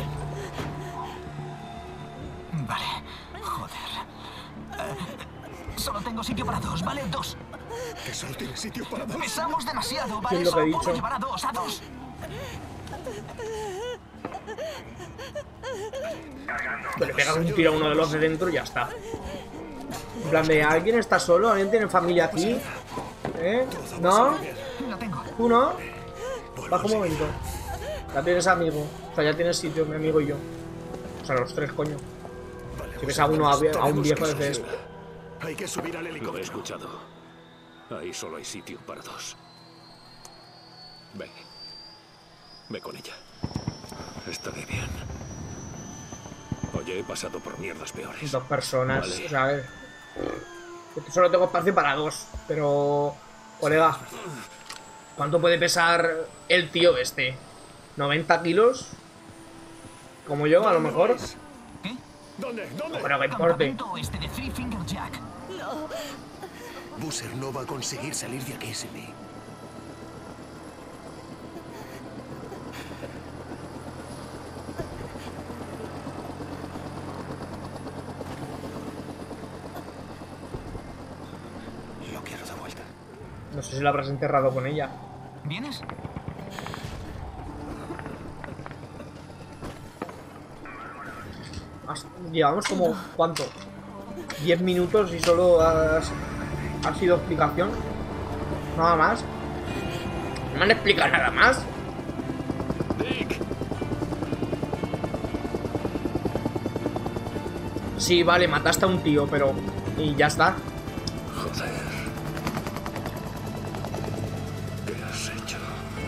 Vale. Joder. Eh, solo tengo sitio para dos, ¿vale? Dos. ¿Que solo tienes sitio para dos? Pesamos demasiado, ¿Qué ¿vale? es lo que he Solo puedo dicho? llevar a dos, a dos. Le pegas un tiro a uno de los de dentro y ya está. En plan de, ¿alguien está solo? ¿Alguien tiene familia aquí? ¿Eh? ¿No? La tengo. ¿Tú no? Baja un momento. Ya tienes amigo. O sea, ya tienes sitio, mi amigo y yo. O sea, los tres, coño. Si ves a uno, a, a un viejo de esto. Hay que subir al Lo he helicóptero. escuchado. Ahí solo hay sitio para dos. Ve. Ve con ella. Estaré bien. Oye, he pasado por mierdas peores. Dos personas, Vale. o sea, a ver. Yo solo tengo espacio para dos, pero... Colega, ¿cuánto puede pesar el tío este? ¿noventa kilos? Como yo, a lo mejor. ¿Dónde? ¿Dónde? No creo que importe. Campamento oeste de Three Finger Jack. Busser no va a conseguir salir de aquí sin mí. Lo quiero de vuelta. No sé si lo habrás enterrado con ella. ¿Vienes? Has- Llevamos como, ¿cuánto? diez minutos y solo has, ha sido explicación. Nada más. ¿No me han explicado nada más? Sí, vale, mataste a un tío, pero... Y ya está. Joder. ¿Qué has hecho?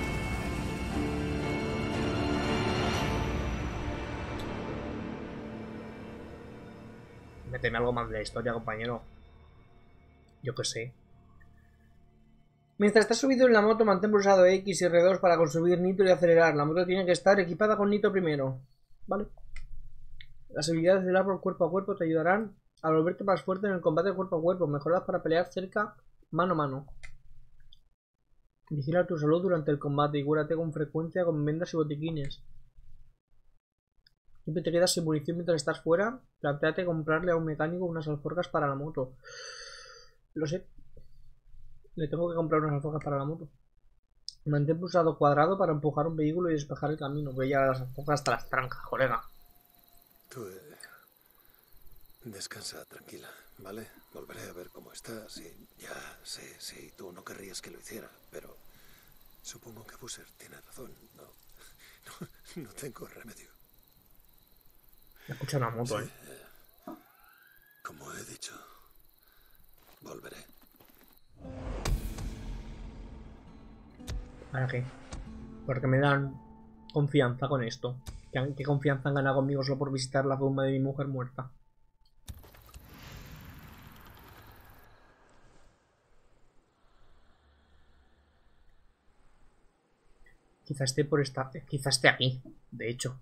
Méteme algo más de la historia, compañero. Yo qué sé. Mientras estás subido en la moto, mantén pulsado X y R dos para consumir nitro y acelerar. La moto tiene que estar equipada con nitro primero. Vale. Las habilidades del árbol cuerpo a cuerpo te ayudarán a volverte más fuerte en el combate cuerpo a cuerpo. Mejoradas para pelear cerca, mano a mano. Vigila tu salud durante el combate y cúrate con frecuencia con vendas y botiquines. Siempre te quedas sin munición mientras estás fuera. Plantéate comprarle a un mecánico unas alforjas para la moto. Lo sé. Le tengo que comprar unas alforjas para la moto. Mantén pulsado cuadrado para empujar un vehículo y despejar el camino. Voy a llevar las alforjas hasta las trancas, colega. Tú, eh, descansa tranquila, ¿vale? Volveré a ver cómo estás y ya sé, sí, tú no querrías que lo hiciera, pero supongo que Busser tiene razón. No, no, no tengo remedio. Escucha una moto, Sí, eh. eh, como he dicho, volveré. ¿Para qué? Porque me dan confianza con esto. ¿Qué, qué confianza han ganado conmigo solo por visitar la tumba de mi mujer muerta? Quizá esté por esta... Quizá esté aquí, de hecho.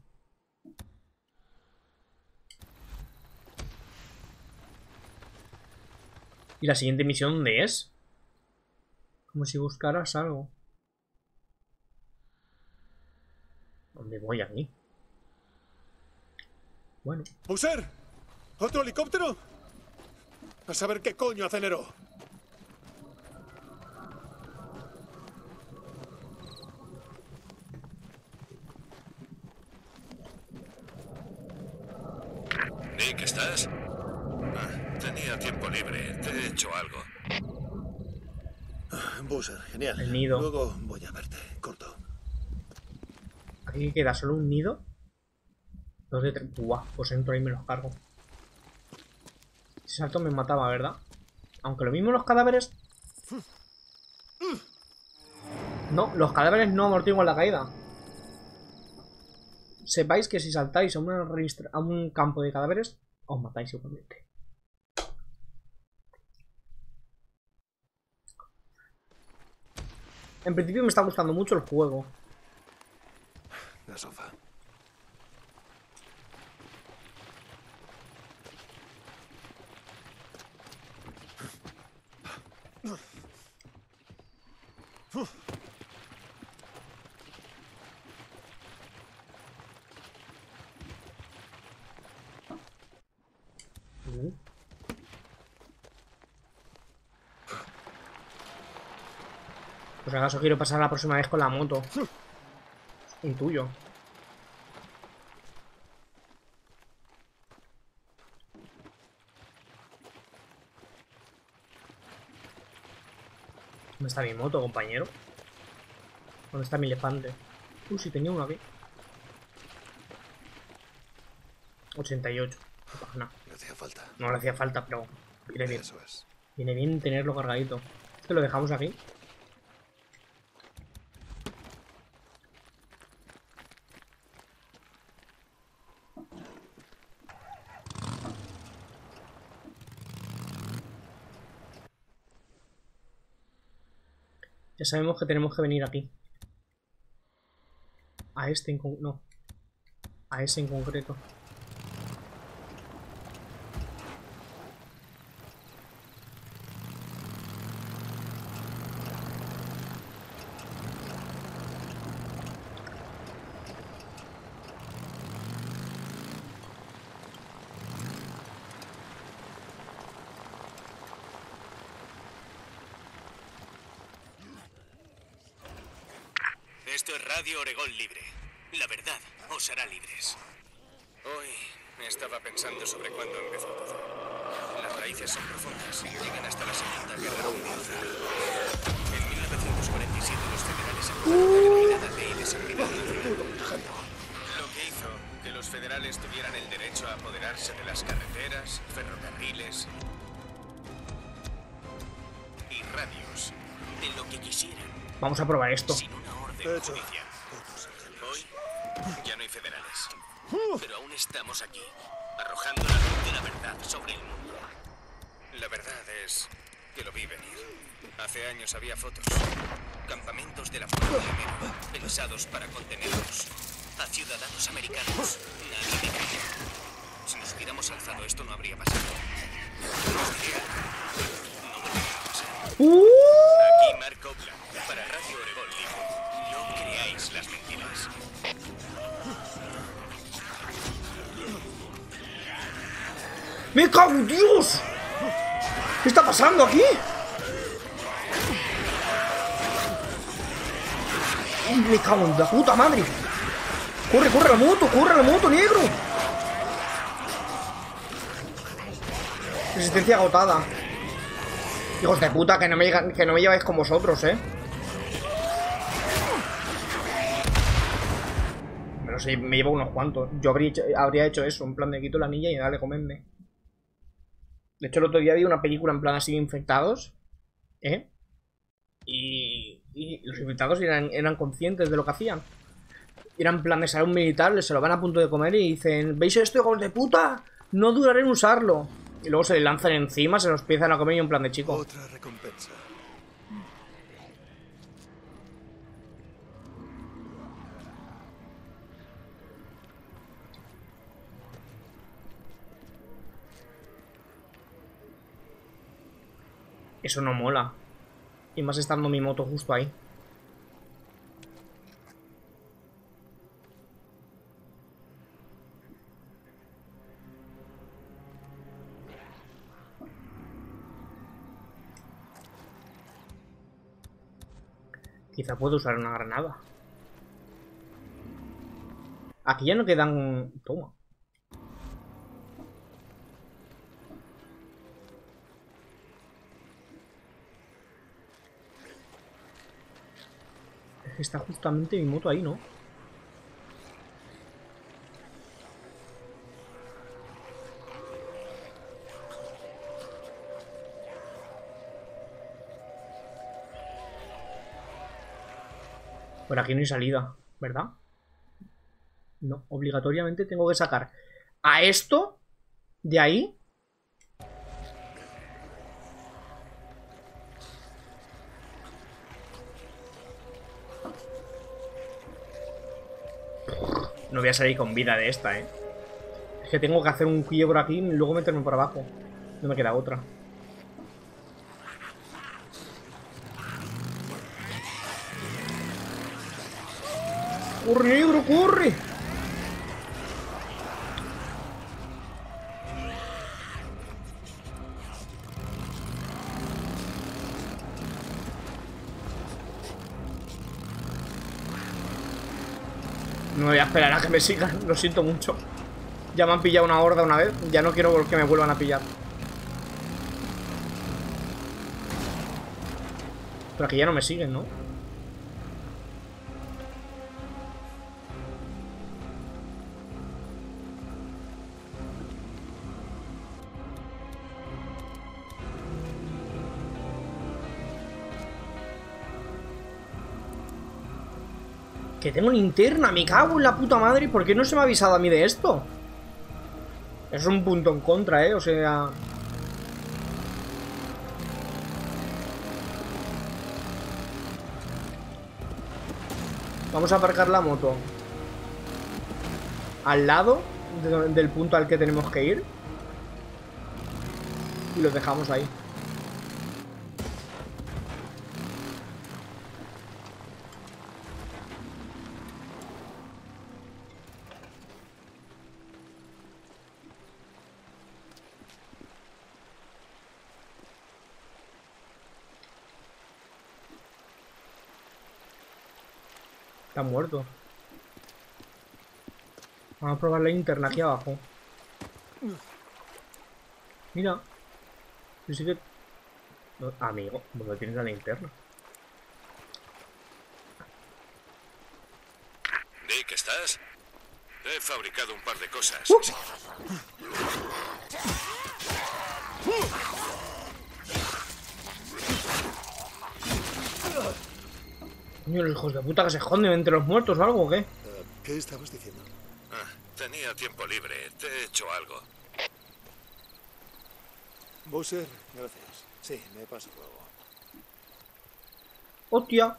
¿Y la siguiente misión dónde es? Como si buscaras algo. ¿Dónde voy aquí? Bueno. ¡User! ¿Otro helicóptero? A saber qué coño aceleró. Nick, ¿estás? Ah, tenía tiempo libre. Te he hecho algo. Boozer, genial. El nido. Luego voy a verte. Corto. Aquí queda solo un nido. Dos de tres. Buah, pues entro ahí y me los cargo. Ese salto me mataba, ¿verdad? Aunque lo mismo los cadáveres... No, los cadáveres no amortiguan la caída. Sepáis que si saltáis a, una registra... a un campo de cadáveres, os matáis igualmente. En principio me está gustando mucho el juego. La sofá. Pues acaso quiero pasar la próxima vez con la moto. Intuyo. ¿Dónde está mi moto, compañero? ¿Dónde está mi elefante? Uh, sí, tenía uno aquí. ochenta y ocho. No pasa nada. Le hacía falta. No le hacía falta, pero viene bien. Eso es. Viene bien tenerlo cargadito. Este lo dejamos aquí. Ya sabemos que tenemos que venir aquí. A este en concreto. No. A ese en concreto. Esto es Radio Oregón Libre. La verdad os hará libres. Hoy estaba pensando sobre cuándo empezó todo. Las raíces son profundas y llegan hasta la Segunda Guerra Mundial. En mil novecientos cuarenta y siete los federales aprobaron la denominada Ley de Seguridad Nacional. Lo que hizo que los federales tuvieran el derecho a apoderarse de las carreteras, ferrocarriles y radios, de lo que quisieran. Vamos a probar esto. Sin una orden judicial. Hoy ya no hay federales. Pero aún estamos aquí, arrojando la luz de la verdad sobre el mundo. La verdad es que lo vi venir. Hace años había fotos. Campamentos de la Fuerza de Enero, pensados para contenerlos. A ciudadanos americanos. Nadie me creyó. Si nos hubiéramos alzado, esto no habría pasado. Nos diría, no volvería a pasar. Aquí Mark Copeland, para Radio Oregón Libre. No creáis las mentiras. ¡Me cago en Dios! ¿Qué está pasando aquí? ¡Me cago en la puta madre! ¡Corre, corre la moto! ¡Corre la moto, negro! Resistencia agotada. Hijos de puta, que no me, que no me lleváis con vosotros, eh. Pero sí, me llevo unos cuantos. Yo habría hecho, habría hecho eso, en plan de quito la anilla y dale, comerme. De hecho, el otro día vi una película en plan así de infectados, ¿eh? Y, y los infectados eran, eran conscientes de lo que hacían. Eran en plan de salud militar, se lo van a punto de comer y dicen: ¿veis esto, hijos de puta? No duraré en usarlo. Y luego se le lanzan encima, se los empiezan a comer y en plan de chico. Otra recompensa. Eso no mola. Y más estando mi moto justo ahí. Quizá puedo usar una granada. Aquí ya no quedan... Toma. Es que está justamente mi moto ahí, ¿no? Por aquí no hay salida, ¿verdad? No, obligatoriamente tengo que sacar a esto de ahí. No voy a salir con vida de esta, ¿eh? Es que tengo que hacer un quiebro aquí y luego meterme por abajo. No me queda otra. ¡Corre, negro, corre! No voy a esperar a que me sigan, lo siento mucho. Ya me han pillado una horda una vez, ya no quiero que me vuelvan a pillar. Pero aquí ya no me siguen, ¿no? Que tengo linterna, me cago en la puta madre. ¿Por qué no se me ha avisado a mí de esto? Es un punto en contra, eh, o sea... Vamos a aparcar la moto al lado de, del punto al que tenemos que ir. Y lo dejamos ahí. Está muerto. Vamos a probar la linterna aquí abajo. Mira. Yo sí que... No, amigo, ¿dónde tienes la linterna? Dick, ¿estás? He fabricado un par de cosas. Uh. Coño, los hijos de puta que se esconden entre los muertos o algo, ¿o qué? Uh, ¿Qué estabas diciendo? Ah, tenía tiempo libre. Te he hecho algo. Bowser, gracias. Sí, me paso luego. ¡Hostia!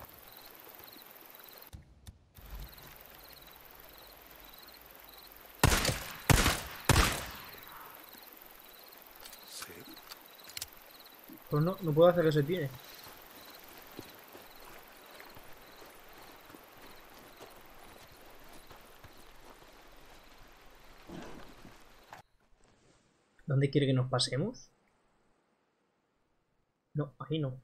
Sí. Pues no, no puedo hacer que se tire. ¿Dónde quiere que nos pasemos? No, ahí no.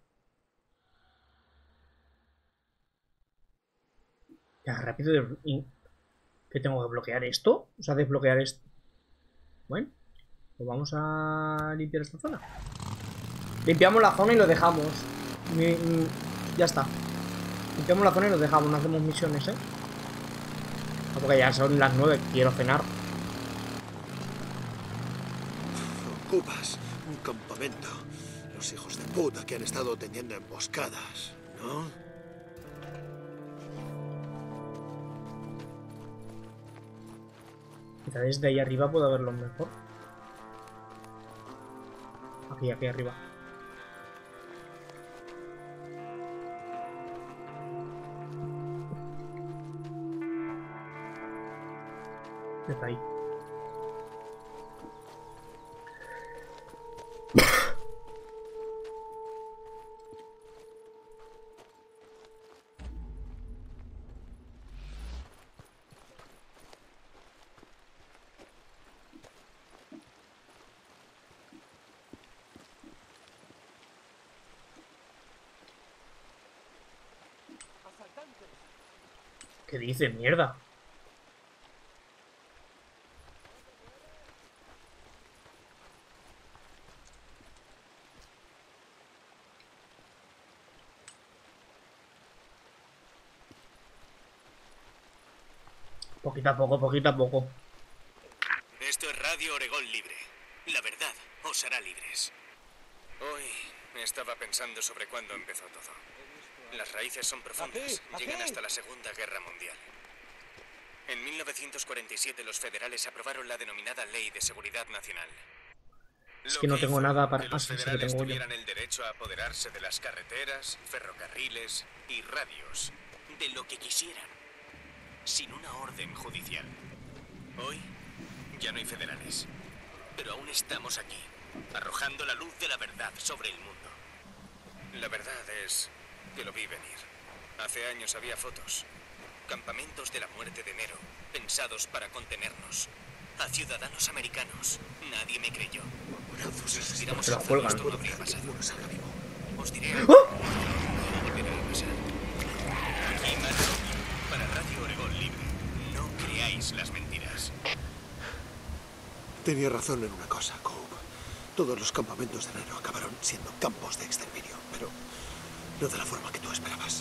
Ya, rápido. De... ¿Qué tengo que bloquear esto? O sea, desbloquear esto. Bueno, pues vamos a limpiar esta zona. Limpiamos la zona y lo dejamos. Mi, mi... Ya está. Limpiamos la zona y lo dejamos. No hacemos misiones, ¿eh? Porque ya son las nueve. Quiero cenar. Ocupas un campamento. Los hijos de puta que han estado teniendo emboscadas, ¿no? Quizá desde ahí arriba puedo verlo mejor. Aquí, aquí arriba. Desde ahí. ¿Qué dice? Mierda. Poquito a poco, poquito a poco. Esto es Radio Oregón Libre. La verdad os hará libres. Hoy estaba pensando sobre cuándo empezó todo. Las raíces son profundas, llegan hasta la Segunda Guerra Mundial. En mil novecientos cuarenta y siete los federales aprobaron la denominada Ley de Seguridad Nacional. Es que no tengo nada para... Que los Ah, sí, sí que federales tengo yo. tuvieran el derecho a apoderarse de las carreteras, ferrocarriles y radios, de lo que quisieran, sin una orden judicial. Hoy ya no hay federales, pero aún estamos aquí, arrojando la luz de la verdad sobre el mundo. La verdad es que lo vi venir. Hace años había fotos, campamentos de la muerte de enero, pensados para contenernos. A ciudadanos americanos. Nadie me creyó. Si nos hubiéramos Se la lanzado cuelgan. esto, no habría pasado. Os diré ¡Oh! algo. No volverá a pasar. Aquí Matt Rocky, para Radio Oregón Libre. No creáis las mentiras. Tenía razón en una cosa, Cobb. Todos los campamentos de enero acabaron siendo campos de exterminio, pero no de la forma que tú esperabas.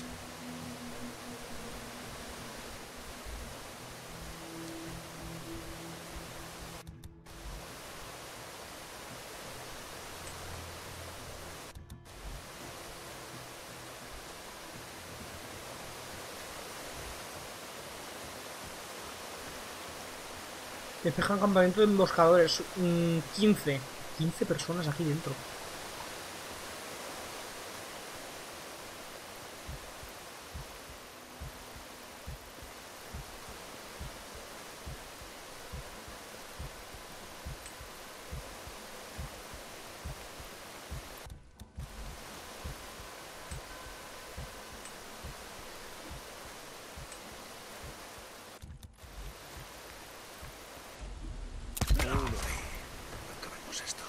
Despejan campamento de emboscadores. Mm, quince. quince personas aquí dentro. Acabemos esto.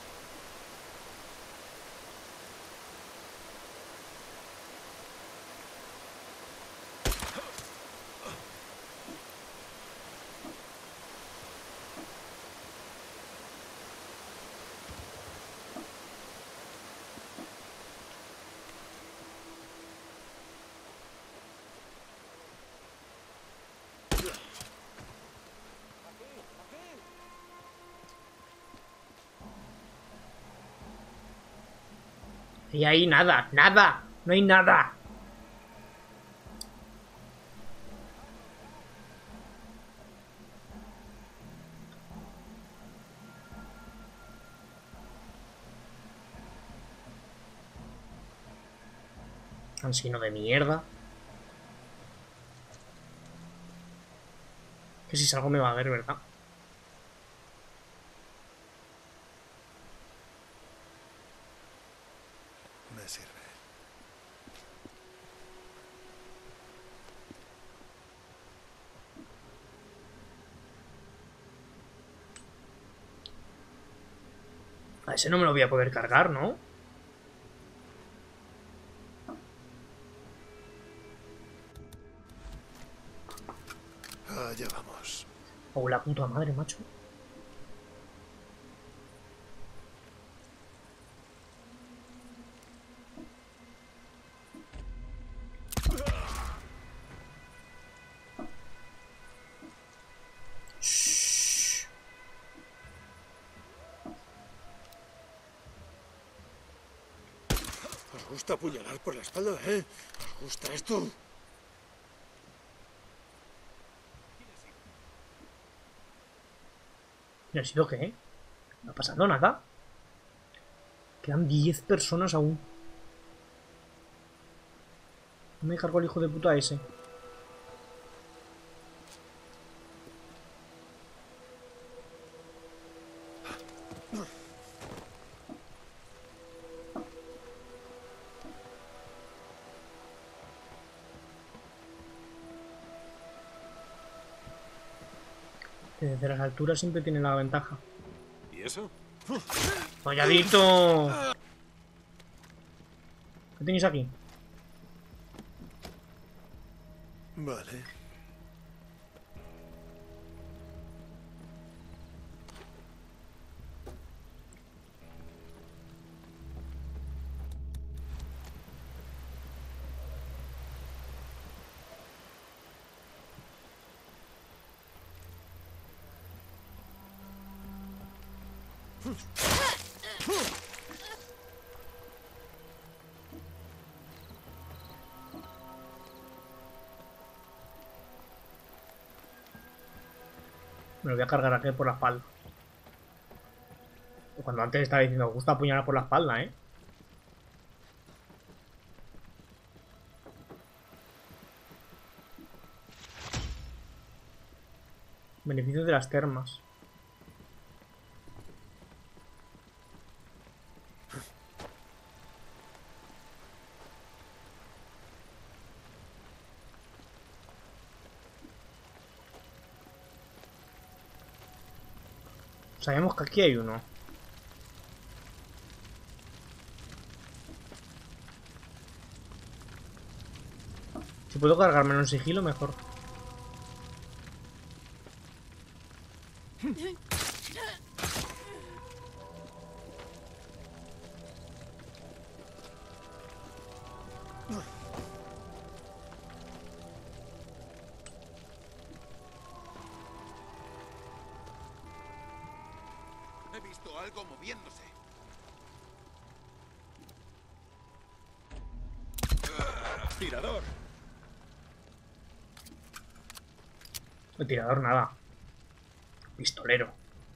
Y ahí nada, nada. No hay nada. Cansino de mierda. Que si salgo me va a ver, ¿verdad? Me sirve. A ese no me lo voy a poder cargar, ¿no? Allá vamos. Oh, la puta madre, macho. Shh. ¿Os gusta apuñalar por la espalda, eh? ¿Os gusta esto? ¿Y ha sido qué? ¿No ha pasado nada? Quedan diez personas aún. No me cargo el hijo de puta ese. Que desde las alturas siempre tiene la ventaja. ¿Y eso? ¡Folladito! ¿Qué tenéis aquí? Vale. Me lo voy a cargar aquí por la espalda. Cuando antes estaba diciendo, me gusta apuñalar por la espalda, ¿eh? Beneficios de las termas. Sabemos que aquí hay uno. Si puedo cargármelo en sigilo, mejor. He visto algo moviéndose. ¡Tirador! El tirador nada. Pistolero.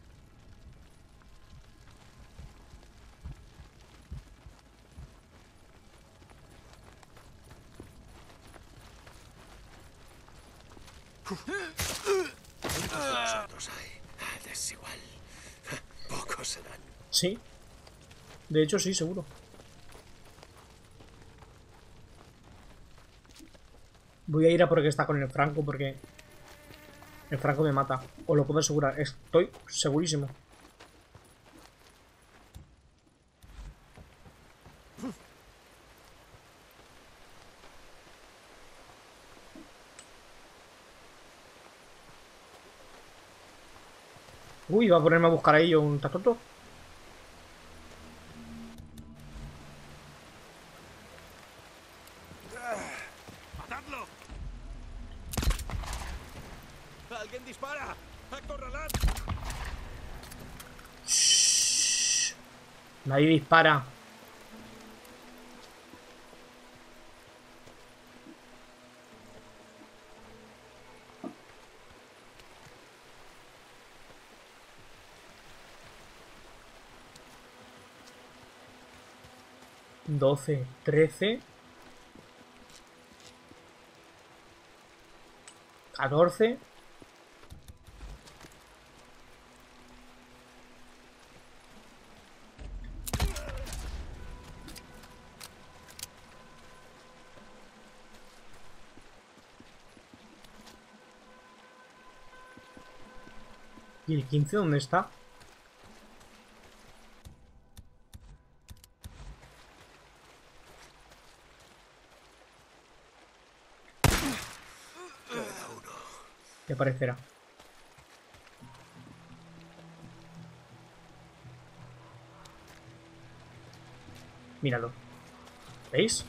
¿Cuántos hay? Es igual. Pocos serán. Sí. De hecho, sí, seguro. Voy a ir a por el que está con el Franco porque el Franco me mata. Os lo puedo asegurar. Estoy segurísimo. Uy, va a ponerme a buscar ahí yo un tatoto. ¡Matadlo! ¡Alguien dispara! ¡Acorralad! Shh. Nadie dispara. doce, trece, catorce. ¿Y el quince dónde está? ¿Qué parecerá? Míralo. ¿Veis?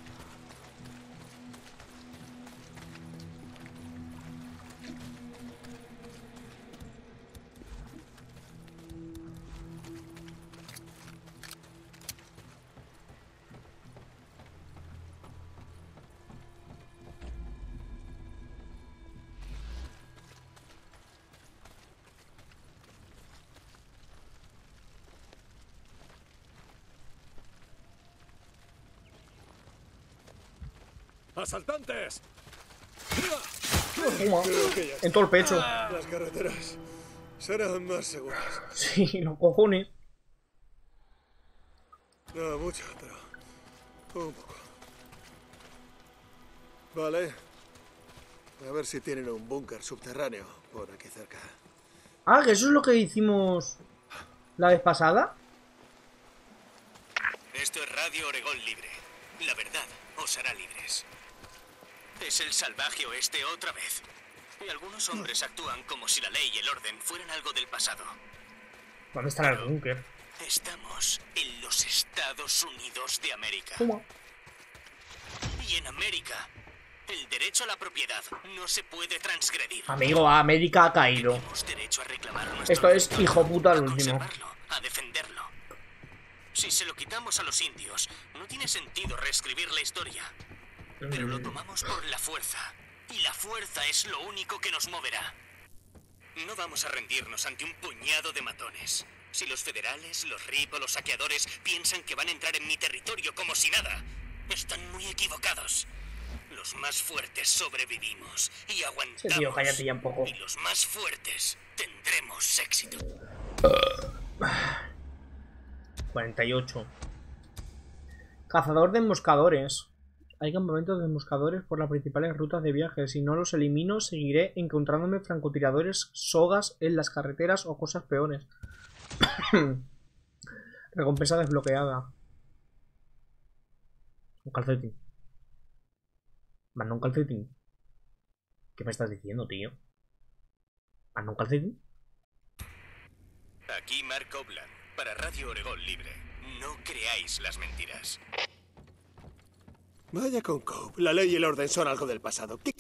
¡Asaltantes! Toma. En todo el pecho. Las carreteras serán más seguras. Sí, los cojones. No mucho, pero un poco. Vale. A ver si tienen un búnker subterráneo por aquí cerca. Ah, que eso es lo que hicimos la vez pasada. Esto es Radio Oregón Libre. La verdad os hará libres. Es el salvaje oeste otra vez. Y algunos hombres actúan como si la ley y el orden fueran algo del pasado. ¿Dónde está el búnker? Estamos en los Estados Unidos de América. ¿Cómo? Y en América, el derecho a la propiedad no se puede transgredir. Amigo, América ha caído. Tenemos derecho a reclamar nuestro Esto es territorio, hijo puta a el último. conservarlo, a defenderlo. Si se lo quitamos a los indios, no tiene sentido reescribir la historia. Pero lo tomamos por la fuerza. Y la fuerza es lo único que nos moverá. No vamos a rendirnos ante un puñado de matones. Si los federales, los R I P o los saqueadores piensan que van a entrar en mi territorio como si nada, están muy equivocados. Los más fuertes sobrevivimos y aguantamos. Sí, tío, cállate ya un poco. Y los más fuertes tendremos éxito. cuarenta y ocho. Cazador de emboscadores. Hay campamentos de emboscadores por las principales rutas de viaje. Si no los elimino, seguiré encontrándome francotiradores, sogas en las carreteras o cosas peores. Recompensa desbloqueada. Un calcetín. Manda un calcetín. ¿Qué me estás diciendo, tío? Manda un calcetín. Aquí Mark Copeland, para Radio Oregón Libre. No creáis las mentiras. Vaya con Cope. La ley y el orden son algo del pasado. ¿Qué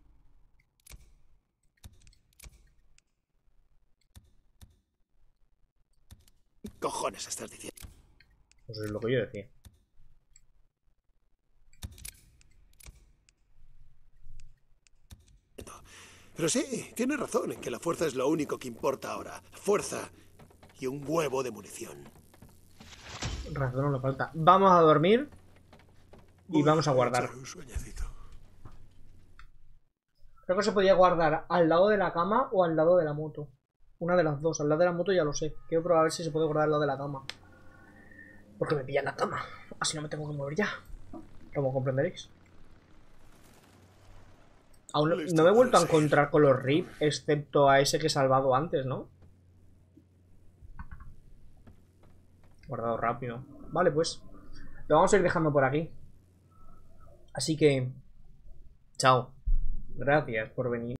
cojones estás diciendo? Pues es lo que yo decía. Pero sí, tienes razón en que la fuerza es lo único que importa ahora. Fuerza y un huevo de munición. Razón no le falta. Vamos a dormir y Uy, vamos a guardar. un sueñecito. Creo que se podía guardar al lado de la cama o al lado de la moto. Una de las dos. Al lado de la moto ya lo sé. Quiero probar a ver si se puede guardar al lado de la cama. Porque me pilla en la cama. Así no me tengo que mover ya. Como comprenderéis. Aún no, no me he vuelto a encontrar con los R I P, excepto a ese que he salvado antes, ¿no? Guardado rápido. Vale, pues. Lo vamos a ir dejando por aquí. Así que... chao. Gracias por venir.